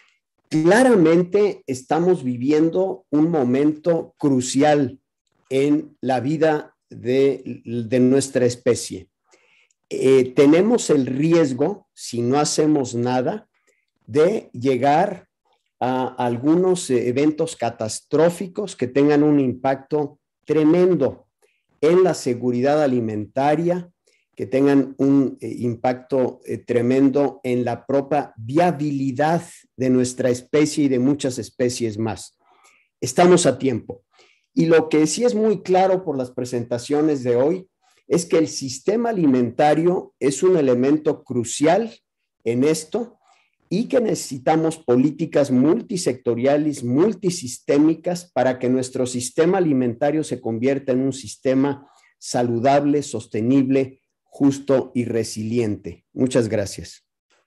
Claramente estamos viviendo un momento crucial en la vida de, de nuestra especie. Eh, tenemos el riesgo, si no hacemos nada, de llegar a algunos eventos catastróficos que tengan un impacto tremendo en la seguridad alimentaria, que tengan un eh, impacto eh, tremendo en la propia viabilidad de nuestra especie y de muchas especies más. Estamos a tiempo. Y lo que sí es muy claro por las presentaciones de hoy es que el sistema alimentario es un elemento crucial en esto y que necesitamos políticas multisectoriales, multisistémicas para que nuestro sistema alimentario se convierta en un sistema saludable, sostenible, justo y resiliente. Muchas gracias.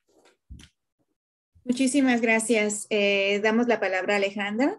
Muchísimas gracias. Eh, damos la palabra a Alejandra.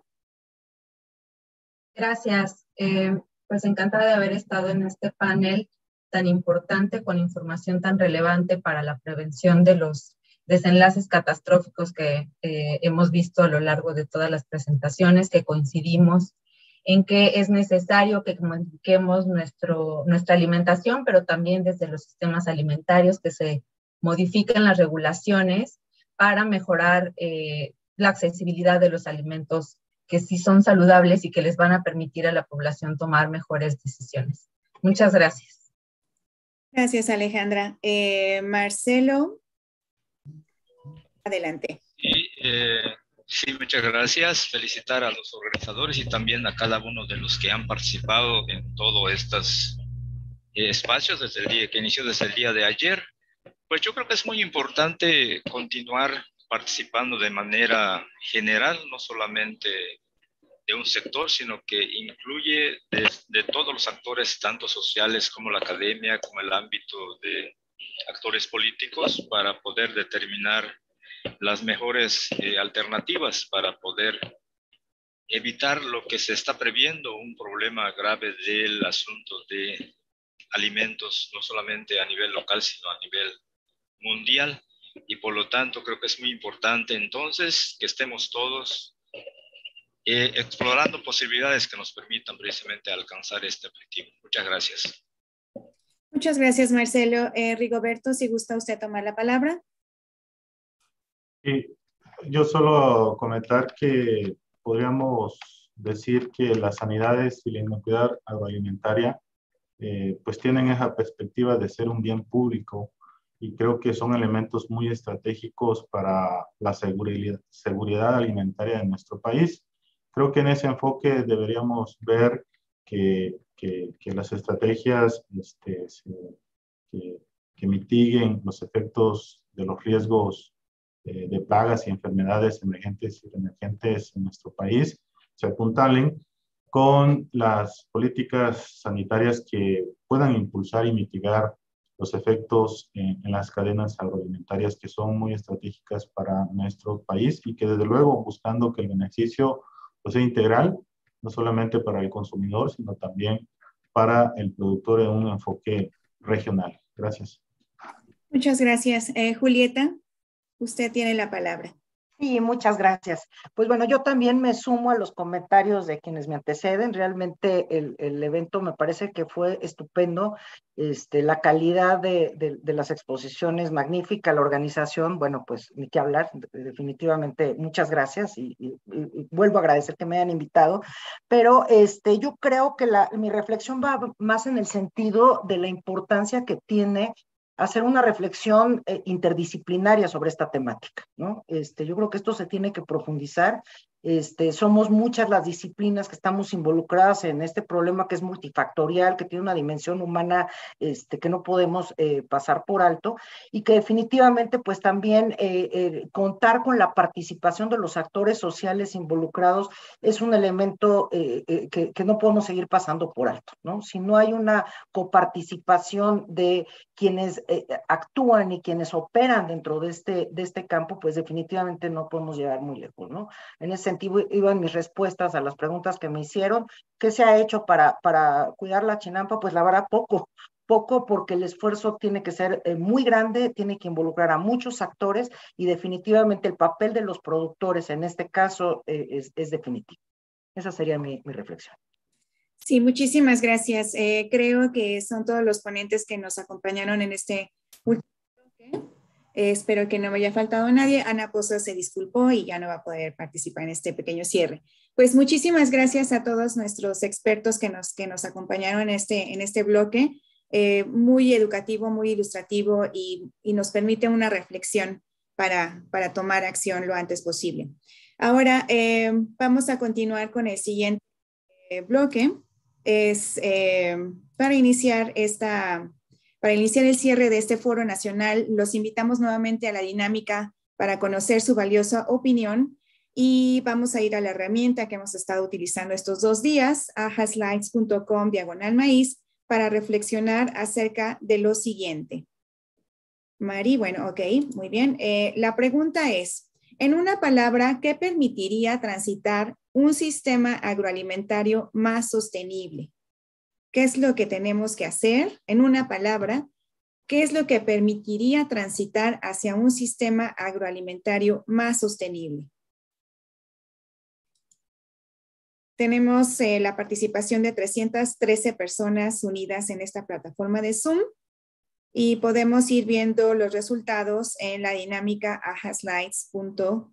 Gracias. Eh, pues encantada de haber estado en este panel tan importante con información tan relevante para la prevención de los desenlaces catastróficos que eh, hemos visto a lo largo de todas las presentaciones, que coincidimos en que es necesario que modifiquemos nuestro, nuestra alimentación, pero también desde los sistemas alimentarios, que se modifiquen las regulaciones para mejorar eh, la accesibilidad de los alimentos que sí son saludables y que les van a permitir a la población tomar mejores decisiones. Muchas gracias. Gracias, Alejandra. Eh, Marcelo, adelante. Sí, eh, sí, muchas gracias. Felicitar a los organizadores y también a cada uno de los que han participado en todos estos eh, espacios desde el día que inició desde el día de ayer. Pues yo creo que es muy importante continuar participando de manera general, no solamente de un sector, sino que incluye de, de todos los actores, tanto sociales como la academia, como el ámbito de actores políticos, para poder determinar las mejores eh, alternativas para poder evitar lo que se está previendo, un problema grave del asunto de alimentos, no solamente a nivel local, sino a nivel mundial. Y por lo tanto creo que es muy importante entonces que estemos todos eh, explorando posibilidades que nos permitan precisamente alcanzar este objetivo. Muchas gracias. Muchas gracias, Marcelo. Eh, Rigoberto, si gusta usted tomar la palabra. Sí, yo solo comentar que podríamos decir que las sanidades y la inocuidad agroalimentaria eh, pues tienen esa perspectiva de ser un bien público, y creo que son elementos muy estratégicos para la seguridad, seguridad alimentaria de nuestro país. Creo que en ese enfoque deberíamos ver que, que, que las estrategias este, se, que, que mitiguen los efectos de los riesgos eh, de plagas y enfermedades emergentes y reemergentes en nuestro país se apuntalen con las políticas sanitarias que puedan impulsar y mitigar los efectos en, en las cadenas agroalimentarias, que son muy estratégicas para nuestro país, y que desde luego buscando que el beneficio pues, sea integral, no solamente para el consumidor, sino también para el productor en un enfoque regional. Gracias. Muchas gracias. Eh, Julieta, usted tiene la palabra. Sí, muchas gracias. Pues bueno, yo también me sumo a los comentarios de quienes me anteceden. Realmente el, el evento me parece que fue estupendo. Este, la calidad de, de, de las exposiciones magnífica, la organización, bueno, pues ni qué hablar, definitivamente muchas gracias y, y, y vuelvo a agradecer que me hayan invitado, pero este, yo creo que la, mi reflexión va más en el sentido de la importancia que tiene hacer una reflexión eh, interdisciplinaria sobre esta temática, ¿no? Este, yo creo que esto se tiene que profundizar. Este, somos muchas las disciplinas que estamos involucradas en este problema que es multifactorial, que tiene una dimensión humana este, que no podemos eh, pasar por alto, y que definitivamente pues también eh, eh, contar con la participación de los actores sociales involucrados es un elemento eh, eh, que, que no podemos seguir pasando por alto, ¿no? Si no hay una coparticipación de quienes eh, actúan y quienes operan dentro de este, de este campo, pues definitivamente no podemos llegar muy lejos, ¿no? En ese sentido iban mis respuestas a las preguntas que me hicieron. ¿Qué se ha hecho para, para cuidar la chinampa? Pues la verdad poco, poco porque el esfuerzo tiene que ser eh, muy grande, tiene que involucrar a muchos actores y definitivamente el papel de los productores en este caso eh, es, es definitivo. Esa sería mi, mi reflexión. Sí, muchísimas gracias. Eh, creo que son todos los ponentes que nos acompañaron en este último bloque. Eh, espero que no me haya faltado nadie. Ana Pozo se disculpó y ya no va a poder participar en este pequeño cierre. Pues muchísimas gracias a todos nuestros expertos que nos, que nos acompañaron en este, en este bloque. eh, muy educativo, muy ilustrativo y, y nos permite una reflexión para, para tomar acción lo antes posible. Ahora eh, vamos a continuar con el siguiente eh, bloque. Es eh, para iniciar esta, para iniciar el cierre de este foro nacional, los invitamos nuevamente a la dinámica para conocer su valiosa opinión y vamos a ir a la herramienta que hemos estado utilizando estos dos días, ajaslides punto com diagonal maíz, para reflexionar acerca de lo siguiente. Mari, bueno, ok, muy bien. Eh, la pregunta es, en una palabra, ¿qué permitiría transitar un sistema agroalimentario más sostenible? ¿Qué es lo que tenemos que hacer? En una palabra, ¿qué es lo que permitiría transitar hacia un sistema agroalimentario más sostenible? Tenemos eh, la participación de trescientas trece personas unidas en esta plataforma de Zoom y podemos ir viendo los resultados en la dinámica ajaslides punto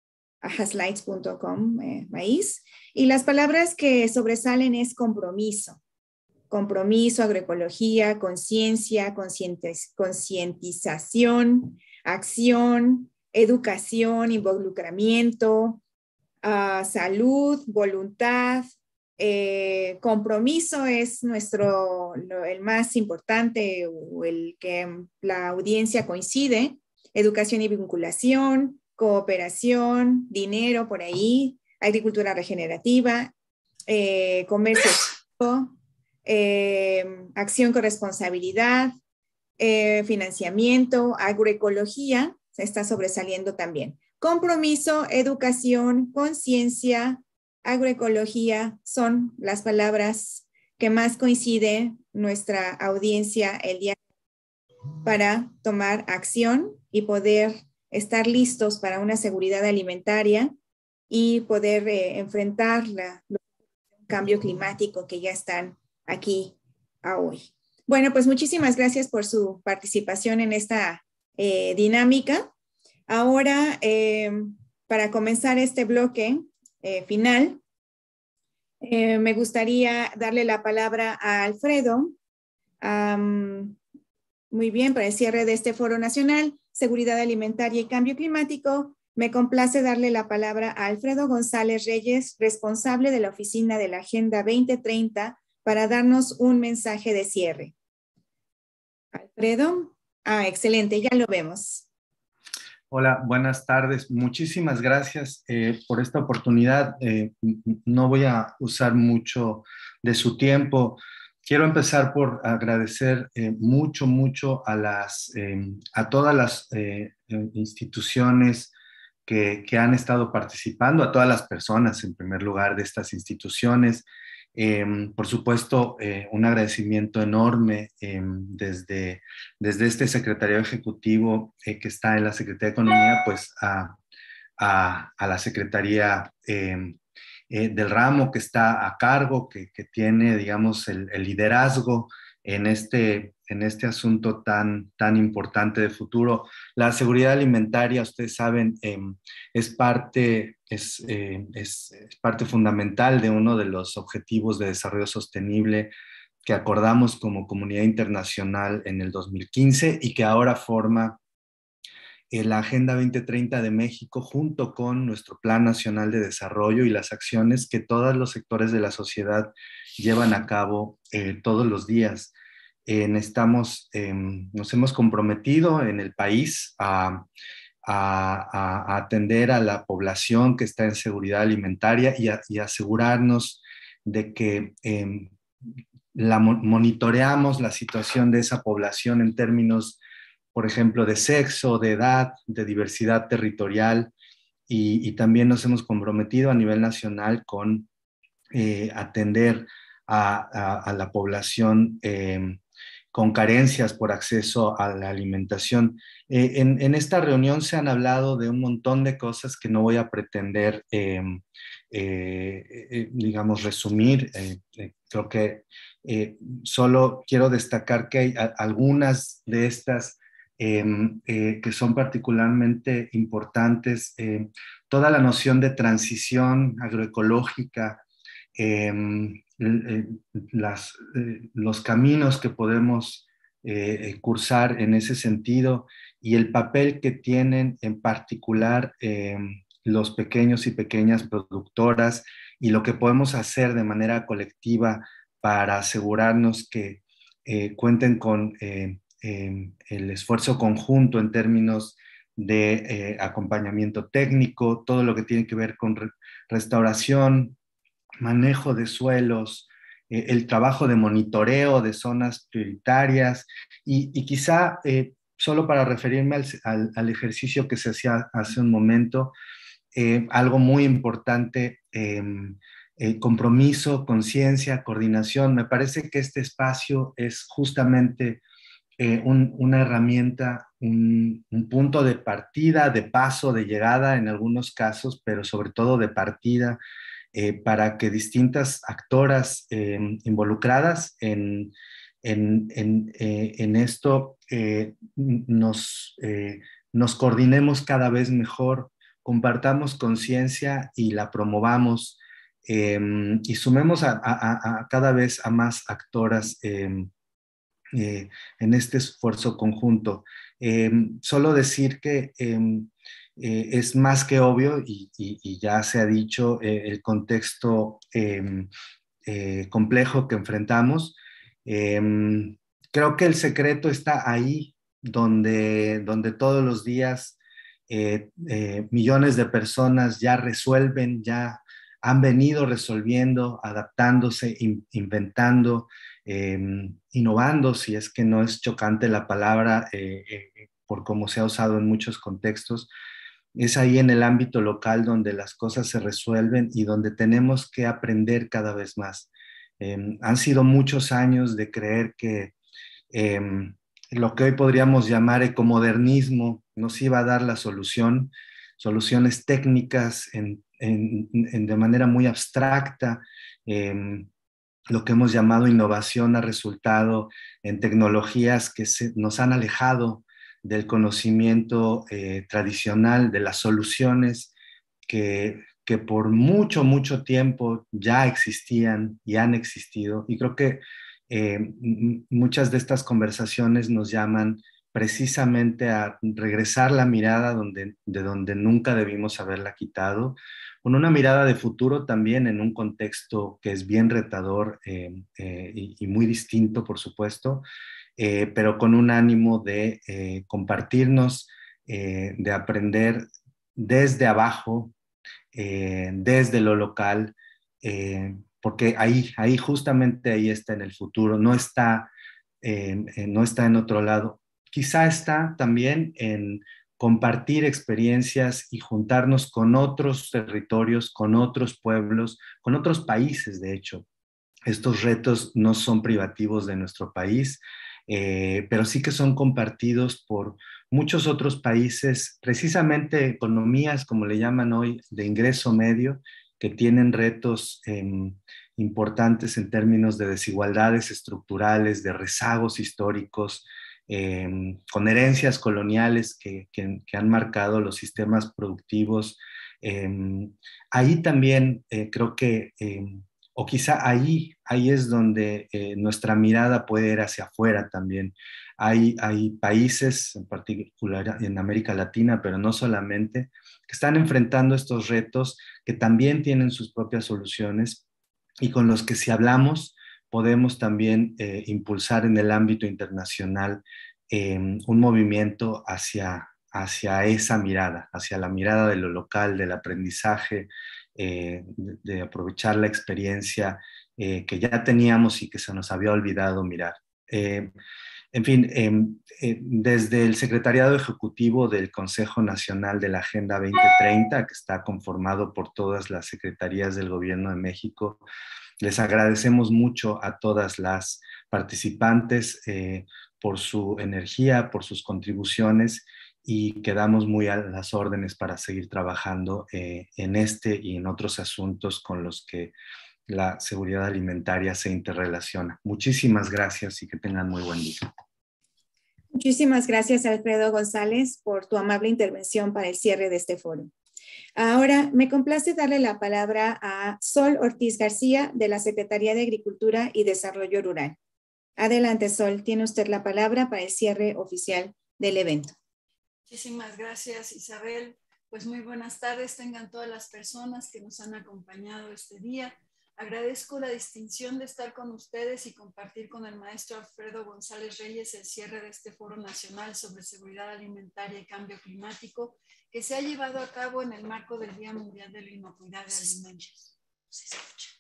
com, eh, maíz. Y las palabras que sobresalen es compromiso. Compromiso, agroecología, conciencia, concientización, acción, educación, involucramiento, uh, salud, voluntad, eh, compromiso es nuestro, lo, el más importante o el que la audiencia coincide, educación y vinculación, cooperación, dinero por ahí, agricultura regenerativa, eh, comercio, eh, acción con responsabilidad, eh, financiamiento, agroecología, se está sobresaliendo también. Compromiso, educación, conciencia, agroecología son las palabras que más coincide nuestra audiencia el día para tomar acción y poder estar listos para una seguridad alimentaria y poder eh, enfrentar la, el cambio climático que ya están aquí a hoy. Bueno, pues muchísimas gracias por su participación en esta eh, dinámica. Ahora, eh, para comenzar este bloque eh, final, eh, me gustaría darle la palabra a Alfredo. Um, muy bien, para el cierre de este Foro Nacional, Seguridad Alimentaria y Cambio Climático, me complace darle la palabra a Alfredo González Reyes, responsable de la Oficina de la Agenda veinte treinta, para darnos un mensaje de cierre. Alfredo, ah, excelente, ya lo vemos. Hola, buenas tardes. Muchísimas gracias eh, por esta oportunidad. Eh, no voy a usar mucho de su tiempo. Quiero empezar por agradecer eh, mucho, mucho a, las, eh, a todas las eh, instituciones que, que han estado participando, a todas las personas, en primer lugar, de estas instituciones. Eh, por supuesto, eh, un agradecimiento enorme eh, desde, desde este secretariado ejecutivo eh, que está en la Secretaría de Economía, pues a, a, a la Secretaría eh, eh, del ramo que está a cargo, que, que tiene, digamos, el, el liderazgo en este, en este asunto tan, tan importante de futuro. La seguridad alimentaria, ustedes saben, eh, es, parte, es, eh, es, es parte fundamental de uno de los objetivos de desarrollo sostenible que acordamos como comunidad internacional en el dos mil quince y que ahora forma eh, la Agenda veinte treinta de México junto con nuestro Plan Nacional de Desarrollo y las acciones que todos los sectores de la sociedad llevan a cabo eh, todos los días. Eh, necesitamos, eh, nos hemos comprometido en el país a, a, a atender a la población que está en seguridad alimentaria y, a, y asegurarnos de que eh, la, monitoreamos la situación de esa población en términos, por ejemplo, de sexo, de edad, de diversidad territorial y, y también nos hemos comprometido a nivel nacional con eh, atender a, a, a la población eh, con carencias por acceso a la alimentación. Eh, en, en esta reunión se han hablado de un montón de cosas que no voy a pretender, eh, eh, eh, digamos, resumir. Eh, eh, creo que eh, solo quiero destacar que hay a, algunas de estas eh, eh, que son particularmente importantes. Eh, toda la noción de transición agroecológica, Eh, eh, las, eh, los caminos que podemos eh, cursar en ese sentido y el papel que tienen en particular eh, los pequeños y pequeñas productoras y lo que podemos hacer de manera colectiva para asegurarnos que eh, cuenten con eh, eh, el esfuerzo conjunto en términos de eh, acompañamiento técnico, todo lo que tiene que ver con re restauración, manejo de suelos, eh, el trabajo de monitoreo de zonas prioritarias y, y quizá, eh, solo para referirme al, al, al ejercicio que se hacía hace un momento, eh, algo muy importante, eh, eh, compromiso, conciencia, coordinación. Me parece que este espacio es justamente eh, un, una herramienta, un, un punto de partida, de paso, de llegada en algunos casos, pero sobre todo de partida, eh, para que distintas actoras eh, involucradas en, en, en, eh, en esto eh, nos, eh, nos coordinemos cada vez mejor, compartamos conciencia y la promovamos eh, y sumemos a, a, a cada vez a más actoras eh, eh, en este esfuerzo conjunto. Eh, solo decir que eh, eh, es más que obvio y, y, y ya se ha dicho eh, el contexto eh, eh, complejo que enfrentamos. Eh, creo que el secreto está ahí, donde, donde todos los días eh, eh, millones de personas ya resuelven, ya han venido resolviendo, adaptándose, in, inventando, eh, innovando, si es que no es chocante la palabra eh, eh, por cómo se ha usado en muchos contextos. Es ahí en el ámbito local donde las cosas se resuelven y donde tenemos que aprender cada vez más. Eh, han sido muchos años de creer que eh, lo que hoy podríamos llamar ecomodernismo nos iba a dar la solución, soluciones técnicas en, en, en, de manera muy abstracta. Eh, lo que hemos llamado innovación ha resultado en tecnologías que se, nos han alejado del conocimiento eh, tradicional, de las soluciones que, que por mucho, mucho tiempo ya existían y han existido. Y creo que eh, muchas de estas conversaciones nos llaman precisamente a regresar la mirada donde, de donde nunca debimos haberla quitado, con una mirada de futuro también en un contexto que es bien retador eh, eh, y, y muy distinto, por supuesto, eh, pero con un ánimo de eh, compartirnos, eh, de aprender desde abajo, eh, desde lo local, eh, porque ahí, ahí justamente ahí está en el futuro, no está, eh, no está en otro lado. Quizá está también en compartir experiencias y juntarnos con otros territorios, con otros pueblos, con otros países, de hecho. Estos retos no son privativos de nuestro país, eh, pero sí que son compartidos por muchos otros países, precisamente economías, como le llaman hoy, de ingreso medio, que tienen retos eh, importantes en términos de desigualdades estructurales, de rezagos históricos, Eh, con herencias coloniales que, que, que han marcado los sistemas productivos. Eh, ahí también eh, creo que, eh, o quizá ahí, ahí es donde eh, nuestra mirada puede ir hacia afuera también. Hay, hay países, en particular en América Latina, pero no solamente, que están enfrentando estos retos, que también tienen sus propias soluciones y con los que si hablamos, podemos también eh, impulsar en el ámbito internacional eh, un movimiento hacia, hacia esa mirada, hacia la mirada de lo local, del aprendizaje, eh, de, de aprovechar la experiencia eh, que ya teníamos y que se nos había olvidado mirar. Eh, en fin, eh, eh, desde el Secretariado Ejecutivo del Consejo Nacional de la Agenda veinte treinta, que está conformado por todas las secretarías del Gobierno de México, les agradecemos mucho a todas las participantes eh, por su energía, por sus contribuciones y quedamos muy a las órdenes para seguir trabajando eh, en este y en otros asuntos con los que la seguridad alimentaria se interrelaciona. Muchísimas gracias y que tengan muy buen día. Muchísimas gracias, Alfredo González, por tu amable intervención para el cierre de este foro. Ahora me complace darle la palabra a Sol Ortiz García de la Secretaría de Agricultura y Desarrollo Rural. Adelante, Sol, tiene usted la palabra para el cierre oficial del evento. Muchísimas gracias, Isabel. Pues muy buenas tardes tengan todas las personas que nos han acompañado este día. Agradezco la distinción de estar con ustedes y compartir con el maestro Alfredo González Reyes el cierre de este Foro Nacional sobre Seguridad Alimentaria y Cambio Climático que se ha llevado a cabo en el marco del Día Mundial de la Inocuidad de Alimentos. ¿Se escucha?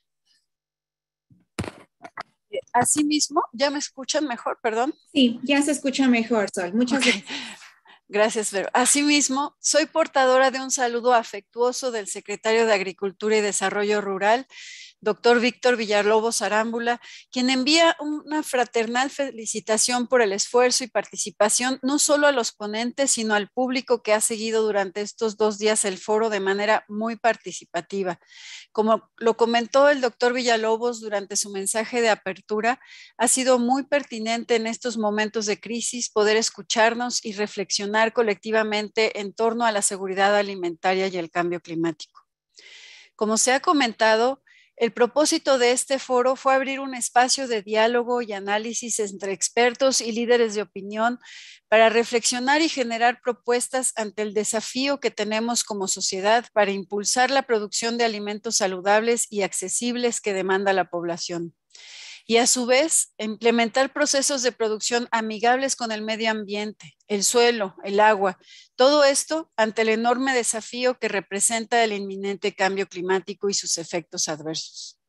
Asimismo, ¿ya me escuchan mejor? Perdón. Sí, ya se escucha mejor, Sol. Muchas okay. gracias. Gracias, Vero. Asimismo, soy portadora de un saludo afectuoso del secretario de Agricultura y Desarrollo Rural, doctor Víctor Villalobos Arámbula, quien envía una fraternal felicitación por el esfuerzo y participación no solo a los ponentes, sino al público que ha seguido durante estos dos días el foro de manera muy participativa. Como lo comentó el doctor Villalobos durante su mensaje de apertura, ha sido muy pertinente en estos momentos de crisis poder escucharnos y reflexionar colectivamente en torno a la seguridad alimentaria y el cambio climático. Como se ha comentado, el propósito de este foro fue abrir un espacio de diálogo y análisis entre expertos y líderes de opinión para reflexionar y generar propuestas ante el desafío que tenemos como sociedad para impulsar la producción de alimentos saludables y accesibles que demanda la población. Y a su vez, implementar procesos de producción amigables con el medio ambiente, el suelo, el agua, todo esto ante el enorme desafío que representa el inminente cambio climático y sus efectos adversos.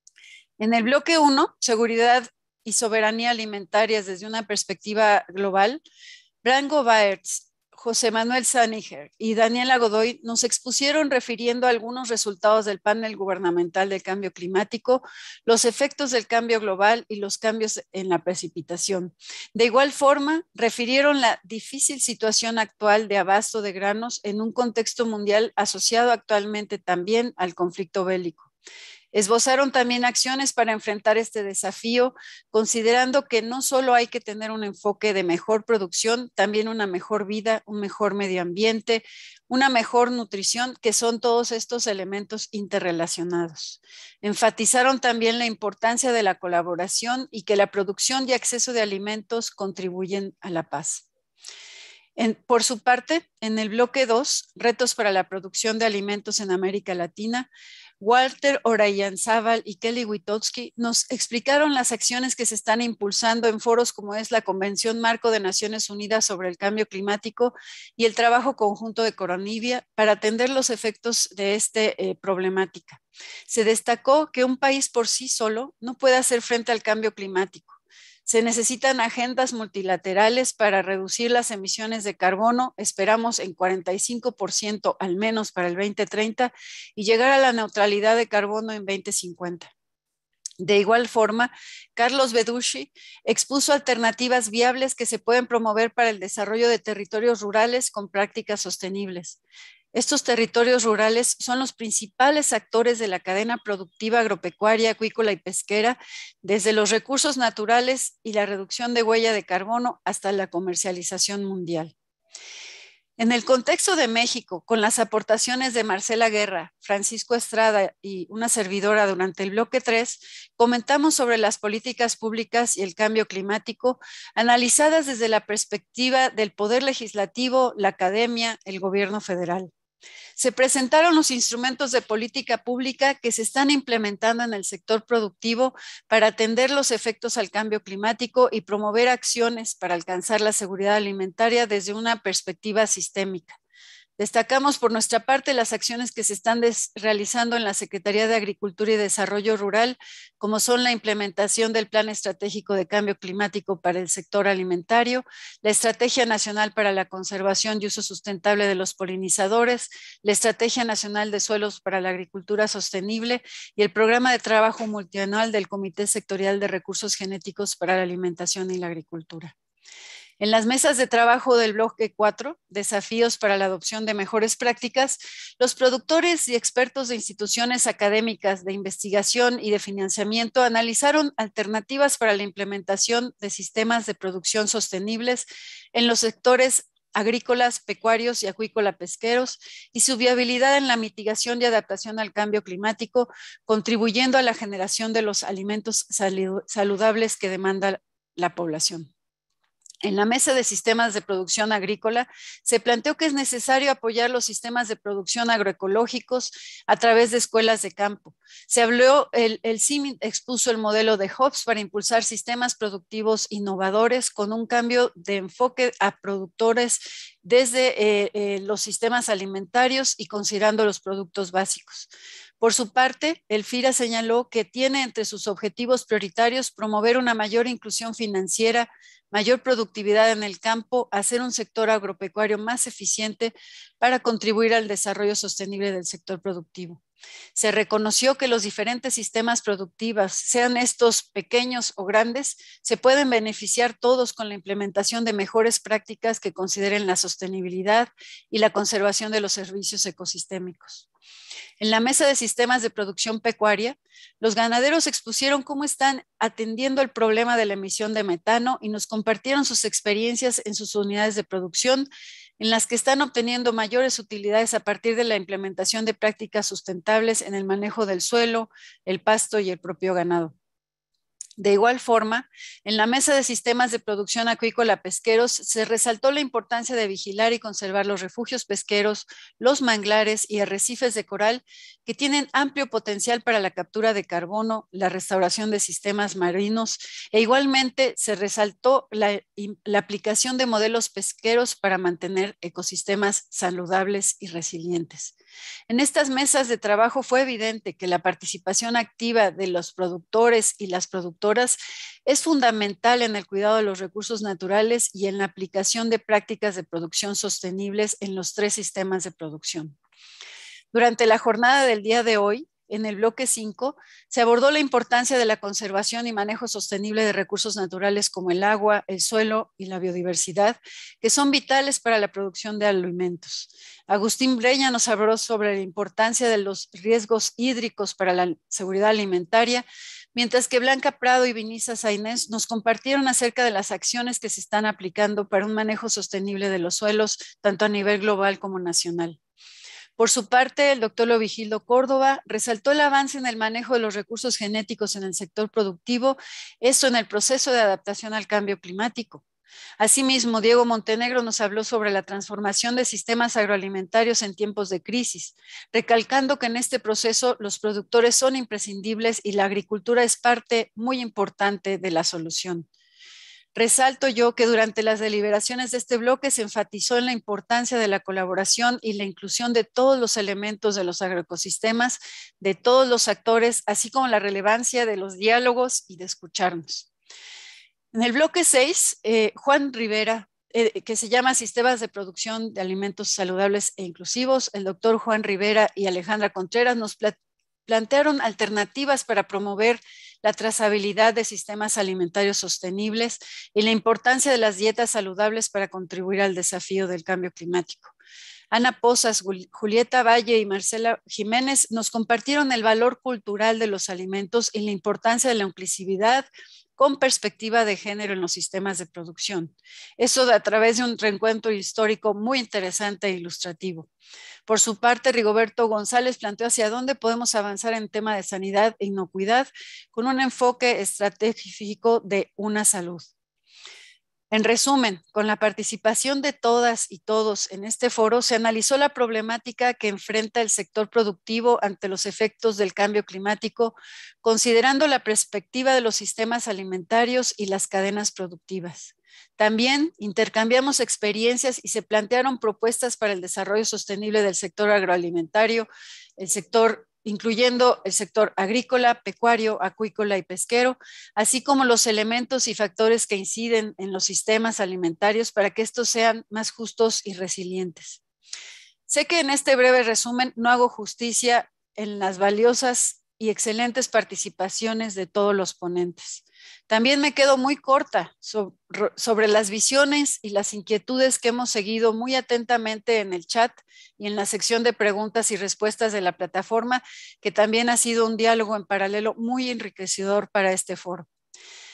En el bloque uno, seguridad y soberanía alimentarias desde una perspectiva global, Branko Baerts, José Manuel Saniger y Daniela Godoy nos expusieron refiriendo algunos resultados del panel gubernamental del cambio climático, los efectos del cambio global y los cambios en la precipitación. De igual forma, refirieron la difícil situación actual de abasto de granos en un contexto mundial asociado actualmente también al conflicto bélico. Esbozaron también acciones para enfrentar este desafío, considerando que no solo hay que tener un enfoque de mejor producción, también una mejor vida, un mejor medio ambiente, una mejor nutrición, que son todos estos elementos interrelacionados. Enfatizaron también la importancia de la colaboración y que la producción y acceso de alimentos contribuyen a la paz. En, por su parte, en el bloque dos, retos para la producción de alimentos en América Latina, Walter Oraianzábal y Kelly Witowski nos explicaron las acciones que se están impulsando en foros como es la Convención Marco de Naciones Unidas sobre el Cambio Climático y el trabajo conjunto de Coronivia para atender los efectos de esta eh, problemática. Se destacó que un país por sí solo no puede hacer frente al cambio climático. Se necesitan agendas multilaterales para reducir las emisiones de carbono, esperamos en cuarenta y cinco por ciento al menos para el veinte treinta y llegar a la neutralidad de carbono en veinte cincuenta. De igual forma, Carlos Bedushi expuso alternativas viables que se pueden promover para el desarrollo de territorios rurales con prácticas sostenibles. Estos territorios rurales son los principales actores de la cadena productiva agropecuaria, acuícola y pesquera, desde los recursos naturales y la reducción de huella de carbono hasta la comercialización mundial. En el contexto de México, con las aportaciones de Marcela Guerra, Francisco Estrada y una servidora durante el bloque tres, comentamos sobre las políticas públicas y el cambio climático, analizadas desde la perspectiva del Poder Legislativo, la academia, el gobierno federal. Se presentaron los instrumentos de política pública que se están implementando en el sector productivo para atender los efectos al cambio climático y promover acciones para alcanzar la seguridad alimentaria desde una perspectiva sistémica. Destacamos por nuestra parte las acciones que se están realizando en la Secretaría de Agricultura y Desarrollo Rural, como son la implementación del Plan Estratégico de Cambio Climático para el sector alimentario, la Estrategia Nacional para la Conservación y Uso Sustentable de los Polinizadores, la Estrategia Nacional de Suelos para la Agricultura Sostenible y el Programa de Trabajo Multianual del Comité Sectorial de Recursos Genéticos para la Alimentación y la Agricultura. En las mesas de trabajo del bloque cuatro, desafíos para la adopción de mejores prácticas, los productores y expertos de instituciones académicas de investigación y de financiamiento analizaron alternativas para la implementación de sistemas de producción sostenibles en los sectores agrícolas, pecuarios y acuícola-pesqueros y su viabilidad en la mitigación y adaptación al cambio climático, contribuyendo a la generación de los alimentos saludables que demanda la población. En la mesa de sistemas de producción agrícola se planteó que es necesario apoyar los sistemas de producción agroecológicos a través de escuelas de campo. Se habló, el, el C I M expuso el modelo de Hobbes para impulsar sistemas productivos innovadores con un cambio de enfoque a productores desde eh, eh, los sistemas alimentarios y considerando los productos básicos. Por su parte, el FIRA señaló que tiene entre sus objetivos prioritarios promover una mayor inclusión financiera, mayor productividad en el campo, hacer un sector agropecuario más eficiente para contribuir al desarrollo sostenible del sector productivo. Se reconoció que los diferentes sistemas productivos, sean estos pequeños o grandes, se pueden beneficiar todos con la implementación de mejores prácticas que consideren la sostenibilidad y la conservación de los servicios ecosistémicos. En la mesa de sistemas de producción pecuaria, los ganaderos expusieron cómo están atendiendo el problema de la emisión de metano y nos compartieron sus experiencias en sus unidades de producción, en las que están obteniendo mayores utilidades a partir de la implementación de prácticas sustentables en el manejo del suelo, el pasto y el propio ganado. De igual forma, en la mesa de sistemas de producción acuícola pesqueros se resaltó la importancia de vigilar y conservar los refugios pesqueros, los manglares y arrecifes de coral que tienen amplio potencial para la captura de carbono, la restauración de sistemas marinos e igualmente se resaltó la, la aplicación de modelos pesqueros para mantener ecosistemas saludables y resilientes. En estas mesas de trabajo fue evidente que la participación activa de los productores y las productoras es fundamental en el cuidado de los recursos naturales y en la aplicación de prácticas de producción sostenibles en los tres sistemas de producción. Durante la jornada del día de hoy, en el bloque cinco, se abordó la importancia de la conservación y manejo sostenible de recursos naturales como el agua, el suelo y la biodiversidad, que son vitales para la producción de alimentos. Agustín Breña nos habló sobre la importancia de los riesgos hídricos para la seguridad alimentaria, mientras que Blanca Prado y Vinisa Sainés nos compartieron acerca de las acciones que se están aplicando para un manejo sostenible de los suelos, tanto a nivel global como nacional. Por su parte, el doctor Lovigildo Córdoba resaltó el avance en el manejo de los recursos genéticos en el sector productivo, esto en el proceso de adaptación al cambio climático. Asimismo, Diego Montenegro nos habló sobre la transformación de sistemas agroalimentarios en tiempos de crisis, recalcando que en este proceso los productores son imprescindibles y la agricultura es parte muy importante de la solución. Resalto yo que durante las deliberaciones de este bloque se enfatizó en la importancia de la colaboración y la inclusión de todos los elementos de los agroecosistemas, de todos los actores, así como la relevancia de los diálogos y de escucharnos. En el bloque seis, eh, Juan Rivera, eh, que se llama Sistemas de Producción de Alimentos Saludables e Inclusivos, el doctor Juan Rivera y Alejandra Contreras nos pla- plantearon alternativas para promover la trazabilidad de sistemas alimentarios sostenibles y la importancia de las dietas saludables para contribuir al desafío del cambio climático. Ana Pozas, Julieta Valle y Marcela Jiménez nos compartieron el valor cultural de los alimentos y la importancia de la inclusividad con perspectiva de género en los sistemas de producción. Eso a través de un reencuentro histórico muy interesante e ilustrativo. Por su parte, Rigoberto González planteó hacia dónde podemos avanzar en tema de sanidad e inocuidad con un enfoque estratégico de una salud. En resumen, con la participación de todas y todos en este foro, se analizó la problemática que enfrenta el sector productivo ante los efectos del cambio climático, considerando la perspectiva de los sistemas alimentarios y las cadenas productivas. También intercambiamos experiencias y se plantearon propuestas para el desarrollo sostenible del sector agroalimentario, el sector incluyendo el sector agrícola, pecuario, acuícola y pesquero, así como los elementos y factores que inciden en los sistemas alimentarios para que estos sean más justos y resilientes. Sé que en este breve resumen no hago justicia en las valiosas y excelentes participaciones de todos los ponentes. También me quedo muy corta sobre las visiones y las inquietudes que hemos seguido muy atentamente en el chat y en la sección de preguntas y respuestas de la plataforma, que también ha sido un diálogo en paralelo muy enriquecedor para este foro.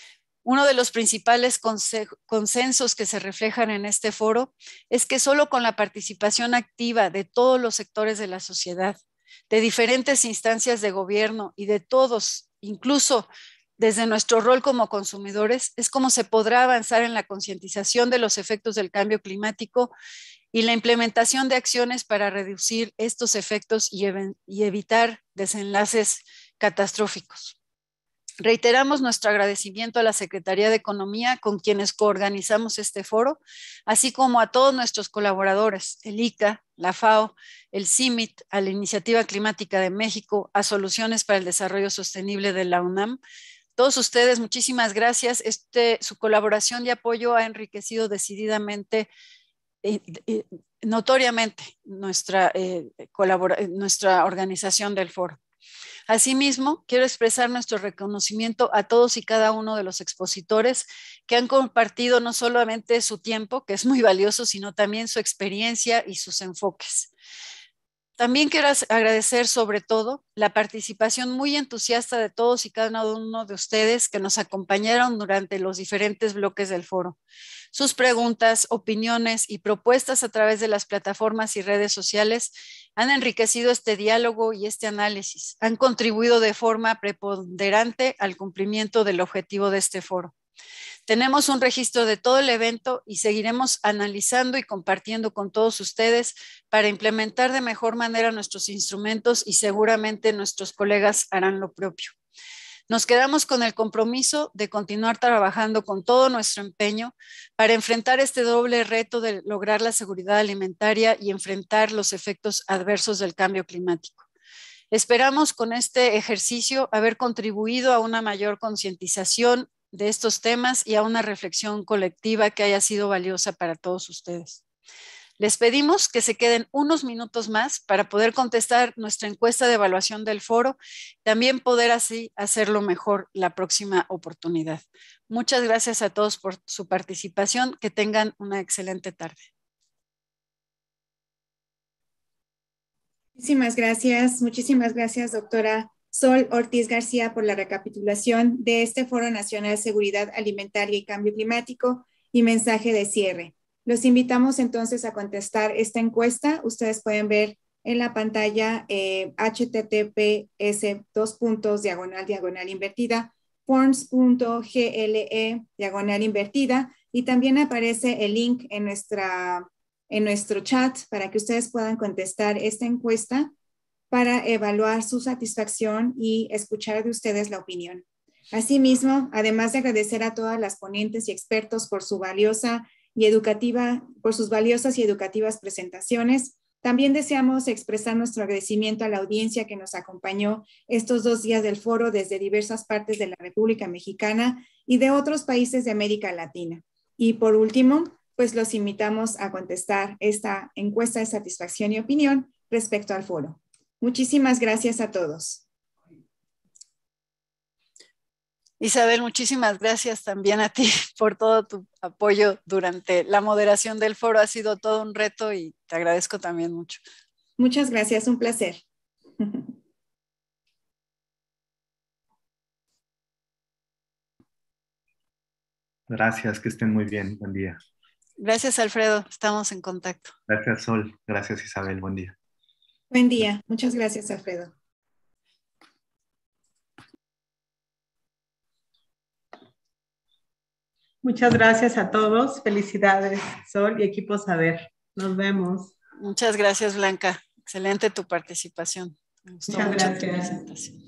Uno de los principales consensos que se reflejan en este foro es que solo con la participación activa de todos los sectores de la sociedad, de diferentes instancias de gobierno y de todos, incluso desde nuestro rol como consumidores, es como se podrá avanzar en la concientización de los efectos del cambio climático y la implementación de acciones para reducir estos efectos y, ev- y evitar desenlaces catastróficos. Reiteramos nuestro agradecimiento a la Secretaría de Economía con quienes coorganizamos este foro, así como a todos nuestros colaboradores, el I C A, la FAO, el C I M I T, a la Iniciativa Climática de México, a Soluciones para el Desarrollo Sostenible de la UNAM. Todos ustedes, muchísimas gracias. Este, su colaboración y apoyo ha enriquecido decididamente, eh, eh, notoriamente, nuestra, eh, colabora, nuestra organización del foro. Asimismo, quiero expresar nuestro reconocimiento a todos y cada uno de los expositores que han compartido no solamente su tiempo, que es muy valioso, sino también su experiencia y sus enfoques. También quiero agradecer sobre todo la participación muy entusiasta de todos y cada uno de ustedes que nos acompañaron durante los diferentes bloques del foro. Sus preguntas, opiniones y propuestas a través de las plataformas y redes sociales han enriquecido este diálogo y este análisis. Han contribuido de forma preponderante al cumplimiento del objetivo de este foro. Tenemos un registro de todo el evento y seguiremos analizando y compartiendo con todos ustedes para implementar de mejor manera nuestros instrumentos y seguramente nuestros colegas harán lo propio. Nos quedamos con el compromiso de continuar trabajando con todo nuestro empeño para enfrentar este doble reto de lograr la seguridad alimentaria y enfrentar los efectos adversos del cambio climático. Esperamos con este ejercicio haber contribuido a una mayor concientización de estos temas y a una reflexión colectiva que haya sido valiosa para todos ustedes. Les pedimos que se queden unos minutos más para poder contestar nuestra encuesta de evaluación del foro, también poder así hacerlo mejor la próxima oportunidad. Muchas gracias a todos por su participación, que tengan una excelente tarde. Muchísimas gracias, muchísimas gracias, doctora Sol Ortiz García, por la recapitulación de este Foro Nacional Seguridad Alimentaria y Cambio Climático y mensaje de cierre. Los invitamos entonces a contestar esta encuesta. Ustedes pueden ver en la pantalla eh, H T T P S dos puntos diagonal diagonal invertida forms punto G L E diagonal invertida, y también aparece el link en, nuestra, en nuestro chat para que ustedes puedan contestar esta encuesta para evaluar su satisfacción y escuchar de ustedes la opinión. Asimismo, además de agradecer a todas las ponentes y expertos por su valiosa y educativa, por sus valiosas y educativas presentaciones, también deseamos expresar nuestro agradecimiento a la audiencia que nos acompañó estos dos días del foro desde diversas partes de la República Mexicana y de otros países de América Latina. Y por último, pues los invitamos a contestar esta encuesta de satisfacción y opinión respecto al foro. Muchísimas gracias a todos. Isabel, muchísimas gracias también a ti por todo tu apoyo durante la moderación del foro. Ha sido todo un reto y te agradezco también mucho. Muchas gracias, un placer. Gracias, que estén muy bien. Buen día. Gracias, Alfredo. Estamos en contacto. Gracias, Sol. Gracias, Isabel. Buen día. Buen día. Muchas gracias, Alfredo. Muchas gracias a todos. Felicidades, Sol y equipo Saber. Nos vemos. Muchas gracias, Blanca. Excelente tu participación. Me gustó Muchas mucho gracias. tu presentación.